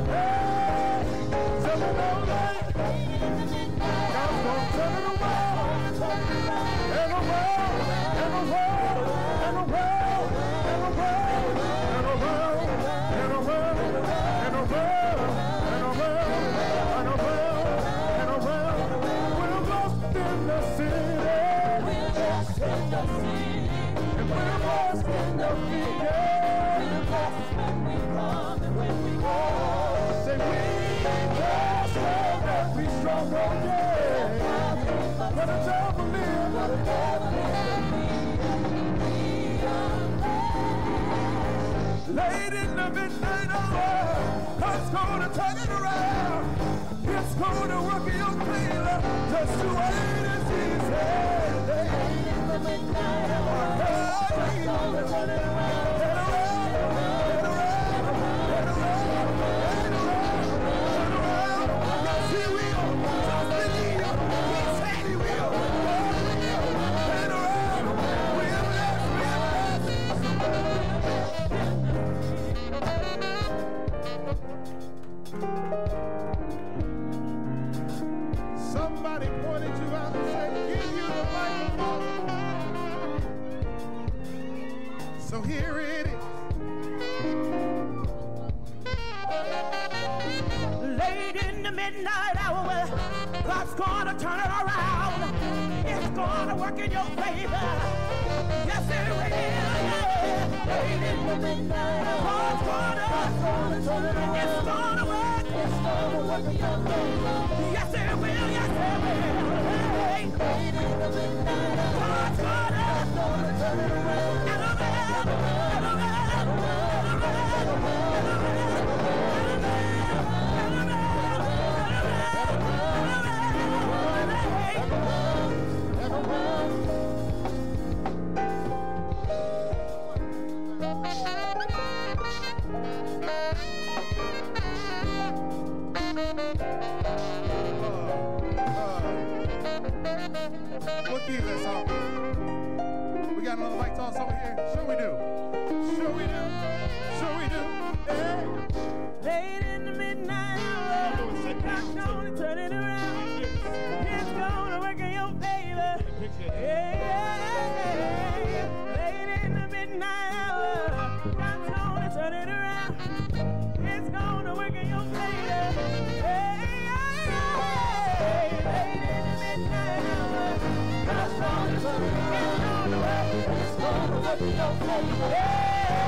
[SPEAKER 2] Late in the midnight hour, God's gonna turn it around. It's gonna work in your favor. Just to wait and see. Late in the midnight hour, God's gonna turn it around. Turn around, turn around, turn around, turn around, turn around. Yes, He will. Just believe. He said He will. Turn around. We're blessed. We're blessed. Somebody pointed you out and said, give you the microphone. So here it is.
[SPEAKER 10] Late in the midnight hour, God's gonna turn it around. It's gonna work in your favor. Yes, it will. Yeah. Late in the midnight hour, God's gonna, God's gonna turn it around. It's gonna work. It's gonna work in your favor. Yes, it will. Yes, it will. Hey. Late in the midnight hour, God's gonna, God's gonna turn it around. And around, and around, and around, and around, and
[SPEAKER 11] What key is that song? We got another mic toss over here. Sure we do. Sure we do. Sure we do. Hey.
[SPEAKER 10] Late in the midnight hour, God's gonna turn it around. It's gonna work in your favor. Yeah. Late in the midnight hour, God's gonna turn it around. It's gonna work in your favor. Yeah. Late in the midnight hour, God's gonna turn it around. It's gonna work in your favor. Yeah.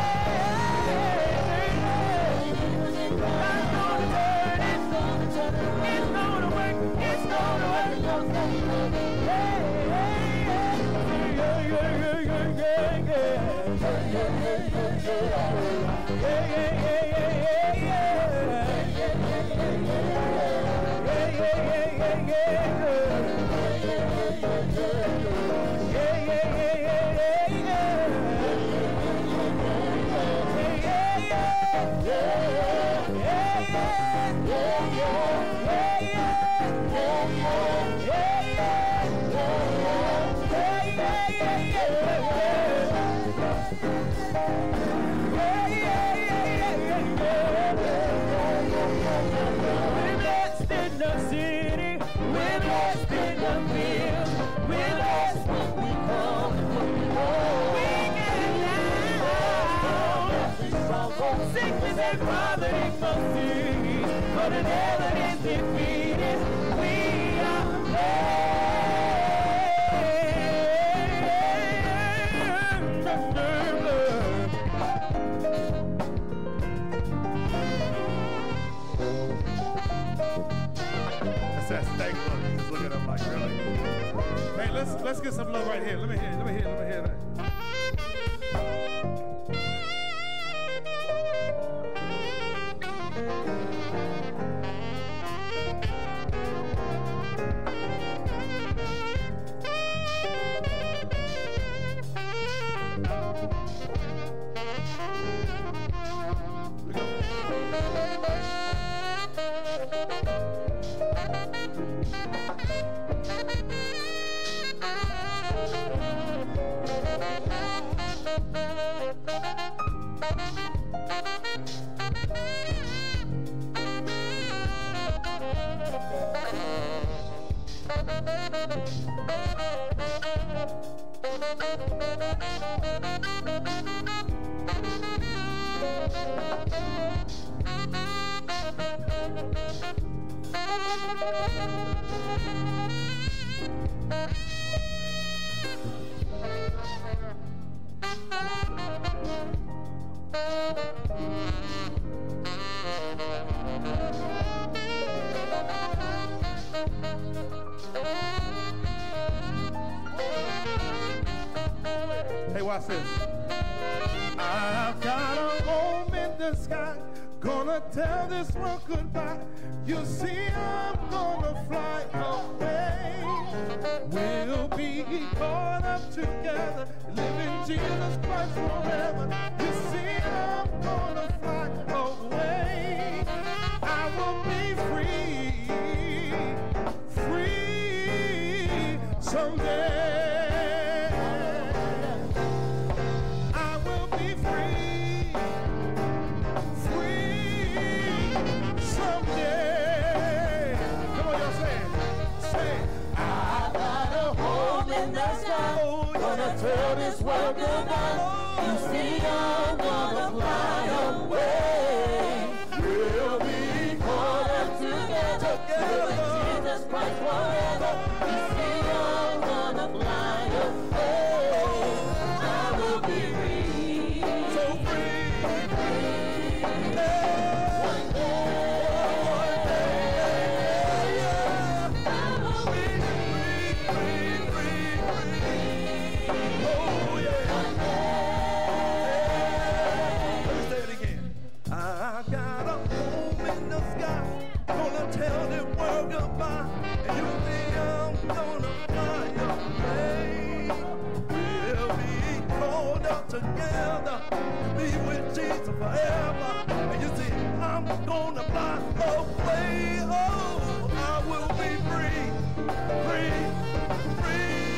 [SPEAKER 10] Sickness and poverty must cease, but the devil is defeated. We are
[SPEAKER 11] That's that steak look. Just look at him like, really? Hey, let's let's get some love right here. Let me hear. Let me hear. Let me hear that. Hey, watch this. I've got a home in the sky, gonna tell this world goodbye. You see, I'm gonna fly away. We'll be caught up together, living Jesus Christ forever. You see, I'm gonna fly away. I will be free, free someday. Tell this world goodbye. You see, I'm gonna fly away. We'll be caught up together, with Jesus Christ forever. You see, I'm gonna fly away. I will be free, so free, free. One day, one day, I will be free, free, free, free. Tell the world goodbye, and you think I'm gonna fly away. We'll be caught up together, be with Jesus forever. And you see, I'm gonna fly away. Oh, I will be free, free, free.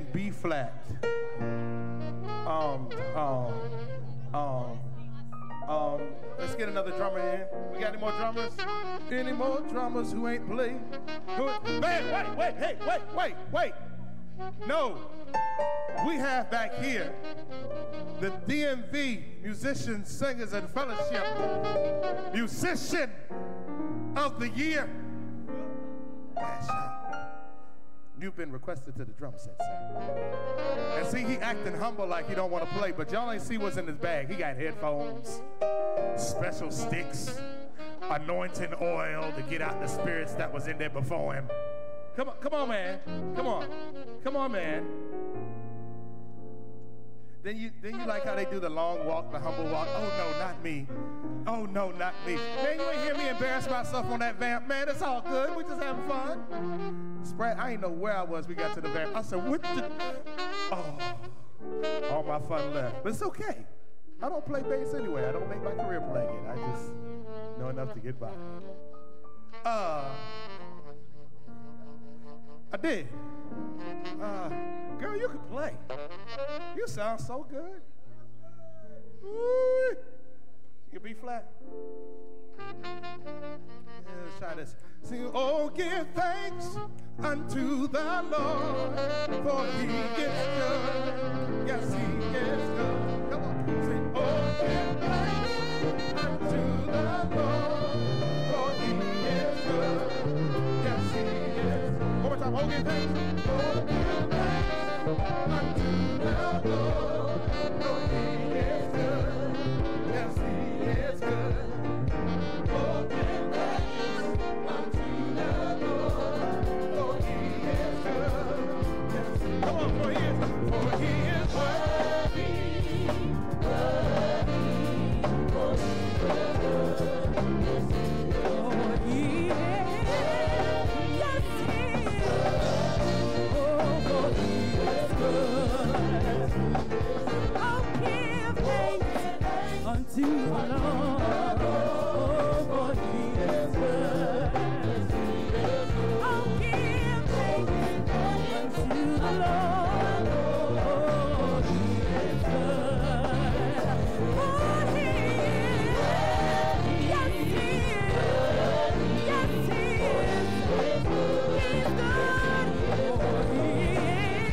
[SPEAKER 11] B flat. Um, um, um, um, let's get another drummer in. We got any more drummers? Any more drummers who ain't played? Who, man, wait, wait, hey, wait, wait, wait. No, we have back here the D M V Musicians, Singers, and Fellowship Musician of the Year. Yes, you've been requested to the drum set, sir. And see, he acting humble like he don't want to play, but y'all ain't see what's in his bag. He got headphones, special sticks, anointing oil to get out the spirits that was in there before him. Come on, come on, man. Come on. Come on, man. Then you, then you like how they do the long walk, the humble walk. Oh, no, not me. Oh, no, not me. Man, you ain't hear me embarrass myself on that vamp. Man, it's all good. We just having fun. Spread, I ain't know where I was. We got to the vamp. I said, what the? Oh, all my fun left. But it's okay. I don't play bass anyway. I don't make my career playing it. I just know enough to get by. Uh, I did. Uh, girl, you can play. You sound so good. Ooh. You be flat. Yeah, let's try this. Sing, oh, give thanks unto the Lord, for he is good. Yes, he is good. Come on. Sing, oh, give thanks unto the Lord, for he is good. Yes, he is. One more time. Oh, give thanks. Oh, give thanks unto the Lord, for he is good. Yes, he is good. Oh, give thanks unto the Lord, for he is good. Yes. Come on, for he is, for he is worthy, worthy, for he is good. Oh, he is, yes, he is. Oh, for he is good. Oh, give thanks unto the Lord. Oh, for he is good. Oh, give thanks unto the Lord. Oh, he is good. For he is, yes, he is. Yes, he is. He's good. Oh, he is.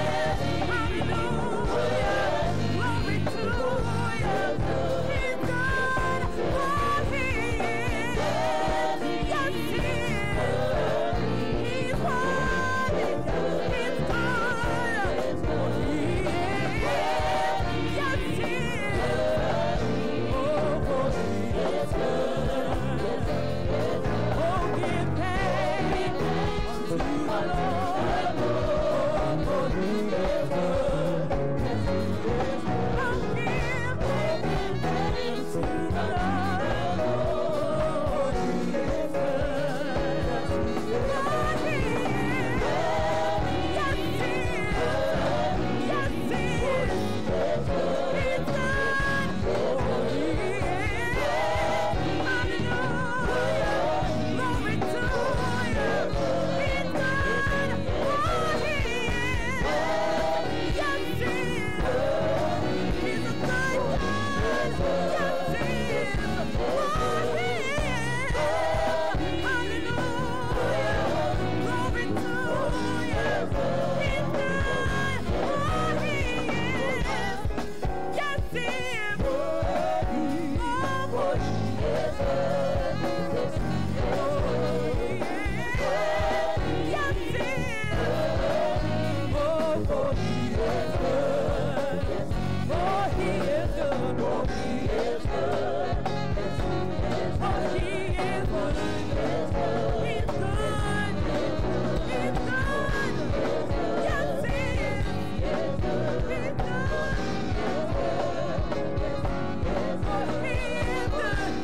[SPEAKER 11] Hallelujah. Glory to you. He's good. Oh, he is. Yes, he is. He's worthy. He's good. Oh, he is. Yes, he is. Oh, for he is good. Oh, give thanks unto the Lord. Oh, for he is good. Oh, give thanks unto the Lord. Oh, he is good. Oh, he is. Yes, he is. Yes, he is. He's good. Oh, he is. Hallelujah. Glory to you. He's good. Oh, he is. Yes, he is. He's a good God. Yes, he is. Oh, he is. Hallelujah. Glory to you. He's good. Oh, he is. Yes, he is. Oh, for he is good. Oh, he is. Yes, he is. Oh, for he is good. Oh, he is good. Oh, he is good. Oh, he is good. He's good. He's good. Yes, he is. He's good. Oh, he is good.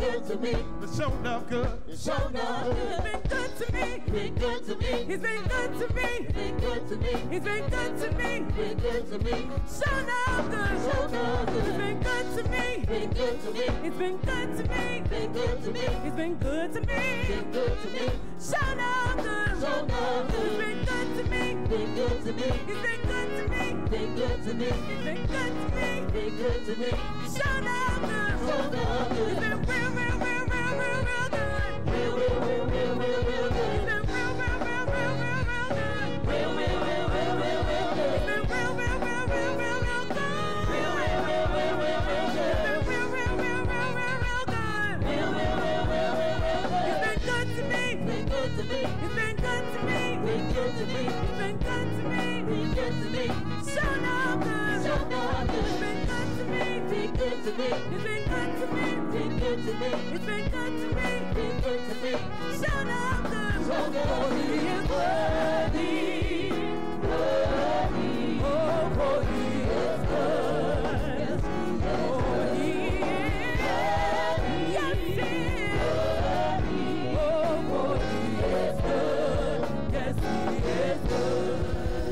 [SPEAKER 10] good to me.
[SPEAKER 2] It's shown up good.
[SPEAKER 10] It's shown up good. He's been good to me. Been good to me. He's been good to me. Been good to me. He's been good to me. Been good to me. Shown up good. Shown up good. He's been good to me. Been good to me. He's been good to me. Been good to me. He's been good to me. Been good to me. Shown up good. Shown up good. He's been good to me. Been good to me. He's been good to me. Been good to me. He's been good to me. Been good to me. Shown up good. Shown up good. He's been real, real, real, real, real, real good. Real, real, real, real, real, real good. He's been real, real, real, real, real, real good. Real, real, real, real, real, real good. He's been real, real, real, real, real, real good. Real, real, real, real, real, real good. He's been real, real, real, real, real, real good. Real, real, real, real, real, real good. He's been good to me. Been good to me. He's been good to me. Been good to me. He's been good to me. Been good to me. Shown up good. Shown up good. He's been good to me. Been good to me. He's been good to me. Been good to me. He's been good to me. Been good to me. Shown up good. Shown up good. He is worthy. Worthy. Oh, for he is good. Yes, he is. Oh, he is. Yes, he is. Oh, for he is good. Yes, he is good.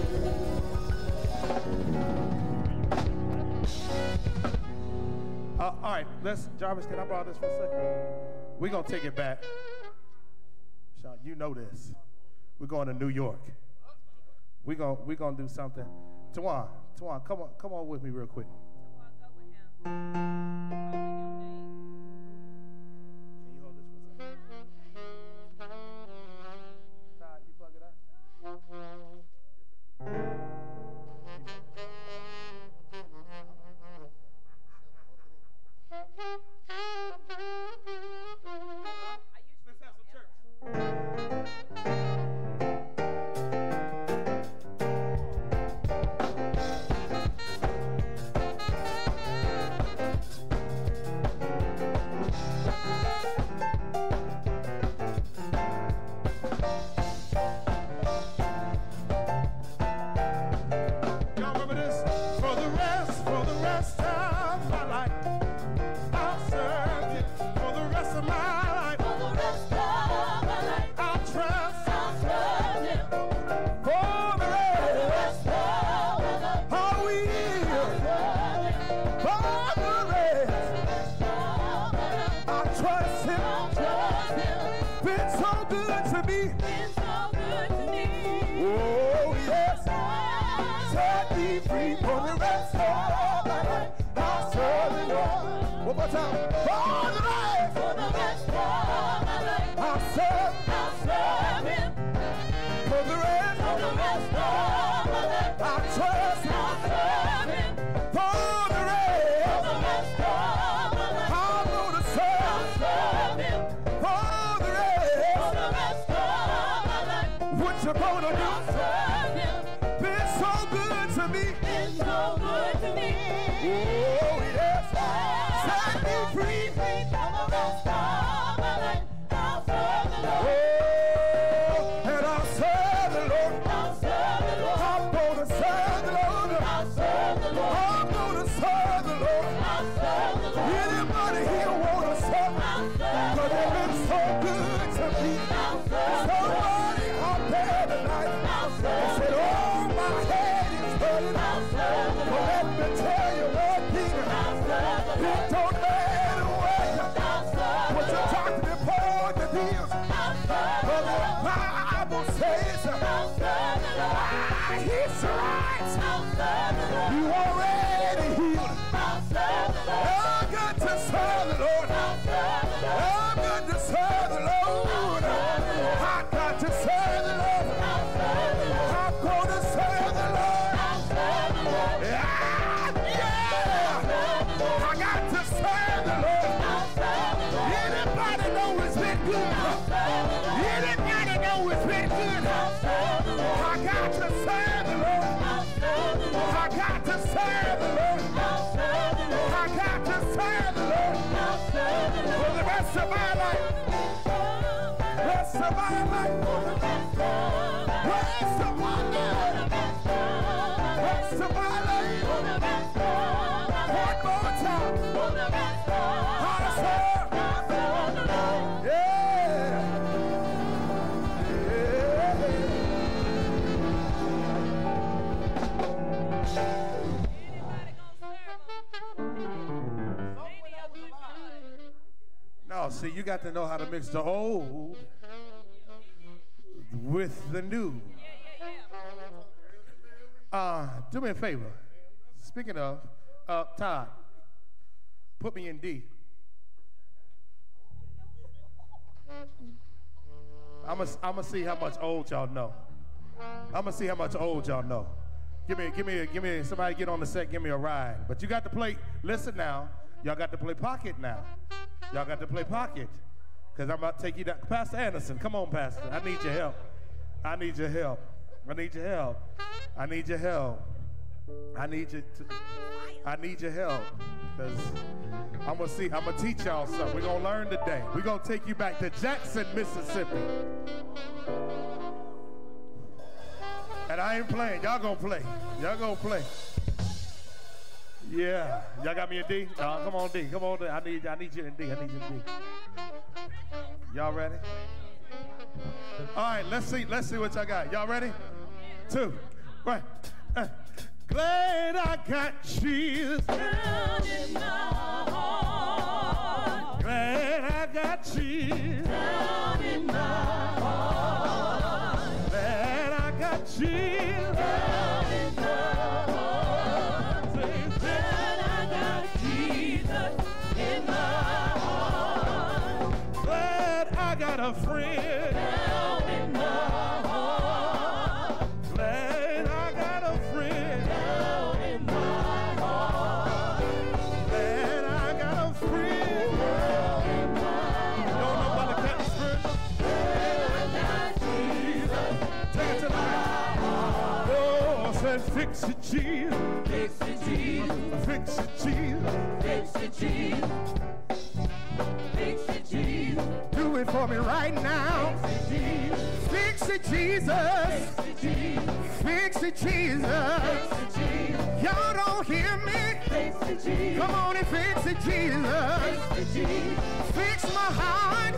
[SPEAKER 2] Uh, all right, let's, Jarvis, can I borrow this for a second? We're going to take it back. Sean, you know this. We're going to New York. We're going we're gonna do something. Tawan, Tawan, come on, come on with me real quick. Can you hold this for a second? Todd, you plug it up? Let's have some church. Y'all remember this? For the rest, for the rest of my life, I'll serve you. For the rest of my life, for the rest of my life, I'll trust, I'll serve you. For the rest of my life, I will. For the rest of my life, I'll trust him. I'll trust him. Been so good to me. Been so good to me. Oh yes. Set me free for the rest of my life. I'll serve the Lord. One more time. For the rest, for the rest of my life, I'll serve, I'll serve him. For the rest, for the rest of my life, I'll trust, I'll serve him. For the rest, for the rest of my life, I'm gonna serve, I'll serve him. For the rest, for the rest of my life, what you gonna do? I'll serve him. Been so good to me. Been so good to me. Oh yes. Set me free. Free from the rest of my life. I'll serve the Lord. Oh, and I'll serve the Lord. I'll serve the Lord. I'm gonna serve the Lord. I'll serve the Lord. I'm gonna serve the Lord. I'll serve the Lord. Anybody here wanna serve? I'll serve the Lord. 'Cause they've been so good to me. I'll serve the Lord. Somebody out there tonight. I'll serve the Lord. Oh, my head is hurting. I'll serve the Lord. But let me tell you one thing. I'll serve the Lord. It don't matter what. I'll serve what you're talking about the deals. I'll serve the Lord. The Bible says. I'll serve the Lord. Ah, he's right. I'll serve the Lord. You already healed. I'll serve the Lord. I'm good to serve the Lord. I'll serve the Lord. I'm good to serve the Lord. I got to serve the Lord. I'll serve the Lord. I'm gonna serve the Lord. I'll serve the Lord. Yeah, yeah. I got to serve the Lord. I'll serve the Lord. Anybody know it's been good? I'll serve the Lord. Anybody know it's been good? I'll serve the Lord. I got to serve the Lord. I'll serve the Lord. I got to serve the Lord. I'll serve the Lord. I got to serve the Lord. I'll serve the Lord. For the rest of my life. Rest of my life. For the rest of my life. Rest of my life. Rest of my life. For the rest of my life. One more time. For the rest of my life. I'll serve.
[SPEAKER 11] See, you got to know how to mix the old with the new. Uh, do me a favor. Speaking of, uh, Todd, put me in D. I'm gonna I'm gonna see how much old y'all know. I'm gonna see how much old y'all know. Give me, give me, give me. Somebody get on the set. Give me a ride. But you got to play. Listen now. Y'all got to play pocket now. Y'all got to play pocket. Cause I'm about to take you down. Pastor Anderson, come on, Pastor. I need your help. I need your help. I need your help. I need your help. I need you to. I need your help. Cause I'm gonna see. I'm gonna teach y'all something. We're gonna learn today. We're gonna take you back to Jackson, Mississippi. And I ain't playing. Y'all gonna play. Y'all gonna play. Yeah. Y'all got me in D? Uh, come on, D. Come on, D. I need, I need you in D. I need you in D. Y'all ready? All right. Let's see. Let's see what y'all got. Y'all ready? Two. Right. Uh, glad I got Jesus down in my heart. Glad I got Jesus down in my heart. Glad I got Jesus down in my heart. Say, glad I got Jesus in my heart. Glad I got a friend down in my heart. Glad I got a friend down in my heart. Glad I got a friend down in my heart. You don't know about the Captain Spirit? Glad I got Jesus. Take it to the back. Oh, say, fix it, Jesus. Fix it, Jesus. Fix it, Jesus. Fix it, Jesus. Fix it, Jesus. Do it for me right now. Fix it, Jesus. Fix it, Jesus. Y'all don't hear me? Come on and fix it, Jesus. Fix my heart.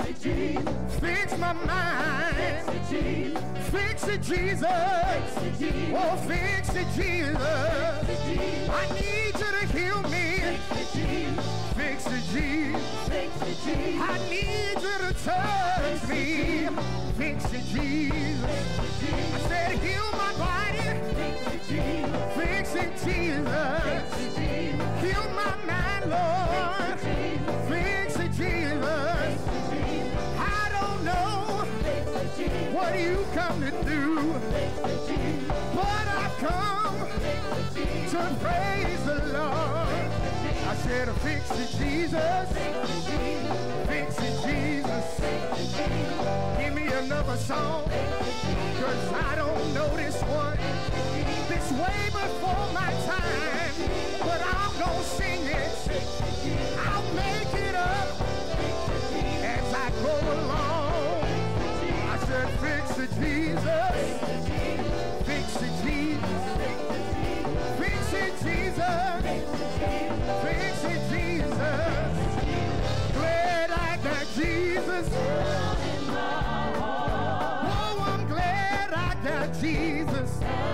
[SPEAKER 11] Fix my mind. Fix it, Jesus. Oh, fix it, Jesus. I need you to heal me. Fix it, Jesus. I need you to touch me. Fix it, Jesus. I said, heal my body. Fix it, Jesus. Heal my mind, Lord. Fix it, Jesus. I don't know what you come to do, but I've come to praise the Lord. I said, fix it, Jesus. Fix it, Jesus. Give me another song, cause I don't know this one. It's way before my time, but I'm gonna sing it. I'll make it up as I go along. I said, fix it, Jesus. Fix it, Jesus. Fix it, Jesus. Fix it, Jesus. Glad I got Jesus. Oh, I'm glad I got Jesus.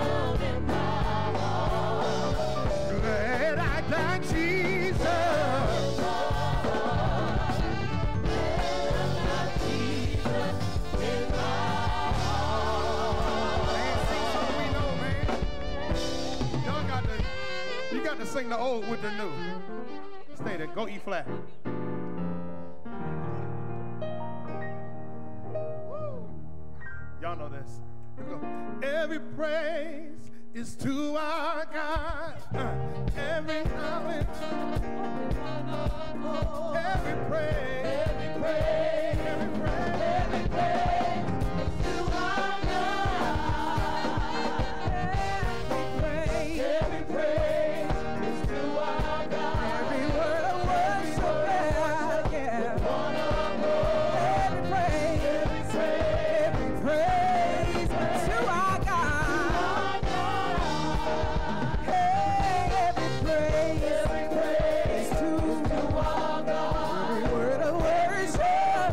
[SPEAKER 11] Glad I got Jesus. Y'all got to, you got to sing the old with the new. Stay there. Go E flat. Y'all know this. Here we go. Every praise is to our God. Uh, every knowledge. Every praise. Every praise. Every praise. Every praise is to our God. Every praise. Every praise is to our God. Every word of worship. Yeah. One of every praise. Every praise. Every praise to our God. Hey, every praise. Every praise to our God. Every word of worship.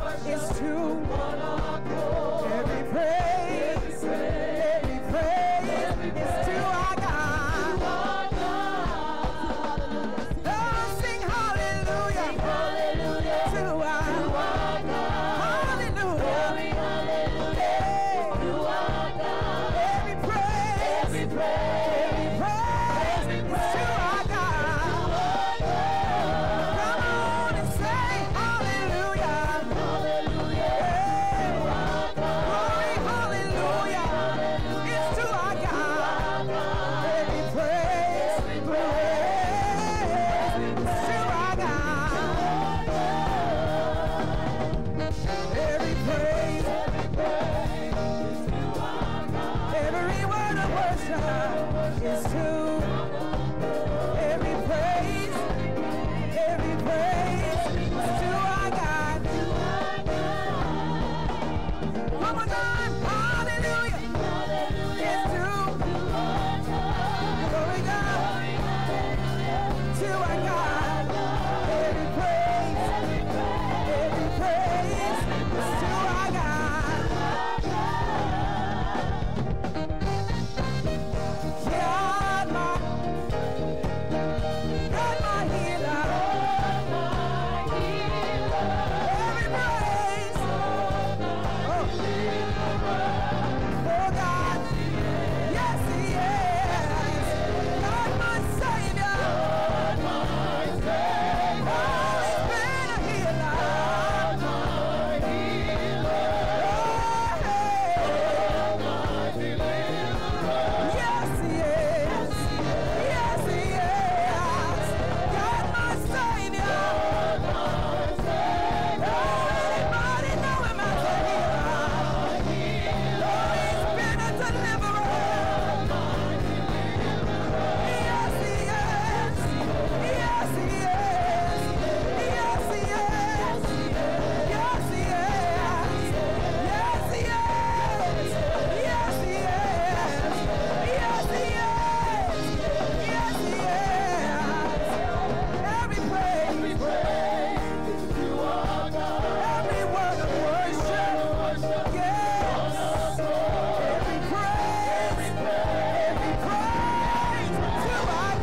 [SPEAKER 10] worship is to every praise, every praise is to our God. One more time, hallelujah. It's to glory God, to our God. Every praise, every praise is to our God. God, my, God, my healer. Every praise, oh, oh God, yes He is. God, my Savior. Oh, He's been a healer. Yes, He is. Yes, He is. God, my Savior. Anybody know Him as a healer? Oh, He's been a deliverer. Yes, He is. Yes, He is. Yes, He is. Yes, He is. Yes, He is. Yes, He is. Yes, He is. Yes, He is. Every praise, to our God. Every word of worship, yes. Every praise, every praise to our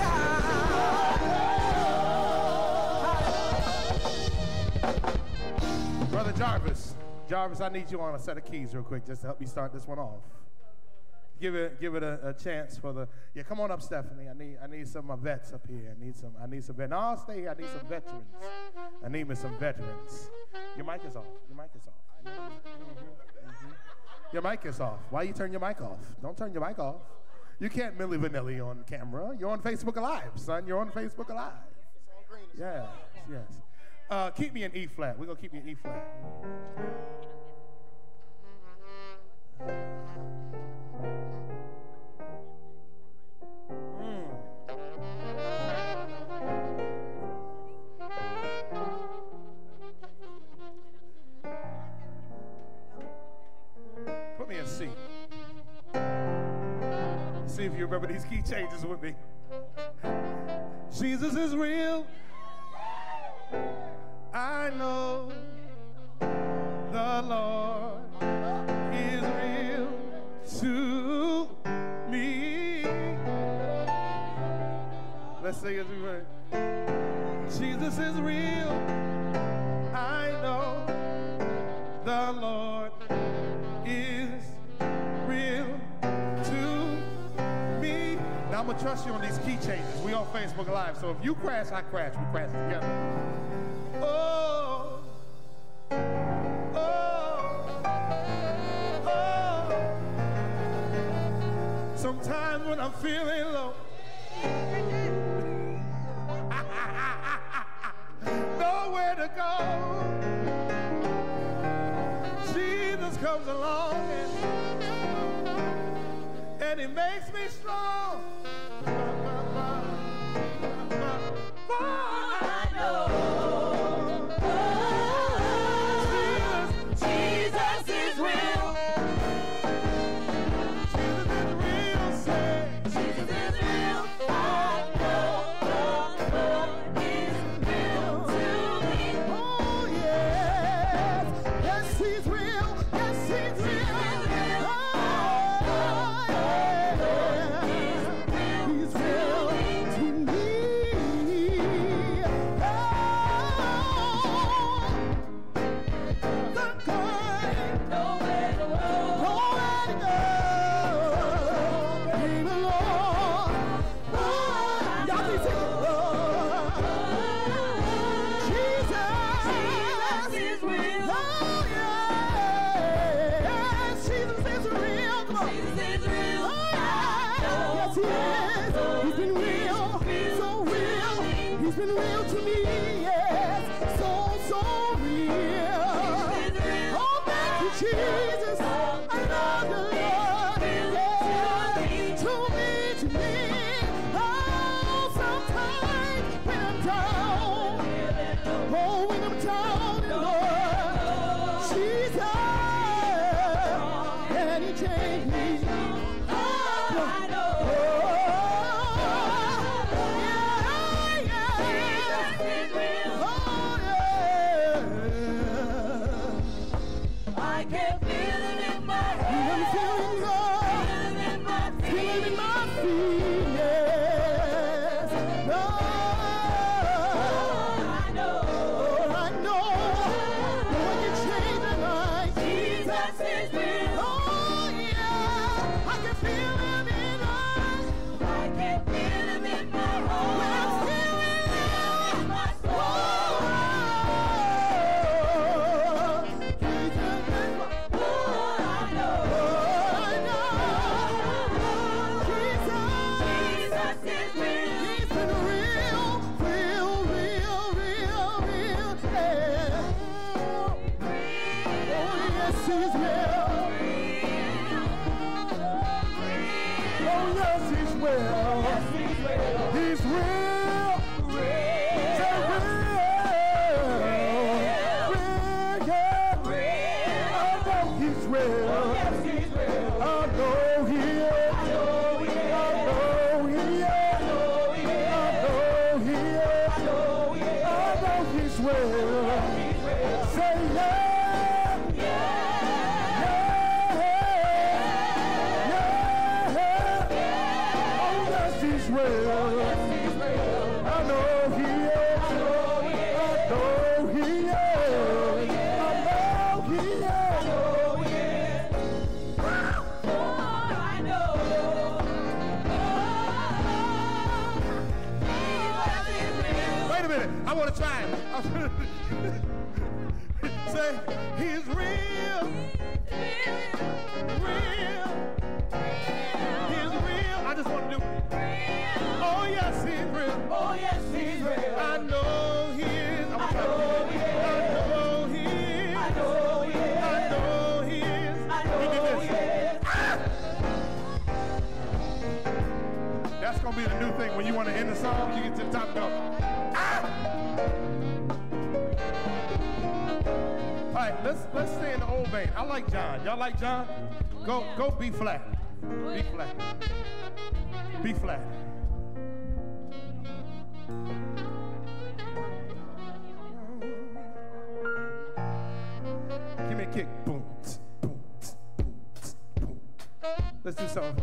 [SPEAKER 10] God.
[SPEAKER 11] Brother Jarvis, Jarvis, I need you on a set of keys real quick just to help me start this one off. Give it, give it a, a chance for the. Yeah, come on up, Stephanie. I need, I need some of my vets up here. I need some, I need some vets. No, I'll stay here. I need some veterans. I need me some veterans. Your mic is off. Your mic is off. Mhm, mhm. Your mic is off. Why you turn your mic off? Don't turn your mic off. You can't Milli Vanilli on camera. You're on Facebook Live, son. You're on Facebook Live. Yes, yes. Uh, keep me in E flat. We're gonna keep you in E flat. Mm. Put me in C. See if you remember these key changes with me. Jesus is real. I know the Lord is real to me. Let's sing it together. Jesus is real. I know the Lord is real to me. Now I'm gonna trust you on these key changes. We on Facebook Live, so if you crash, I crash. We crash together. Oh, oh, oh. Sometimes when I'm feeling low, nowhere to go, Jesus comes along and, and He makes me strong. I know. Jesus is real. Jesus is real, say. Jesus is real. I know the Lord is real to me. Oh, yes. Yes, He's real. Yes, He's real. Oh, yeah. He's real to me. He's been real to me, yes, so, so real. Oh, thank you, Jesus. I love you, Lord. Yeah, to me.
[SPEAKER 10] when you change me. Oh, I know. Oh, yeah, yeah. Jesus is real. Oh, yeah. I can feel it in my head. I'm feeling God. Feel it in my feet. Feel it in my feet, yes. Oh, I know. Oh, I know. When you change the light, Jesus is real. Oh, yeah. I can feel him in us. I can feel him in my heart. When I'm feeling him in my soul. Jesus is my, oh, I know. Oh, I know. Jesus, Jesus is real. He's been real, real, real, real, real, yeah. Oh, yes, he's real. Oh, yes, he's real. He's real. Say real. Real, yeah. I know he's real. I know he is. I know he is. I know he is. I know he's real. Say yeah. Yeah. Yeah. Oh, yes, he's real. I know he is. I know he is. I know he is.
[SPEAKER 11] Wait a minute. I want to try it. Say, he's real. Real. He's real. I just want to do it. Oh, yes, he's real. Oh, yes, he's real. I know he is. I'm I know he is. I know he is. I know he is. I know he is. I know he is. Ah! That's going to be the new thing. When you want to end the song, you get to the top and go, ah! All right, let's let's stay in the old vein. I like John. Y'all like John? Go go B flat. B flat. B flat. Give me a kick. Boom. tss, boom. tss, boom. tss, boom. Let's do something.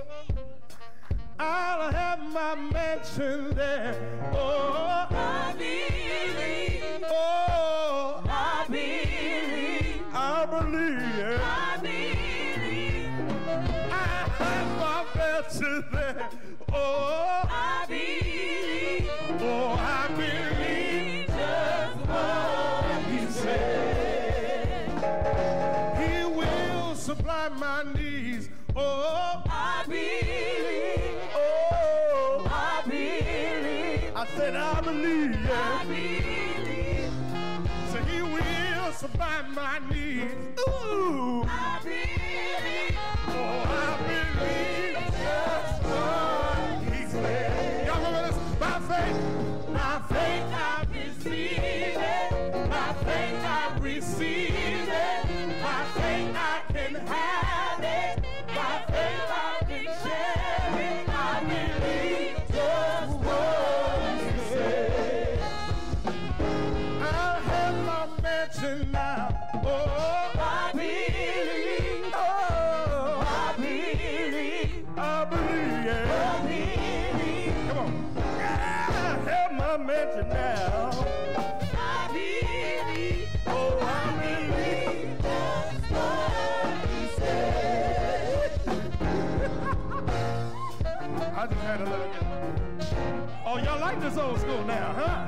[SPEAKER 11] I'll have my mansion there. Oh, I believe. Oh, I believe. I believe. Yeah. I believe. I have my mansion there. Oh, I believe. Oh, I believe just what he said. He will supply my needs. Oh, I believe. Oh, I believe. I said I believe. Yeah. I believe. So he will supply my needs. Ooh, I believe. Oh, I believe just what he said. Y'all remember this? By faith, by faith I receive it. By faith I receive it. By faith I can have it. By faith I can share it. I believe just what he said. I have my mansion now. Oh, I believe. Oh, I believe. I believe. Yeah. I believe. Come on. I have my mansion now. I believe. Oh, I believe just what he said. I just had a little. Oh, y'all like this old school now, huh?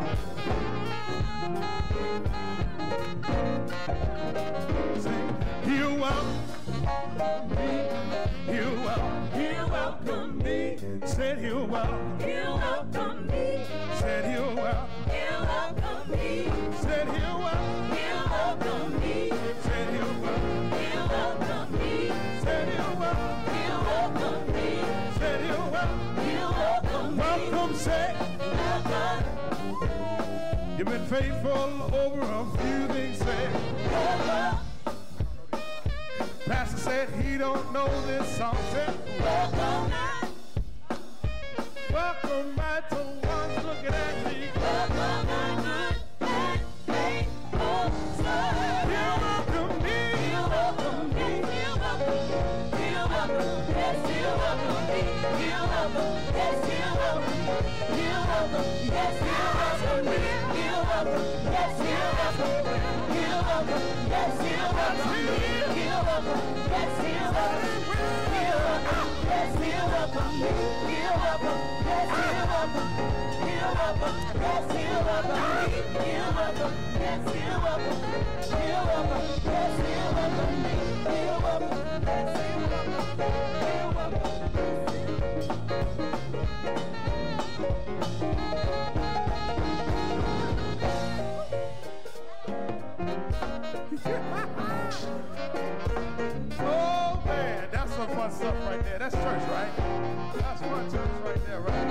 [SPEAKER 11] Sing. You welcome me. You welcome. You welcome me. Said you welcome. You welcome me. Said you welcome. You welcome me. Said you welcome. You welcome me. Said you welcome. You welcome me. Said you welcome. You welcome me. Said you welcome. You welcome me. Welcome, say. Welcome. You've been faithful over a few things, say. Welcome. Pastor say said he don't know this song. Said, welcome night. Welcome night to one's looking at me. Welcome night, good and faithful son. He'll welcome me. He'll welcome me. He'll welcome me. He'll welcome. Yes, he'll welcome me. He'll welcome. Yes, he'll welcome me. He'll welcome. Yes, he'll welcome me. He'll welcome. Yes, he'll welcome me. He'll welcome. Yes, he'll welcome me. He'll welcome. Yes, he'll welcome me. He'll welcome. Yes, he'll welcome me. He'll welcome. Yes, he'll welcome. He'll welcome. Yes, he'll welcome me. He'll welcome. Yes, he'll welcome. He'll welcome. Yes, he'll welcome me. He'll welcome. Yes, he'll welcome. He'll welcome. Oh man, that's some fun stuff right there. That's church, right? That's fun church right there, right?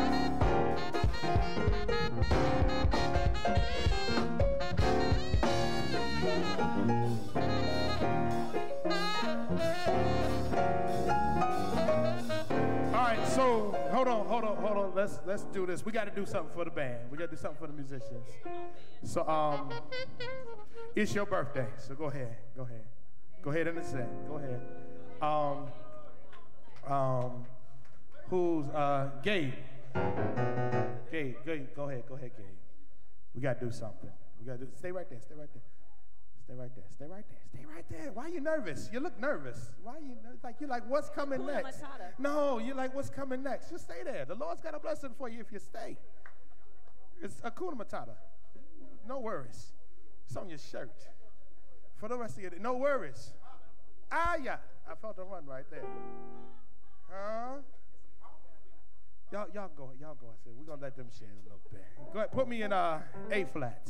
[SPEAKER 11] All right, so hold on, hold on, hold on. Let's let's do this. We got to do something for the band. We got to do something for the musicians. So um, it's your birthday, so go ahead, go ahead, go ahead and sing. Go ahead. Um, um, who's uh Gabe? Gabe, Gabe, go ahead, go ahead, Gabe. We got to do something. We got to do. Stay right there. Stay right there. Stay right there. Stay right there. Stay right there. Why are you nervous? You look nervous. Why are you ner- like you're like what's coming
[SPEAKER 9] Hakuna
[SPEAKER 11] next?
[SPEAKER 9] Matata.
[SPEAKER 11] No, you're like what's coming next? Just stay there. The Lord's got a blessing for you if you stay. It's Hakuna Matata. No worries. It's on your shirt. For the rest of your day, no worries. Ah yeah, I felt a run right there. Huh? Y'all, y'all go, y'all go. I said we're gonna let them share a little bit. Go ahead, put me in uh, A flat.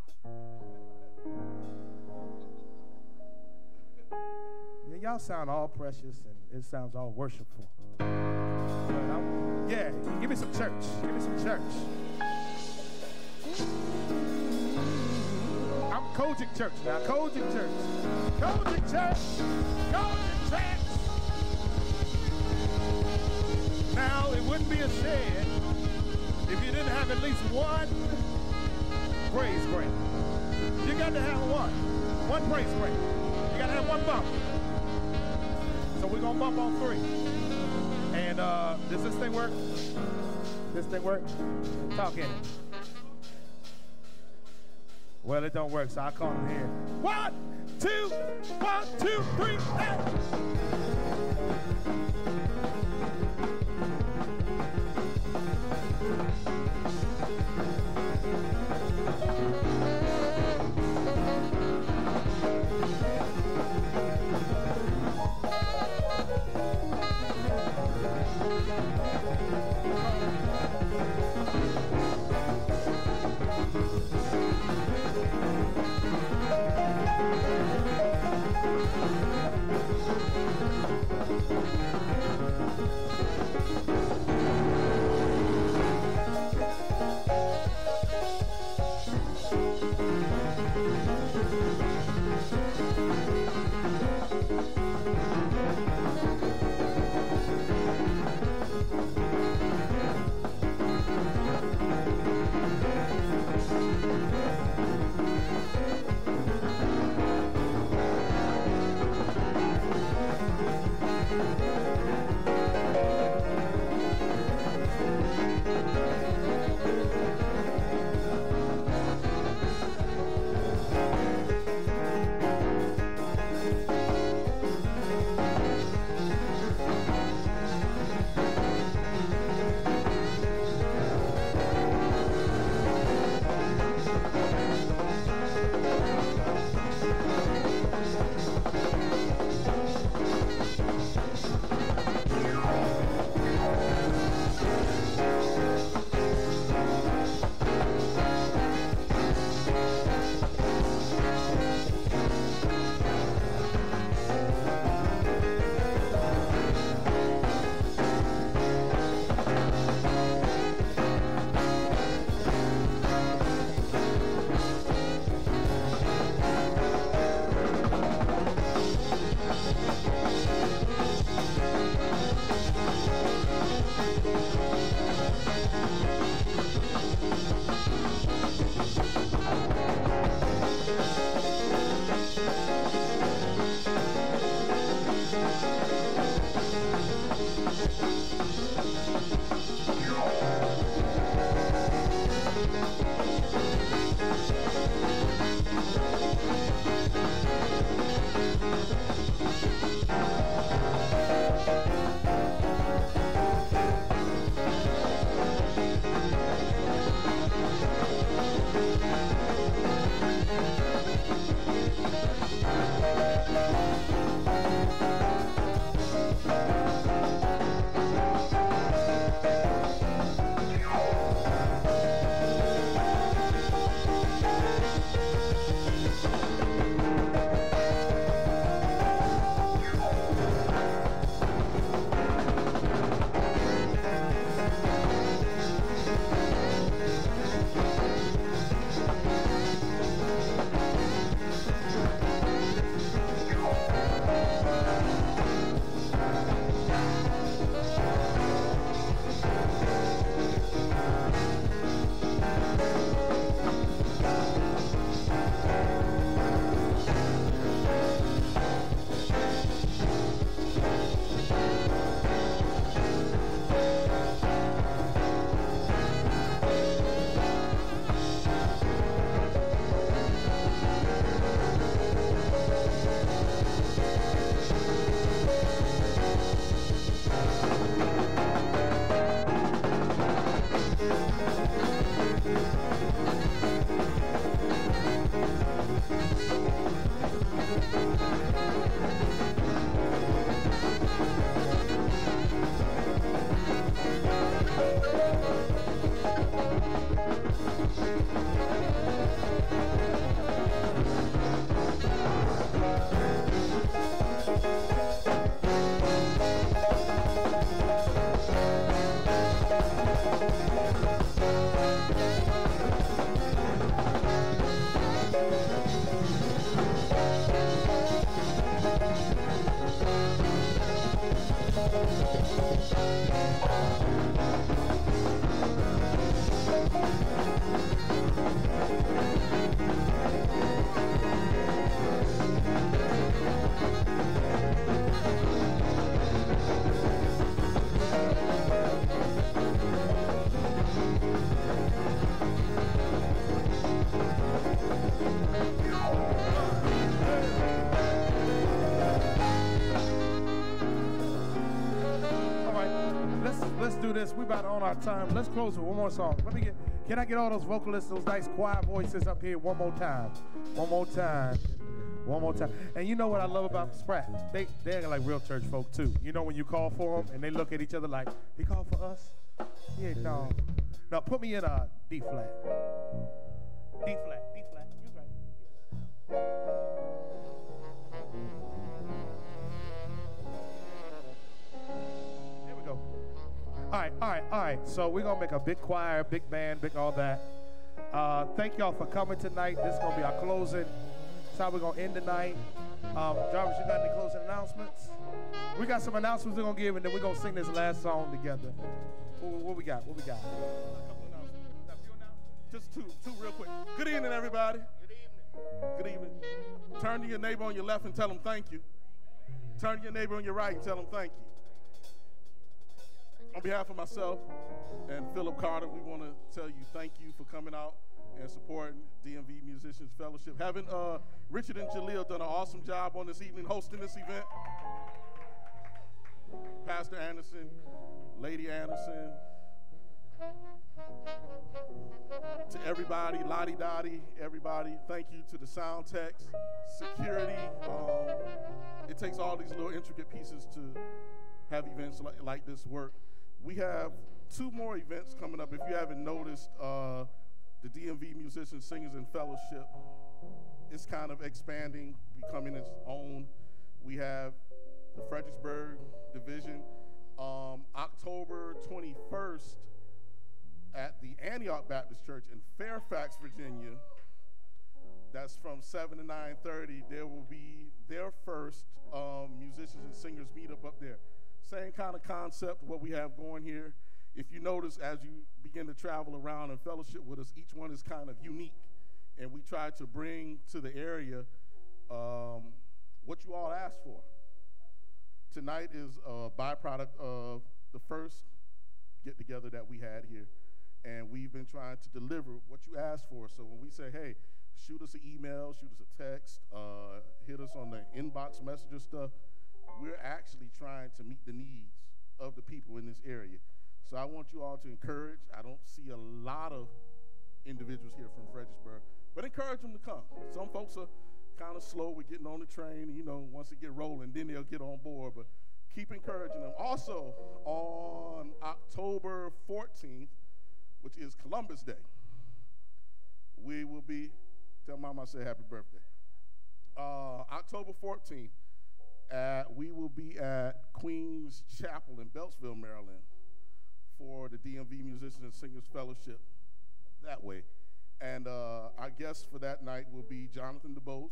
[SPEAKER 11] Yeah, y'all sound all precious and it sounds all worshipful. But I'm, yeah, give me some church. Give me some church. I'm Kojic Church now. Kojic Church. Kojic Church. Kojic Church. Now, it wouldn't be a shed if you didn't have at least one praise break. You got to have one. One praise break. You got to have one bump. So we're going to bump on three. And uh, does this thing work? This thing work? Talk in it. Well, it don't work, so I'll call him here. One, two, one, two, three, and...
[SPEAKER 15] this. We about to own our time. Let's close with one more song. Let me get. Can I get all those vocalists, those nice choir voices up here one more time? One more time. One more time. And you know what I love about Sprat? They they're like real church folk too. You know when you call for them and they look at each other like, he called for us? Yeah, no. Now put me in a D flat. D flat. D flat. You right. Here we go. All right, all right, all right. So we're gonna make a big choir, big band, big all that. Uh, thank y'all for coming tonight. This is gonna be our closing. That's how we're going to end the night. Um, Jarvis, you got any closing announcements? We got some announcements we're going to give, and then we're going to sing this last song together. What, what we got? What we got?
[SPEAKER 11] A couple announcements. Got a few announcements? Just two. Two real quick. Good evening, everybody. Good evening. Good evening. Turn to your neighbor on your left and tell them thank you. Turn to your neighbor on your right and tell them thank you. On behalf of myself and Philip Carter, we want to tell you thank you for coming out and supporting D M V Musicians Fellowship. Having uh, Richard and Jaleel done an awesome job on this evening, hosting this event. Pastor Anderson, Lady Anderson, to everybody, Lottie Dottie, everybody, thank you to the sound techs, security. Um, it takes all these little intricate pieces to have events like, like this work. We have two more events coming up. If you haven't noticed, uh, the D M V Musicians, Singers, and Fellowship is kind of expanding, becoming its own. We have the Fredericksburg division, um, October twenty-first at the Antioch Baptist Church in Fairfax, Virginia. That's from seven to nine thirty. There will be their first um, musicians and singers meetup up there. Same kind of concept, what we have going here. If you notice, as you begin to travel around and fellowship with us, each one is kind of unique. And we try to bring to the area um, what you all asked for. Tonight is a byproduct of the first get-together that we had here. And we've been trying to deliver what you asked for. So when we say, hey, shoot us an email, shoot us a text, uh, hit us on the inbox messenger stuff. We're actually trying to meet the needs of the people in this area. So I want you all to encourage. I don't see a lot of individuals here from Fredericksburg, but encourage them to come. Some folks are kind of slow with getting on the train. You know, once they get rolling, then they'll get on board. But keep encouraging them. Also, on October fourteenth, which is Columbus Day, we will be, tell Mama I say happy birthday. Uh, October fourteenth, at, we will be at Queen's Chapel in Beltsville, Maryland, for the D M V Musicians and Singers Fellowship that way. And uh, our guests for that night will be Jonathan DeBose,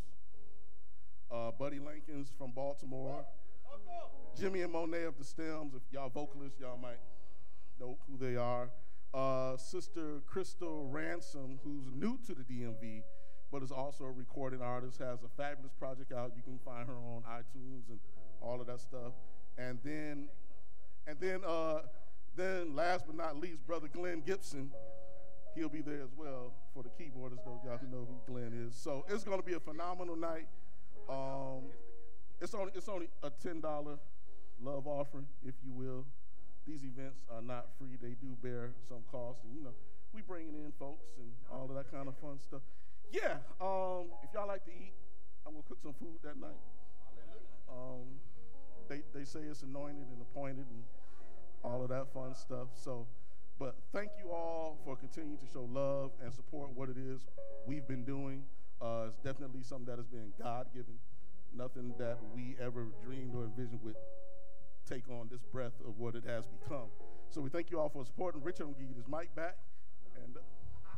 [SPEAKER 11] uh, Buddy Lankins from Baltimore, Jimmy and Monet of the Stems. If y'all vocalists, y'all might know who they are. Uh, Sister Crystal Ransom, who's new to the D M V, but is also a recording artist, has a fabulous project out. You can find her on iTunes and all of that stuff. And then, and then, uh, then last but not least, Brother Glenn Gibson. He'll be there as well for the keyboardist, those y'all who know who Glenn is. So it's going to be a phenomenal night. Um, it's only it's only a ten dollar love offering, if you will. These events are not free. They do bear some cost. And, you know, we bringing in folks and all of that kind of fun stuff. Yeah, um, if y'all like to eat, I'm going to cook some food that night. Um, they, they say it's anointed and appointed and all of that fun stuff. So, but thank you all for continuing to show love and support what it is we've been doing. Uh, it's definitely something that has been God-given. Nothing that we ever dreamed or envisioned would take on this breadth of what it has become. So we thank you all for supporting. Richard, I'm going to give you this mic back. And uh,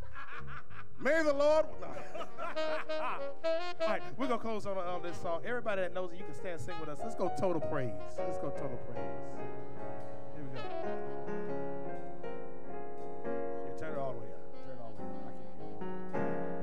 [SPEAKER 11] may the Lord... No. All right, we're going to close on, on this song. Everybody that knows it, you can stand and sing with us. Let's go Total Praise. Let's go Total Praise. Here we go. Yeah, turn it all the way out. Turn it all the way out. I can't hear it.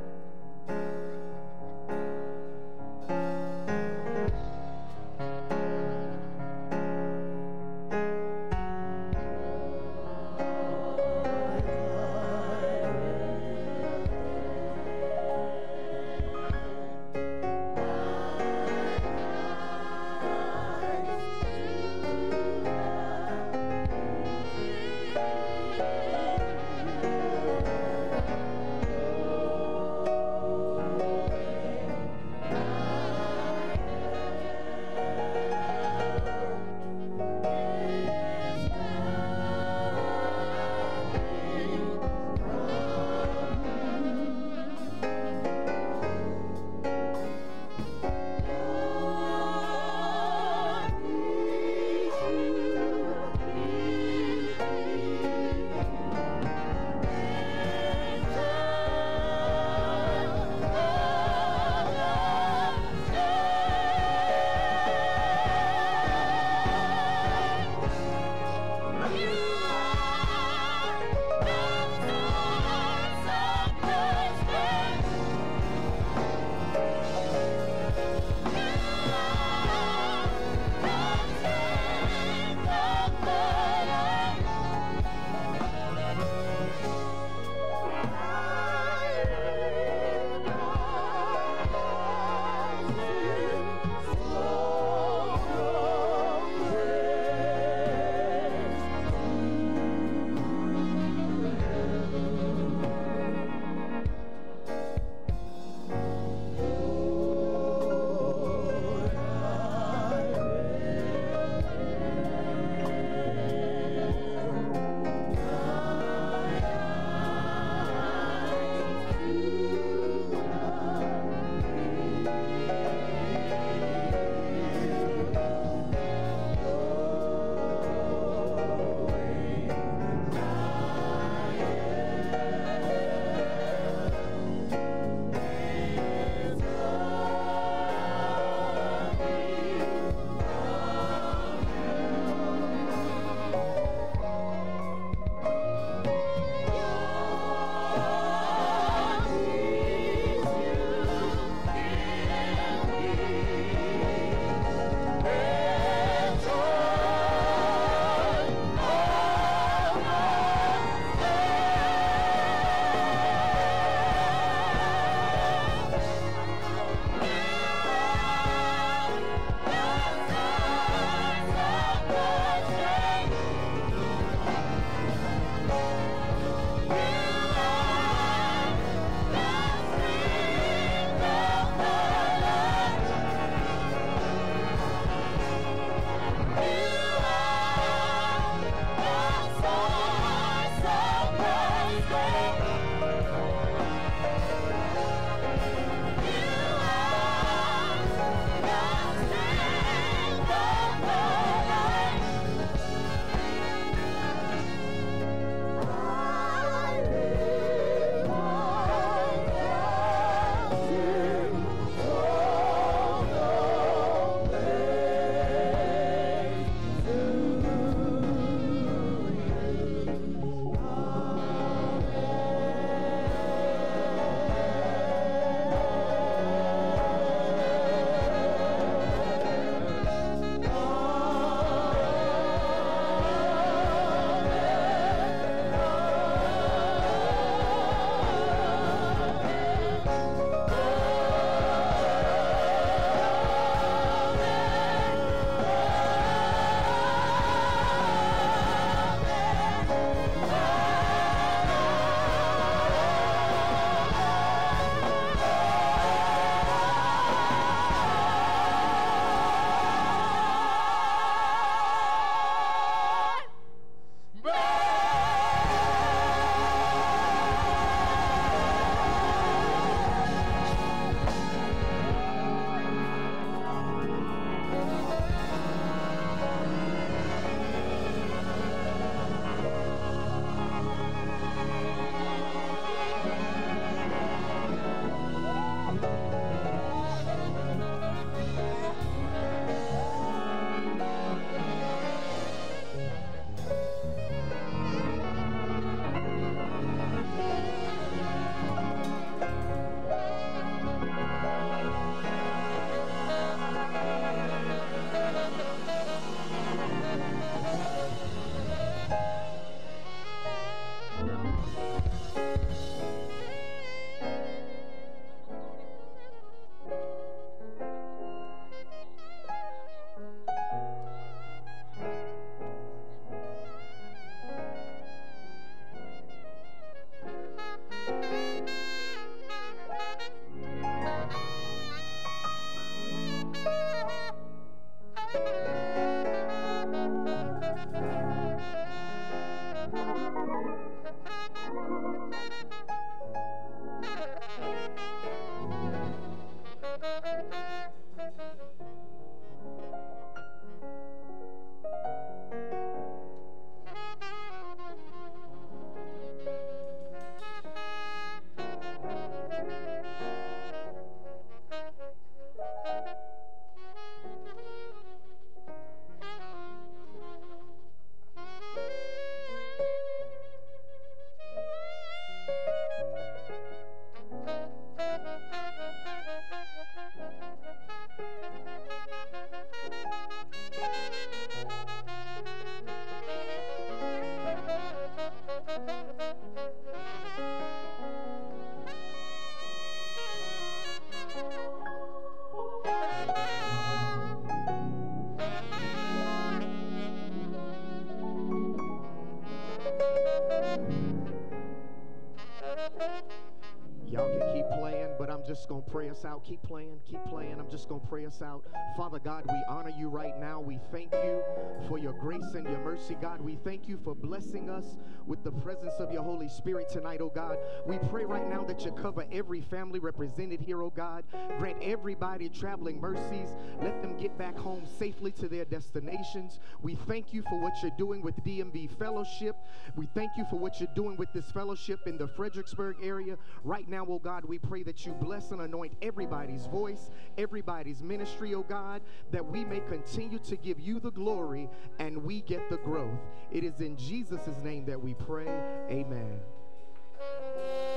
[SPEAKER 16] Y'all can keep playing, but I'm just going to pray us out. Keep playing, keep playing. I'm just going to pray us out. Father God, we honor you right now. We thank you for your grace and your mercy, God. We thank you for blessing us with the presence of your Holy Spirit tonight, oh God. We pray right now that you cover every family represented here, oh God. Grant everybody traveling mercies. Let them get back home safely to their destinations. We thank you for what you're doing with D M V Fellowship. We thank you for what you're doing with this fellowship in the Fredericksburg area. Right now, oh God, we pray that you bless and anoint everybody's voice, everybody's ministry, oh God, that we may continue to give you the glory and we get the growth. It is in Jesus' name that we pray. Amen.